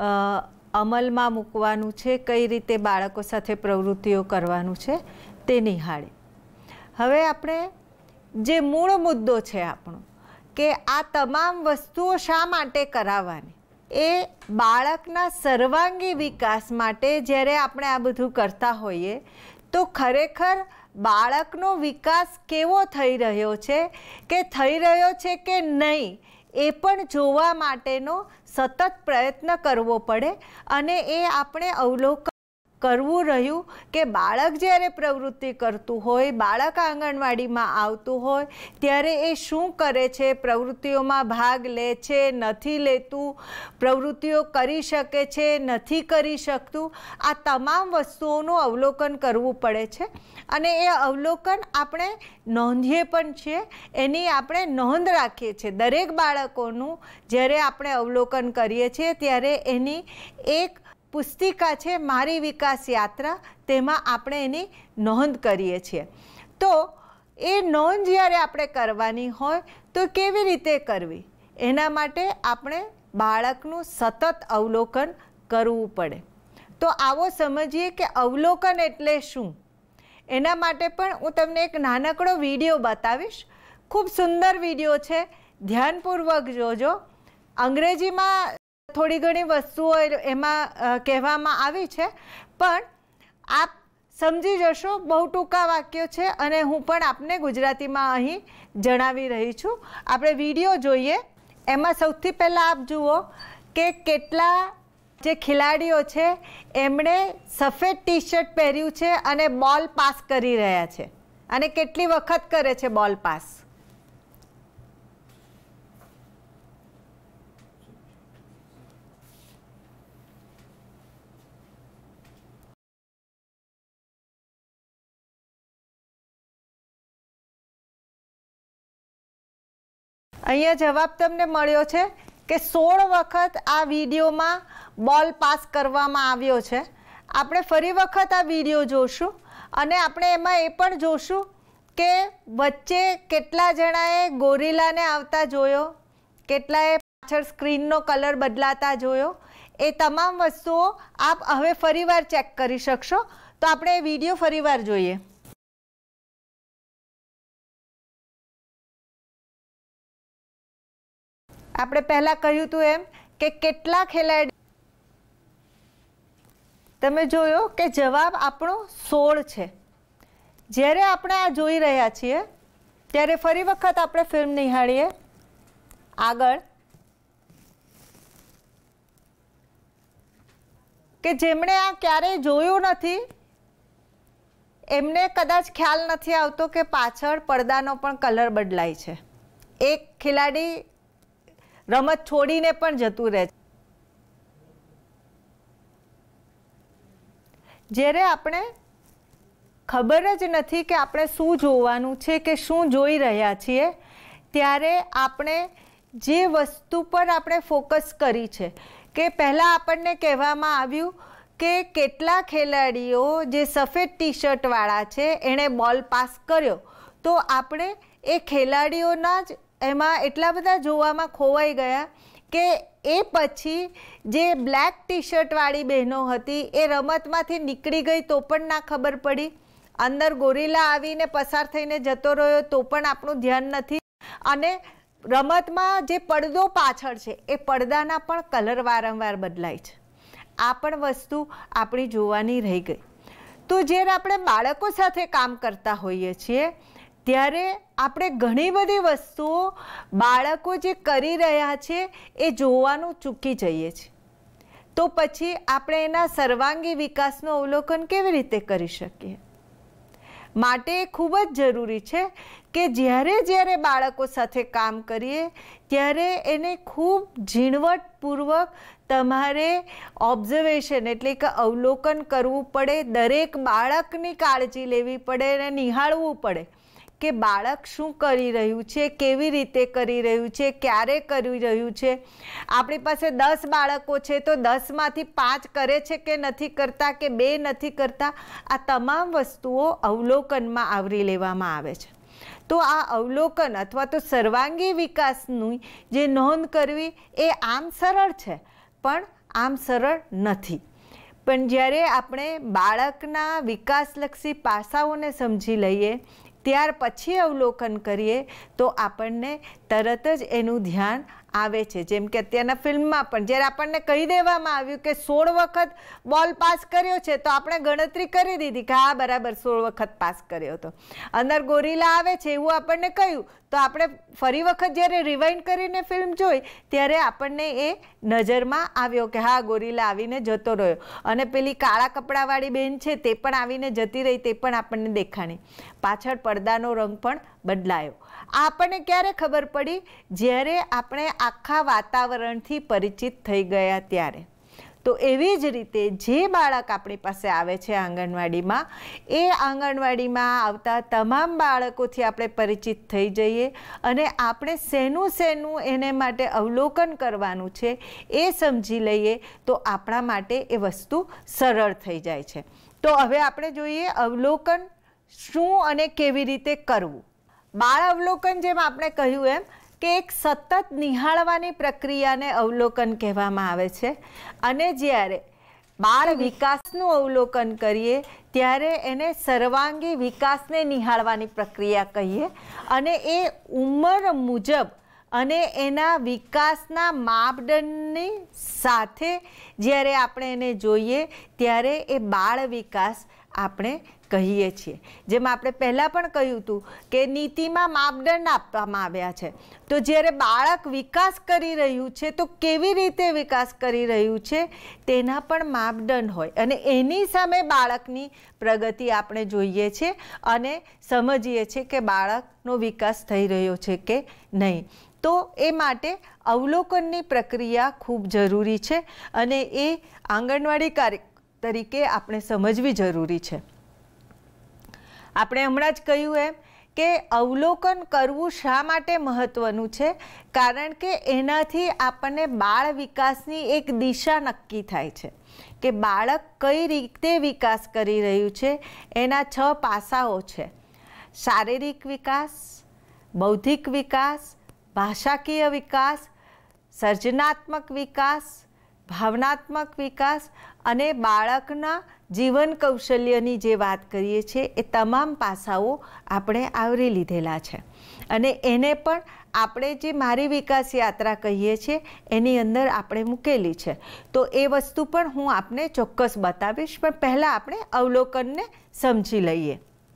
અમલમાં મૂકવાનું છે, કઈ રીતે બાળકો સાથે પ્રવૃત્તિઓ કરવાનું છે તે નિહાળી. હવે આપણે જે મૂળ મુદ્દો છે આપણો કે આ તમામ વસ્તુઓ શા માટે કરાવવાની, એ બાળકના સર્વાંગી વિકાસ માટે જ્યારે આપણે આ બધું કરતા હોઈએ તો ખરેખર બાળકનો વિકાસ કેવો થઈ રહ્યો છે કે થઈ રહ્યો છે કે નહીં એ પણ જોવા માટેનો સતત પ્રયત્ન કરવો પડે. અને એ આપણે અવલોકન કરવું રહ્યું કે બાળક જ્યારે પ્રવૃત્તિ કરતું હોય, બાળક આંગણવાડીમાં આવતું હોય ત્યારે એ શું કરે છે, પ્રવૃત્તિઓમાં ભાગ લે છે, નથી લેતું, પ્રવૃત્તિઓ કરી શકે છે, નથી કરી શકતું, આ તમામ વસ્તુઓનું અવલોકન કરવું પડે છે. અને એ અવલોકન આપણે નોંધીએ પણ છીએ, એની આપણે નોંધ રાખીએ છીએ. દરેક બાળકોનું જ્યારે આપણે અવલોકન કરીએ છીએ ત્યારે એની એક પુસ્તિકા છે મારી વિકાસ યાત્રા, તેમાં આપણે એની નોંધ કરીએ છીએ. તો એ નોંધ જ્યારે આપણે કરવાની હોય તો કેવી રીતે કરવી, એના માટે આપણે બાળકનું સતત અવલોકન કરવું પડે. તો આવો સમજીએ કે અવલોકન એટલે શું. એના માટે પણ હું તમને એક નાનકડો વિડીયો બતાવીશ. ખૂબ સુંદર વિડીયો છે, ધ્યાનપૂર્વક જોજો. અંગ્રેજીમાં થોડી ઘણી વસ્તુઓ એમાં કહેવામાં આવી છે, પણ આપ સમજી જશો. બહુ ટૂંકા વાક્યો છે અને હું પણ આપને ગુજરાતીમાં અહીં જણાવી રહી છું. આપણે વિડીયો જોઈએ. એમાં સૌથી પહેલાં આપ જુઓ કે કેટલા જે ખેલાડીઓ છે એમણે સફેદ ટી શર્ટ પહેર્યું છે અને બોલ પાસ કરી રહ્યા છે. અને કેટલી વખત કરે છે બોલ પાસ. અહીંયા જવાબ તમને મળ્યો છે કે સોળ વખત આ વિડીયોમાં બોલ પાસ કરવામાં આવ્યો છે. આપણે ફરી વખત આ વિડીયો જોશું અને આપણે એમાં એ પણ જોશું કે વચ્ચે કેટલા જણાએ ગોરીલાને આવતા જોયો, કેટલાએ પાછળ સ્ક્રીનનો કલર બદલાતા જોયો. એ તમામ વસ્તુઓ આપ હવે ફરીવાર ચેક કરી શકશો. તો આપણે એ વિડીયો ફરીવાર જોઈએ. આપણે પહેલાં કહ્યું હતું એમ કે કેટલા ખેલાડી, તમે જોયો કે જવાબ આપણો સોળ છે. જ્યારે આપણે આ જોઈ રહ્યા છીએ ત્યારે ફરી વખત આપણે ફિલ્મ નિહાળીએ. આગળ કે જેમણે આ ક્યારેય જોયું નથી એમને કદાચ ખ્યાલ નથી આવતો કે પાછળ પડદાનો પણ કલર બદલાય છે. એક ખેલાડી રમત છોડીને પણ જતું રહે છે. જ્યારે આપણે ખબર જ નથી કે આપણે શું જોવાનું છે કે શું જોઈ રહ્યા છીએ ત્યારે આપણે જે વસ્તુ પર આપણે ફોકસ કરી છે કે પહેલાં આપણને કહેવામાં આવ્યું કે કેટલા ખેલાડીઓ જે સફેદ ટી શર્ટવાળા છે એણે બોલ પાસ કર્યો, તો આપણે એ ખેલાડીઓના જ એમાં એટલા બધા જોવામાં ખોવાઈ ગયા કે એ પછી જે બ્લેક ટી શર્ટવાળી બહેનો હતી એ રમતમાંથી નીકળી ગઈ તો પણ ના ખબર પડી. અંદર ગોરીલા આવીને પસાર થઈને જતો રહ્યો તો પણ આપણું ધ્યાન નથી. અને રમતમાં જે પડદો પાછળ છે એ પડદાના પણ કલર વારંવાર બદલાય છે. આ પણ વસ્તુ આપણી જોવાની રહી ગઈ. તો જ્યારે આપણે બાળકો સાથે કામ કરતા હોઈએ છીએ ત્યારે આપણે ઘણી બધી વસ્તુઓ બાળકો જે કરી રહ્યા છે એ જોવાનું ચૂકી જઈએ છીએ. તો પછી આપણે એના સર્વાંગી વિકાસનું અવલોકન કેવી રીતે કરી શકીએ. માટે ખૂબ જ જરૂરી છે કે જ્યારે જ્યારે બાળકો સાથે કામ કરીએ ત્યારે એને ખૂબ ઝીણવટપૂર્વક તમારે ઓબ્ઝર્વેશન એટલે કે અવલોકન કરવું પડે. દરેક બાળકની કાળજી લેવી પડે અને નિહાળવું પડે કે બાળક શું કરી રહ્યું છે, કેવી રીતે કરી રહ્યું છે, ક્યારે કરી રહ્યું છે. આપણી પાસે દસ બાળકો છે તો દસમાંથી પાંચ કરે છે કે નથી કરતા, કે બે નથી કરતા. આ તમામ વસ્તુઓ અવલોકનમાં આવરી લેવામાં આવે છે. તો આ અવલોકન અથવા તો સર્વાંગી વિકાસની જે નોંધ કરવી એ આમ સરળ છે, પણ આમ સરળ નથી. પણ જ્યારે આપણે બાળકના વિકાસલક્ષી પાસાઓને સમજી લઈએ, ત્યાર પછી અવલોકન કરીએ તો આપણને તરત જ એનું ધ્યાન આવે છે. જેમ કે અત્યારના ફિલ્મમાં પણ જ્યારે આપણને કહી દેવામાં આવ્યું કે સોળ વખત બોલ પાસ કર્યો છે તો આપણે ગણતરી કરી દીધી કે હા બરાબર સોળ વખત પાસ કર્યો હતો. અંદર ગોરીલા આવે છે એવું આપણને કહ્યું તો આપણે ફરી વખત જ્યારે રિવાઇન્ડ કરીને ફિલ્મ જોઈ ત્યારે આપણને એ નજરમાં આવ્યો કે હા ગોરીલા આવીને જતો રહ્યો, અને પેલી કાળા કપડાવાળી બેન છે તે પણ આવીને જતી રહી, તે પણ આપણને દેખાણી. પાછળ પડદાનો રંગ પણ બદલાયો. આ આપણને ક્યારે ખબર પડી? જ્યારે આપણે આખા વાતાવરણથી પરિચિત થઈ ગયા ત્યારે. તો એવી જ રીતે જે બાળક આપણી પાસે આવે છે આંગણવાડીમાં, એ આંગણવાડીમાં આવતા તમામ બાળકોથી આપણે પરિચિત થઈ જઈએ અને આપણે શેનું શેનું એને માટે અવલોકન કરવાનું છે એ સમજી લઈએ તો આપણા માટે એ વસ્તુ સરળ થઈ જાય છે. તો હવે આપણે જોઈએ અવલોકન શું અને કેવી રીતે કરવું. બાળ અવલોકન જેમ આપણે કહ્યું એમ કે એક સતત નિહાળવાની પ્રક્રિયાને અવલોકન કહેવામાં આવે છે. અને જ્યારે બાળ વિકાસનું અવલોકન કરીએ ત્યારે એને સર્વાંગી વિકાસને નિહાળવાની પ્રક્રિયા કહીએ. અને એ ઉંમર મુજબ અને એના વિકાસના માપદંડની સાથે જ્યારે આપણે એને જોઈએ ત્યારે એ બાળ વિકાસ આપણે કહીએ છીએ. જેમ આપણે પહેલાં પણ કહ્યું હતું કે નીતિમાં માપદંડ આપવામાં આવ્યા છે. તો જ્યારે બાળક વિકાસ કરી રહ્યું છે તો કેવી રીતે વિકાસ કરી રહ્યું છે તેના પણ માપદંડ હોય, અને એની સામે બાળકની પ્રગતિ આપણે જોઈએ છીએ અને સમજીએ છીએ કે બાળકનો વિકાસ થઈ રહ્યો છે કે નહીં. તો એ માટે અવલોકનની પ્રક્રિયા ખૂબ જરૂરી છે અને એ આંગણવાડી કાર્ય તરીકે આપણે સમજવી જરૂરી છે. આપણે હમણાં જ કહ્યું એમ કે અવલોકન કરવું શા માટે મહત્ત્વનું છે? કારણ કે એનાથી આપણને બાળ વિકાસની એક દિશા નક્કી થાય છે કે બાળક કઈ રીતે વિકાસ કરી રહ્યું છે. એના છ પાસાઓ છે: શારીરિક વિકાસ, બૌદ્ધિક વિકાસ, ભાષાકીય વિકાસ, સર્જનાત્મક વિકાસ, ભાવનાત્મક વિકાસ અને બાળકના જીવન કૌશલ્યની જે વાત કરીએ છીએ એ તમામ પાસાઓ આપણે આવરી લીધેલા છે. અને એને પણ આપણે જે મારી વિકાસ યાત્રા કહીએ છીએ એની અંદર આપણે મૂકેલી છે. તો એ વસ્તુ પણ હું આપને ચોક્કસ બતાવીશ, પણ પહેલાં આપણે અવલોકનને સમજી લઈએ.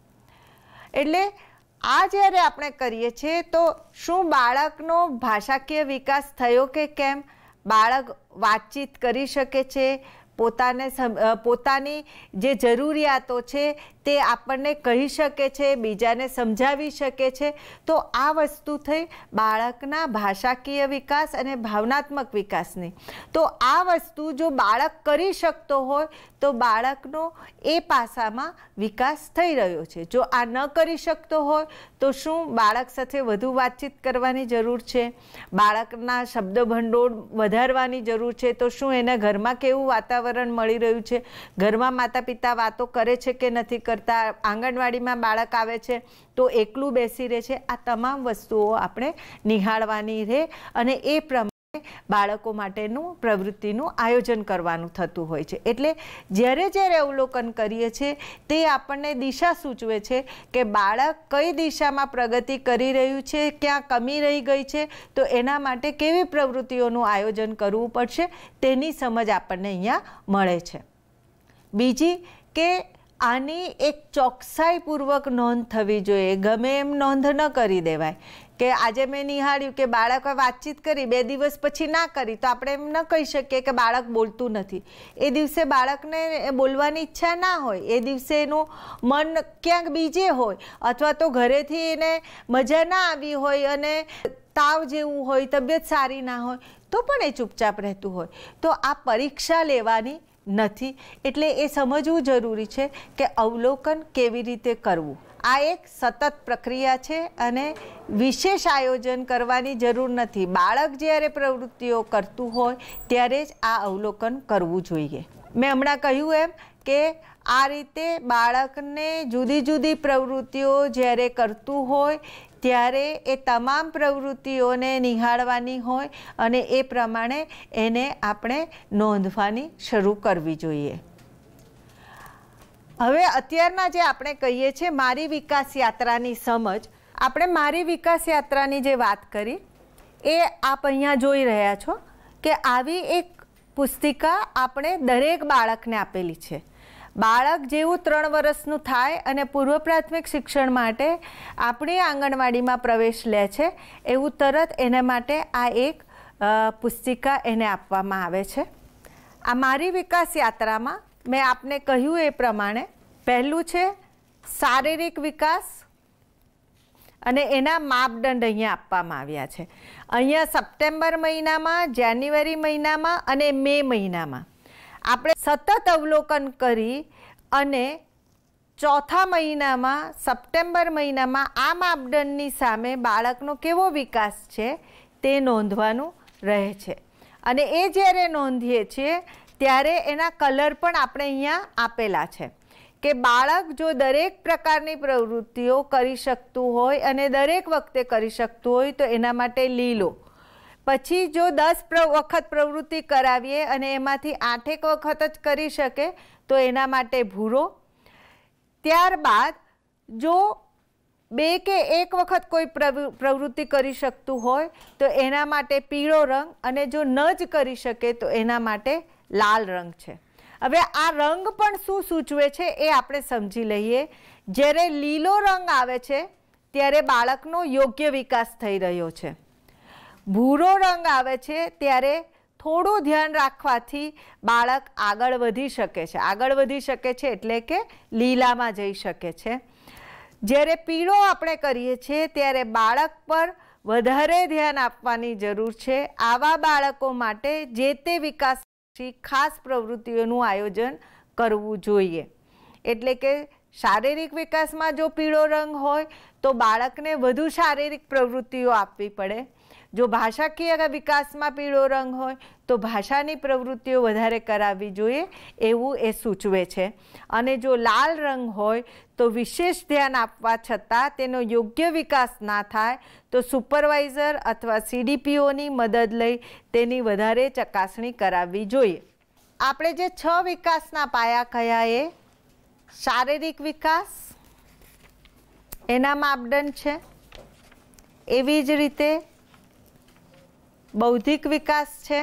એટલે આ જ્યારે આપણે કરીએ છીએ તો શું બાળકનો ભાષાકીય વિકાસ થયો કે કેમ? બાળક વાતચીત કરી શકે છે, પોતાને પોતાની જે જરૂરિયાતો છે તે આપણને કહી શકે છે, બીજાને સમજાવી શકે છે. તો આ વસ્તુ થઈ બાળકના ભાષાકીય વિકાસ અને ભાવનાત્મક વિકાસની. તો આ વસ્તુ જો બાળક કરી શકતો હોય તો બાળકનો એ પાસામાં વિકાસ થઈ રહ્યો છે. જો આ ન કરી શકતો હોય તો શું બાળક સાથે વધુ વાતચીત કરવાની જરૂર છે, બાળકના શબ્દ ભંડોળ વધારવાની જરૂર છે. તો શું એના ઘરમાં કેવું વાતાવરણ મળી રહ્યું છે, ઘરમાં માતા પિતા વાતો કરે છે કે નથી કરતા, આંગણવાડીમાં બાળક આવે છે તો એકલું બેસી રહે છે. આ તમામ વસ્તુઓ આપણે નિહાળવાની રહે અને એ પ્રમાણે બાળકો માટેનું પ્રવૃત્તિનું આયોજન કરવાનું થતું હોય છે. એટલે જ્યારે જ્યારે અવલોકન કરીએ છીએ તે આપણને દિશા સૂચવે છે કે બાળક કઈ દિશામાં પ્રગતિ કરી રહ્યું છે, ક્યાં કમી રહી ગઈ છે, તો એના માટે કેવી પ્રવૃત્તિઓનું આયોજન કરવું પડશે તેની સમજ આપણને અહીંયા મળે છે. બીજી કે આની એક ચોકસાઈપૂર્વક નોંધ થવી જોઈએ. ગમે એમ નોંધ ન કરી દેવાય કે આજે મેં નિહાળ્યું કે બાળકે વાતચીત કરી, બે દિવસ પછી ના કરી તો આપણે એમ ન કહી શકીએ કે બાળક બોલતું નથી. એ દિવસે બાળકને બોલવાની ઈચ્છા ના હોય, એ દિવસે એનું મન ક્યાંક બીજે હોય, અથવા તો ઘરેથી એને મજા ના આવી હોય અને તાવ જેવું હોય, તબિયત સારી ના હોય તો પણ એ ચૂપચાપ રહેતું હોય. તો આ પરીક્ષા લેવાની નથી. એટલે એ સમજવું જરૂરી છે કે અવલોકન કેવી રીતે કરવું. આ એક સતત પ્રક્રિયા છે અને વિશેષ આયોજન કરવાની જરૂર નથી. બાળક જ્યારે પ્રવૃત્તિઓ કરતું હોય ત્યારે જ આ અવલોકન કરવું જોઈએ. મેં હમણાં કહ્યું એમ કે આ રીતે બાળકને જુદી જુદી પ્રવૃત્તિઓ જ્યારે કરતું હોય ત્યારે એ તમામ પ્રવૃત્તિઓને નિહાળવાની હોય અને એ પ્રમાણે એને આપણે નોંધવાની શરૂ કરવી જોઈએ. હવે અત્યારના જે આપણે કહીએ છીએ મારી વિકાસ યાત્રાની સમજ, આપણે મારી વિકાસ યાત્રાની જે વાત કરી એ આપ અહીંયા જોઈ રહ્યા છો કે આવી એક પુસ્તિકા આપણે દરેક બાળકને આપેલી છે. બાળક જેવું ત્રણ વર્ષનું થાય અને પૂર્વ પ્રાથમિક શિક્ષણ માટે આપણી આંગણવાડીમાં પ્રવેશ લે છે એવું તરત એના માટે આ એક પુસ્તિકા એને આપવામાં આવે છે. આ મારી વિકાસ યાત્રામાં મેં આપને કહ્યું એ પ્રમાણે પહેલું છે શારીરિક વિકાસ અને એના માપદંડ અહીંયા આપવામાં આવ્યા છે. અહીંયા સપ્ટેમ્બર મહિનામાં, જાન્યુઆરી મહિનામાં અને મે મહિનામાં આપણે સતત અવલોકન કરી અને ચોથા મહિનામાં સપ્ટેમ્બર મહિનામાં આ માપદંડની સામે બાળકનો કેવો વિકાસ છે તે નોંધવાનું રહે છે. અને એ જ્યારે નોંધીએ છીએ ત્યારે એના કલર પણ આપણે અહીંયા આપેલા છે કે બાળક જો દરેક પ્રકારની પ્રવૃત્તિઓ કરી શકતું હોય અને દરેક વખતે કરી શકતું હોય તો એના માટે લીલો. પછી જો દસ વખત પ્રવૃત્તિ કરાવીએ અને એમાંથી આઠેક વખત જ કરી શકે તો એના માટે ભૂરો. ત્યારબાદ જો બે કે એક વખત કોઈ પ્રવૃત્તિ કરી શકતું હોય તો એના માટે પીળો રંગ અને જો ન જ કરી શકે તો એના માટે લાલ રંગ છે. હવે આ રંગ પણ શું સૂચવે છે એ આપણે સમજી લઈએ. જ્યારે લીલો રંગ આવે છે ત્યારે બાળકનો યોગ્ય વિકાસ થઈ રહ્યો છે. ભૂરો રંગ આવે છે ત્યારે થોડું ધ્યાન રાખવાથી બાળક આગળ વધી શકે છે. આગળ વધી શકે છે એટલે કે લીલામાં જઈ શકે છે. જ્યારે પીળો આપણે કરીએ છીએ ત્યારે બાળક પર વધારે ધ્યાન આપવાની જરૂર છે. આવા બાળકો માટે જે તે વિકાસ ખાસ પ્રવૃત્તિઓનું આયોજન કરવું જોઈએ. એટલે કે શારીરિક વિકાસમાં જો પીળો રંગ હોય તો બાળકને વધુ શારીરિક પ્રવૃત્તિઓ આપવી પડે. જો ભાષાકીય વિકાસમાં પીળો રંગ હોય તો ભાષાની પ્રવૃત્તિઓ વધારે કરાવવી જોઈએ એવું એ સૂચવે છે. અને જો લાલ રંગ હોય તો વિશેષ ધ્યાન આપવા છતાં તેનો યોગ્ય વિકાસ ના થાય તો સુપરવાઇઝર અથવા સીડીપીઓની મદદ લઈ તેની વધારે ચકાસણી કરાવવી જોઈએ. આપણે જે છ વિકાસના પાયા કયા એ શારીરિક વિકાસ એના માપદંડ છે. એવી જ રીતે બૌદ્ધિક વિકાસ છે,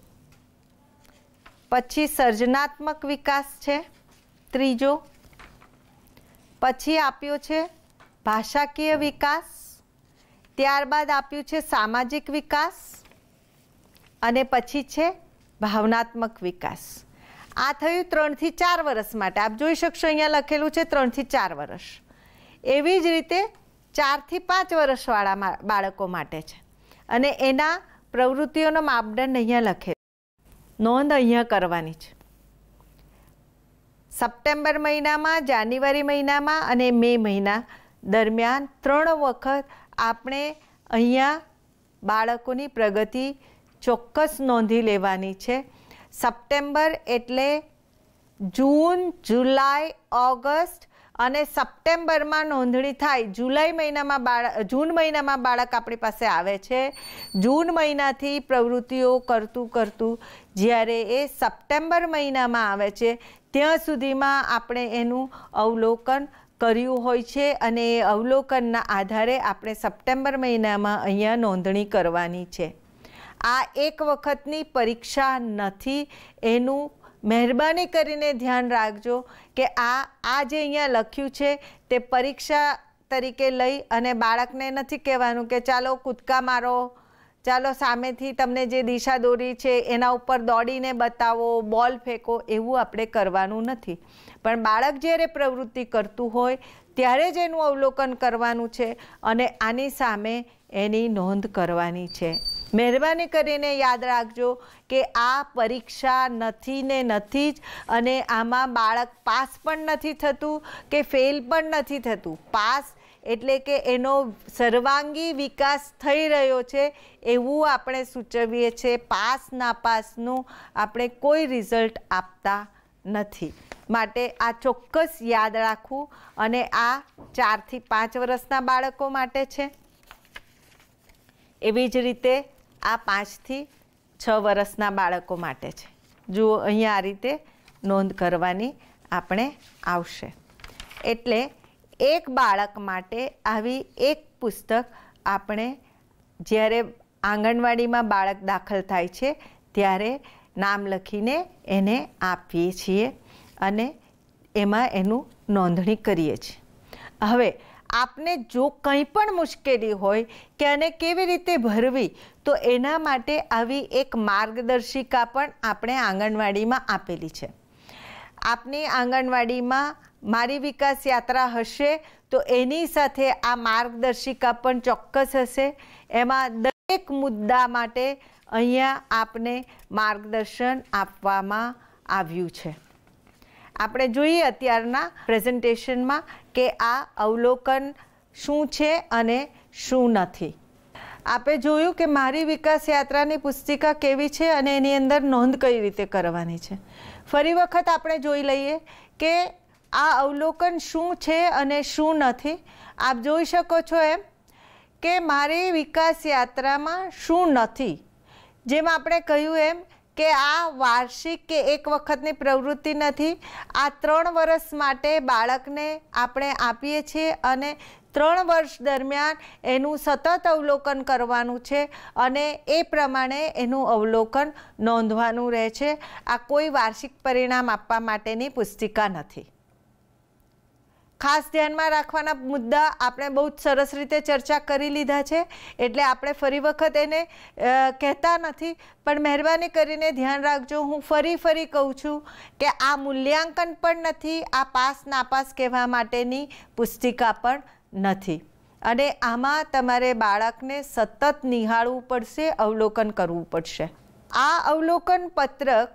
પછી સર્જનાત્મક વિકાસ છે ત્રીજો, પછી આપ્યો છે ભાષાકીય વિકાસ, ત્યારબાદ આપ્યું છે સામાજિક વિકાસ અને પછી છે ભાવનાત્મક વિકાસ. આ થયું ત્રણથી ચાર વર્ષ માટે. આપ જોઈ શકશો અહીંયા લખેલું છે ત્રણથી ચાર વર્ષ. એવી જ રીતે ચારથી પાંચ વર્ષવાળા બાળકો માટે છે અને એના પ્રવૃત્તિઓનો માપદંડ અહીંયા લખે. નોંધ અહીંયા કરવાની છે. સપ્ટેમ્બર મહિનામાં, જાન્યુઆરી મહિનામાં અને મે મહિના દરમિયાન ત્રણ વખત આપણે અહીંયા બાળકોની પ્રગતિ ચોક્કસ નોંધી લેવાની છે. સપ્ટેમ્બર એટલે જૂન, જુલાઈ, ઓગસ્ટ અને સપ્ટેમ્બરમાં નોંધણી થાય. જુલાઈ મહિનામાં બાળક જૂન મહિનામાં બાળક આપણી પાસે આવે છે. જૂન મહિનાથી પ્રવૃત્તિઓ કરતું કરતું જ્યારે એ સપ્ટેમ્બર મહિનામાં આવે છે ત્યાં સુધીમાં આપણે એનું અવલોકન કર્યું હોય છે અને એ અવલોકનના આધારે આપણે સપ્ટેમ્બર મહિનામાં અહીંયા નોંધણી કરવાની છે. આ એક વખતની પરીક્ષા નથી. એનું મહેરબાની કરીને ધ્યાન રાખજો કે આ આ જે અહીંયા લખ્યું છે તે પરીક્ષા તરીકે લઈ અને બાળકને નથી કહેવાનું કે ચાલો કૂદકા મારો, ચાલો સામેથી તમને જે દિશા દોરી છે એના ઉપર દોડીને બતાવો, બોલ ફેંકો, એવું આપણે કરવાનું નથી. પણ બાળક જ્યારે પ્રવૃત્તિ કરતું હોય ત્યારે જ એનું અવલોકન કરવાનું છે અને આની સામે એની નોંધ કરવાની છે. મહેરબાની કરીને યાદ રાખજો કે આ પરીક્ષા નથી ને નથી જ, અને આમાં બાળક પાસ પણ નથી થતું કે ફેલ પણ નથી થતું. પાસ એટલે કે એનો સર્વાંગી વિકાસ થઈ રહ્યો છે એવું આપણે સૂચવીએ છીએ. પાસ નાપાસનું આપણે કોઈ રિઝલ્ટ આપતા નથી. માટે આ ચોક્કસ યાદ રાખવું. અને આ ચારથી પાંચ વર્ષના બાળકો માટે છે. એવી જ રીતે આ પાંચથી છ વર્ષના બાળકો માટે છે. જુઓ અહીંયા આ રીતે નોંધ કરવાની આપણે આવશે. એટલે એક બાળક માટે આવી એક પુસ્તક આપણે જ્યારે આંગણવાડીમાં બાળક દાખલ થાય છે ત્યારે નામ લખીને એને આપીએ છીએ અને એમાં એનું નોંધણી કરીએ છીએ. હવે આપને જો કંઈ પણ મુશ્કેલી હોય કે આને કેવી રીતે ભરવી, તો એના માટે આવી એક માર્ગદર્શિકા પણ આપણે આંગણવાડીમાં આપેલી છે. આપની આંગણવાડીમાં મારી વિકાસ યાત્રા હશે તો એની સાથે આ માર્ગદર્શિકા પણ ચોક્કસ હશે. એમાં દરેક મુદ્દા માટે અહીંયા આપને માર્ગદર્શન આપવામાં આવ્યું છે. આપણે જોઈએ અત્યારના પ્રેઝન્ટેશનમાં કે આ અવલોકન શું છે અને શું નથી. આપે જોયું કે મારી વિકાસ યાત્રાની પુસ્તિકા કેવી છે અને એની અંદર નોંધ કઈ રીતે કરવાની છે. ફરી વખત આપણે જોઈ લઈએ કે આ અવલોકન શું છે અને શું નથી. આપ જોઈ શકો છો એમ કે મારી વિકાસ યાત્રામાં શું નથી. જેમ આપણે કહ્યું એમ કે આ વાર્ષિક કે એક વખતની પ્રવૃત્તિ નથી. આ ત્રણ વર્ષ માટે બાળકને આપણે આપીએ છીએ અને ત્રણ વર્ષ દરમિયાન એનું સતત અવલોકન કરવાનું છે અને એ પ્રમાણે એનું અવલોકન નોંધવાનું રહે છે. આ કોઈ વાર્ષિક પરિણામ આપવા માટેની પુસ્તિકા નથી. ખાસ ધ્યાનમાં રાખવાના મુદ્દા આપણે બહુ જ સરસ રીતે ચર્ચા કરી લીધા છે, એટલે આપણે ફરી વખત એને કહેતા નથી. પણ મહેરબાની કરીને ધ્યાન રાખજો. હું ફરી ફરી કહું છું કે આ મૂલ્યાંકન પણ નથી, આ પાસ નાપાસ કહેવા માટેની પુસ્તિકા પણ નથી. અને આમાં તમારે બાળકને સતત નિહાળવું પડશે, અવલોકન કરવું પડશે. આ અવલોકન પત્રક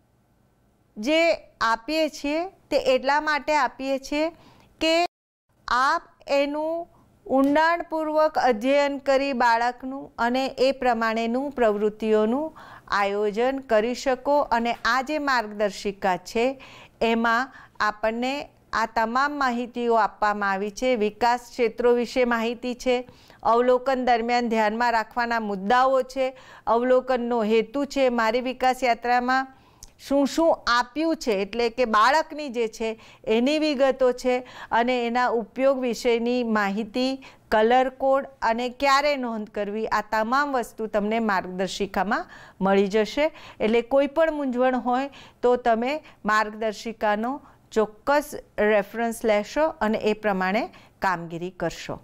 જે આપીએ છીએ તે એટલા માટે આપીએ છીએ કે આપ એનું ઊંડાણપૂર્વક અધ્યયન કરી બાળકનું અને એ પ્રમાણેનું પ્રવૃત્તિઓનું આયોજન કરી શકો. અને આ જે માર્ગદર્શિકા છે એમાં આપણને આ તમામ માહિતીઓ આપવામાં આવી છે. વિકાસ ક્ષેત્રો વિશે માહિતી છે, અવલોકન દરમિયાન ધ્યાનમાં રાખવાના મુદ્દાઓ છે, અવલોકનનો હેતુ છે, મારી વિકાસ યાત્રામાં શું શું આપ્યું છે એટલે કે બાળકની જે છે એની વિગતો છે, અને એના ઉપયોગ વિશેની માહિતી, કલર કોડ અને ક્યારે નોંધ કરવી, આ તમામ વસ્તુ તમને માર્ગદર્શિકામાં મળી જશે. એટલે કોઈ પણ મૂંઝવણ હોય તો તમે માર્ગદર્શિકાનો ચોક્કસ રેફરન્સ લેશો અને એ પ્રમાણે કામગીરી કરશો.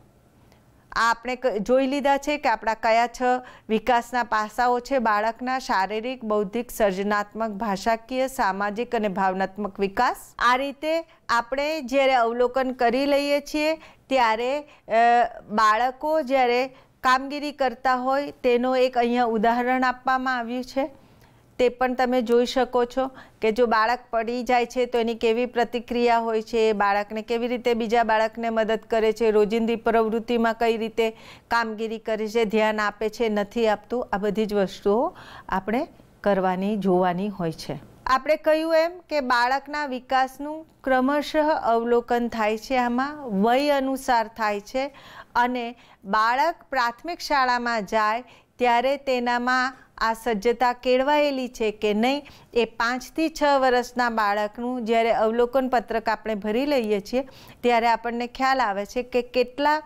આ આપણે જોઈ લીધા છે કે આપણા કયા છ વિકાસના પાસાઓ છે બાળકના: શારીરિક, બૌદ્ધિક, સર્જનાત્મક, ભાષાકીય, સામાજિક અને ભાવનાત્મક વિકાસ. આ રીતે આપણે જ્યારે અવલોકન કરી લઈએ છીએ ત્યારે બાળકો જ્યારે કામગીરી કરતા હોય તેનો એક અહીંયા ઉદાહરણ આપવામાં આવ્યું છે. તે પણ તમે જોઈ શકો છો કે જો બાળક પડી જાય છે તો એની કેવી પ્રતિક્રિયા હોય છે, બાળકને કેવી રીતે બીજા બાળકને મદદ કરે છે, રોજિંદી પ્રવૃત્તિમાં કઈ રીતે કામગીરી કરે છે, ધ્યાન આપે છે, નથી આપતું. આ બધી જ વસ્તુઓ આપણે કરવાની, જોવાની હોય છે. આપણે કહ્યું એમ કે બાળકના વિકાસનું ક્રમશઃ અવલોકન થાય છે. આમાં વય અનુસાર થાય છે અને બાળક પ્રાથમિક શાળામાં જાય ત્યારે તેનામાં આ સજ્જતા કેળવાયેલી છે કે નહીં, એ પાંચથી છ વર્ષના બાળકનું જ્યારે અવલોકન પત્રક આપણે ભરી લઈએ છીએ ત્યારે આપણને ખ્યાલ આવે છે કે કેટલા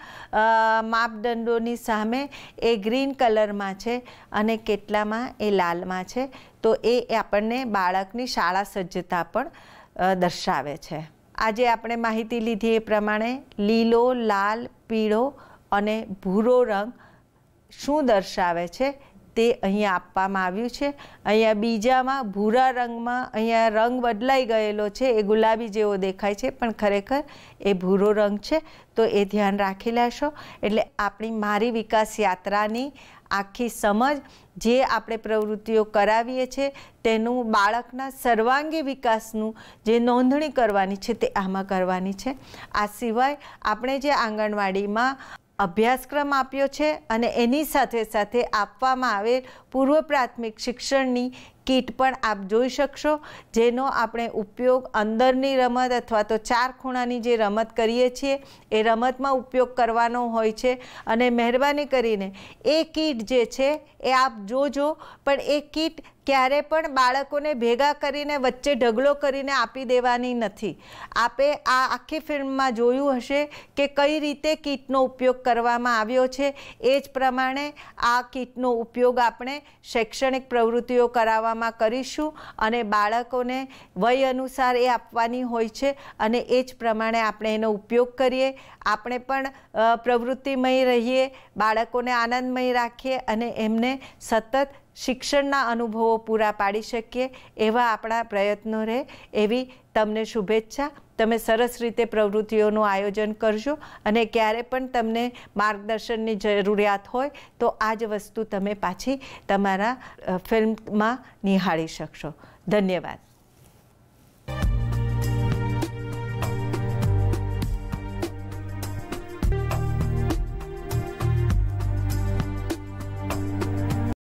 માપદંડોની સામે એ ગ્રીન કલરમાં છે અને કેટલામાં એ લાલમાં છે. તો એ આપણને બાળકની શાળા સજ્જતા પણ દર્શાવે છે. આજે આપણે માહિતી લીધી એ પ્રમાણે લીલો, લાલ, પીળો અને ભૂરો રંગ શું દર્શાવે છે તે અહીંયા આપવામાં આવ્યું છે. અહીંયા બીજામાં ભૂરા રંગમાં અહીંયા રંગ બદલાઈ ગયેલો છે, એ ગુલાબી જેવો દેખાય છે પણ ખરેખર એ ભૂરો રંગ છે. તો એ ધ્યાન રાખી લેશો. એટલે આપણી મારી વિકાસ યાત્રાની આખી સમજ જે આપણે પ્રવૃત્તિઓ કરાવીએ છીએ તેનું બાળકના સર્વાંગી વિકાસનું જે નોંધણી કરવાની છે તે આમાં કરવાની છે. આ સિવાય આપણે જે આંગણવાડીમાં અભ્યાસક્રમ આપ્યો છે અને એની સાથે સાથે આપવામાં આવેલ પૂર્વ પ્રાથમિક શિક્ષણની કીટ પણ આપ જોઈ શકશો, જેનો આપણે ઉપયોગ અંદરની રમત અથવા તો ચાર ખૂણાની જે રમત કરીએ છીએ એ રમતમાં ઉપયોગ કરવાનો હોય છે. અને મહેરબાની કરીને એ કીટ જે છે એ આપ જોજો, પણ એ કીટ ક્યારે પણ બાળકોને ભેગા કરીને વચ્ચે ઢગલો કરીને આપી દેવાની નથી. આપે આ આખી ફિલ્મમાં જોયું હશે કે કઈ રીતે કીટનો ઉપયોગ કરવામાં આવ્યો છે. એ જ પ્રમાણે આ કીટનો ઉપયોગ આપણે શૈક્ષણિક પ્રવૃત્તિઓ કરાવવામાં કરીશું અને બાળકોને વય અનુસાર એ આપવાની હોય છે અને એ જ પ્રમાણે આપણે એનો ઉપયોગ કરીએ. આપણે પણ પ્રવૃત્તિમય રહીએ, બાળકોને આનંદમય રાખીએ અને એમને સતત શિક્ષણના અનુભવો પૂરા પાડી શકીએ એવા આપણા પ્રયત્નો રહે એવી તમને શુભેચ્છા. તમે સરસ રીતે પ્રવૃત્તિઓનું આયોજન કરજો અને ક્યારે પણ તમને માર્ગદર્શનની જરૂરિયાત હોય તો આ જ વસ્તુ તમે પાછી તમારા ફિલ્મમાં નિહાળી શકશો. ધન્યવાદ.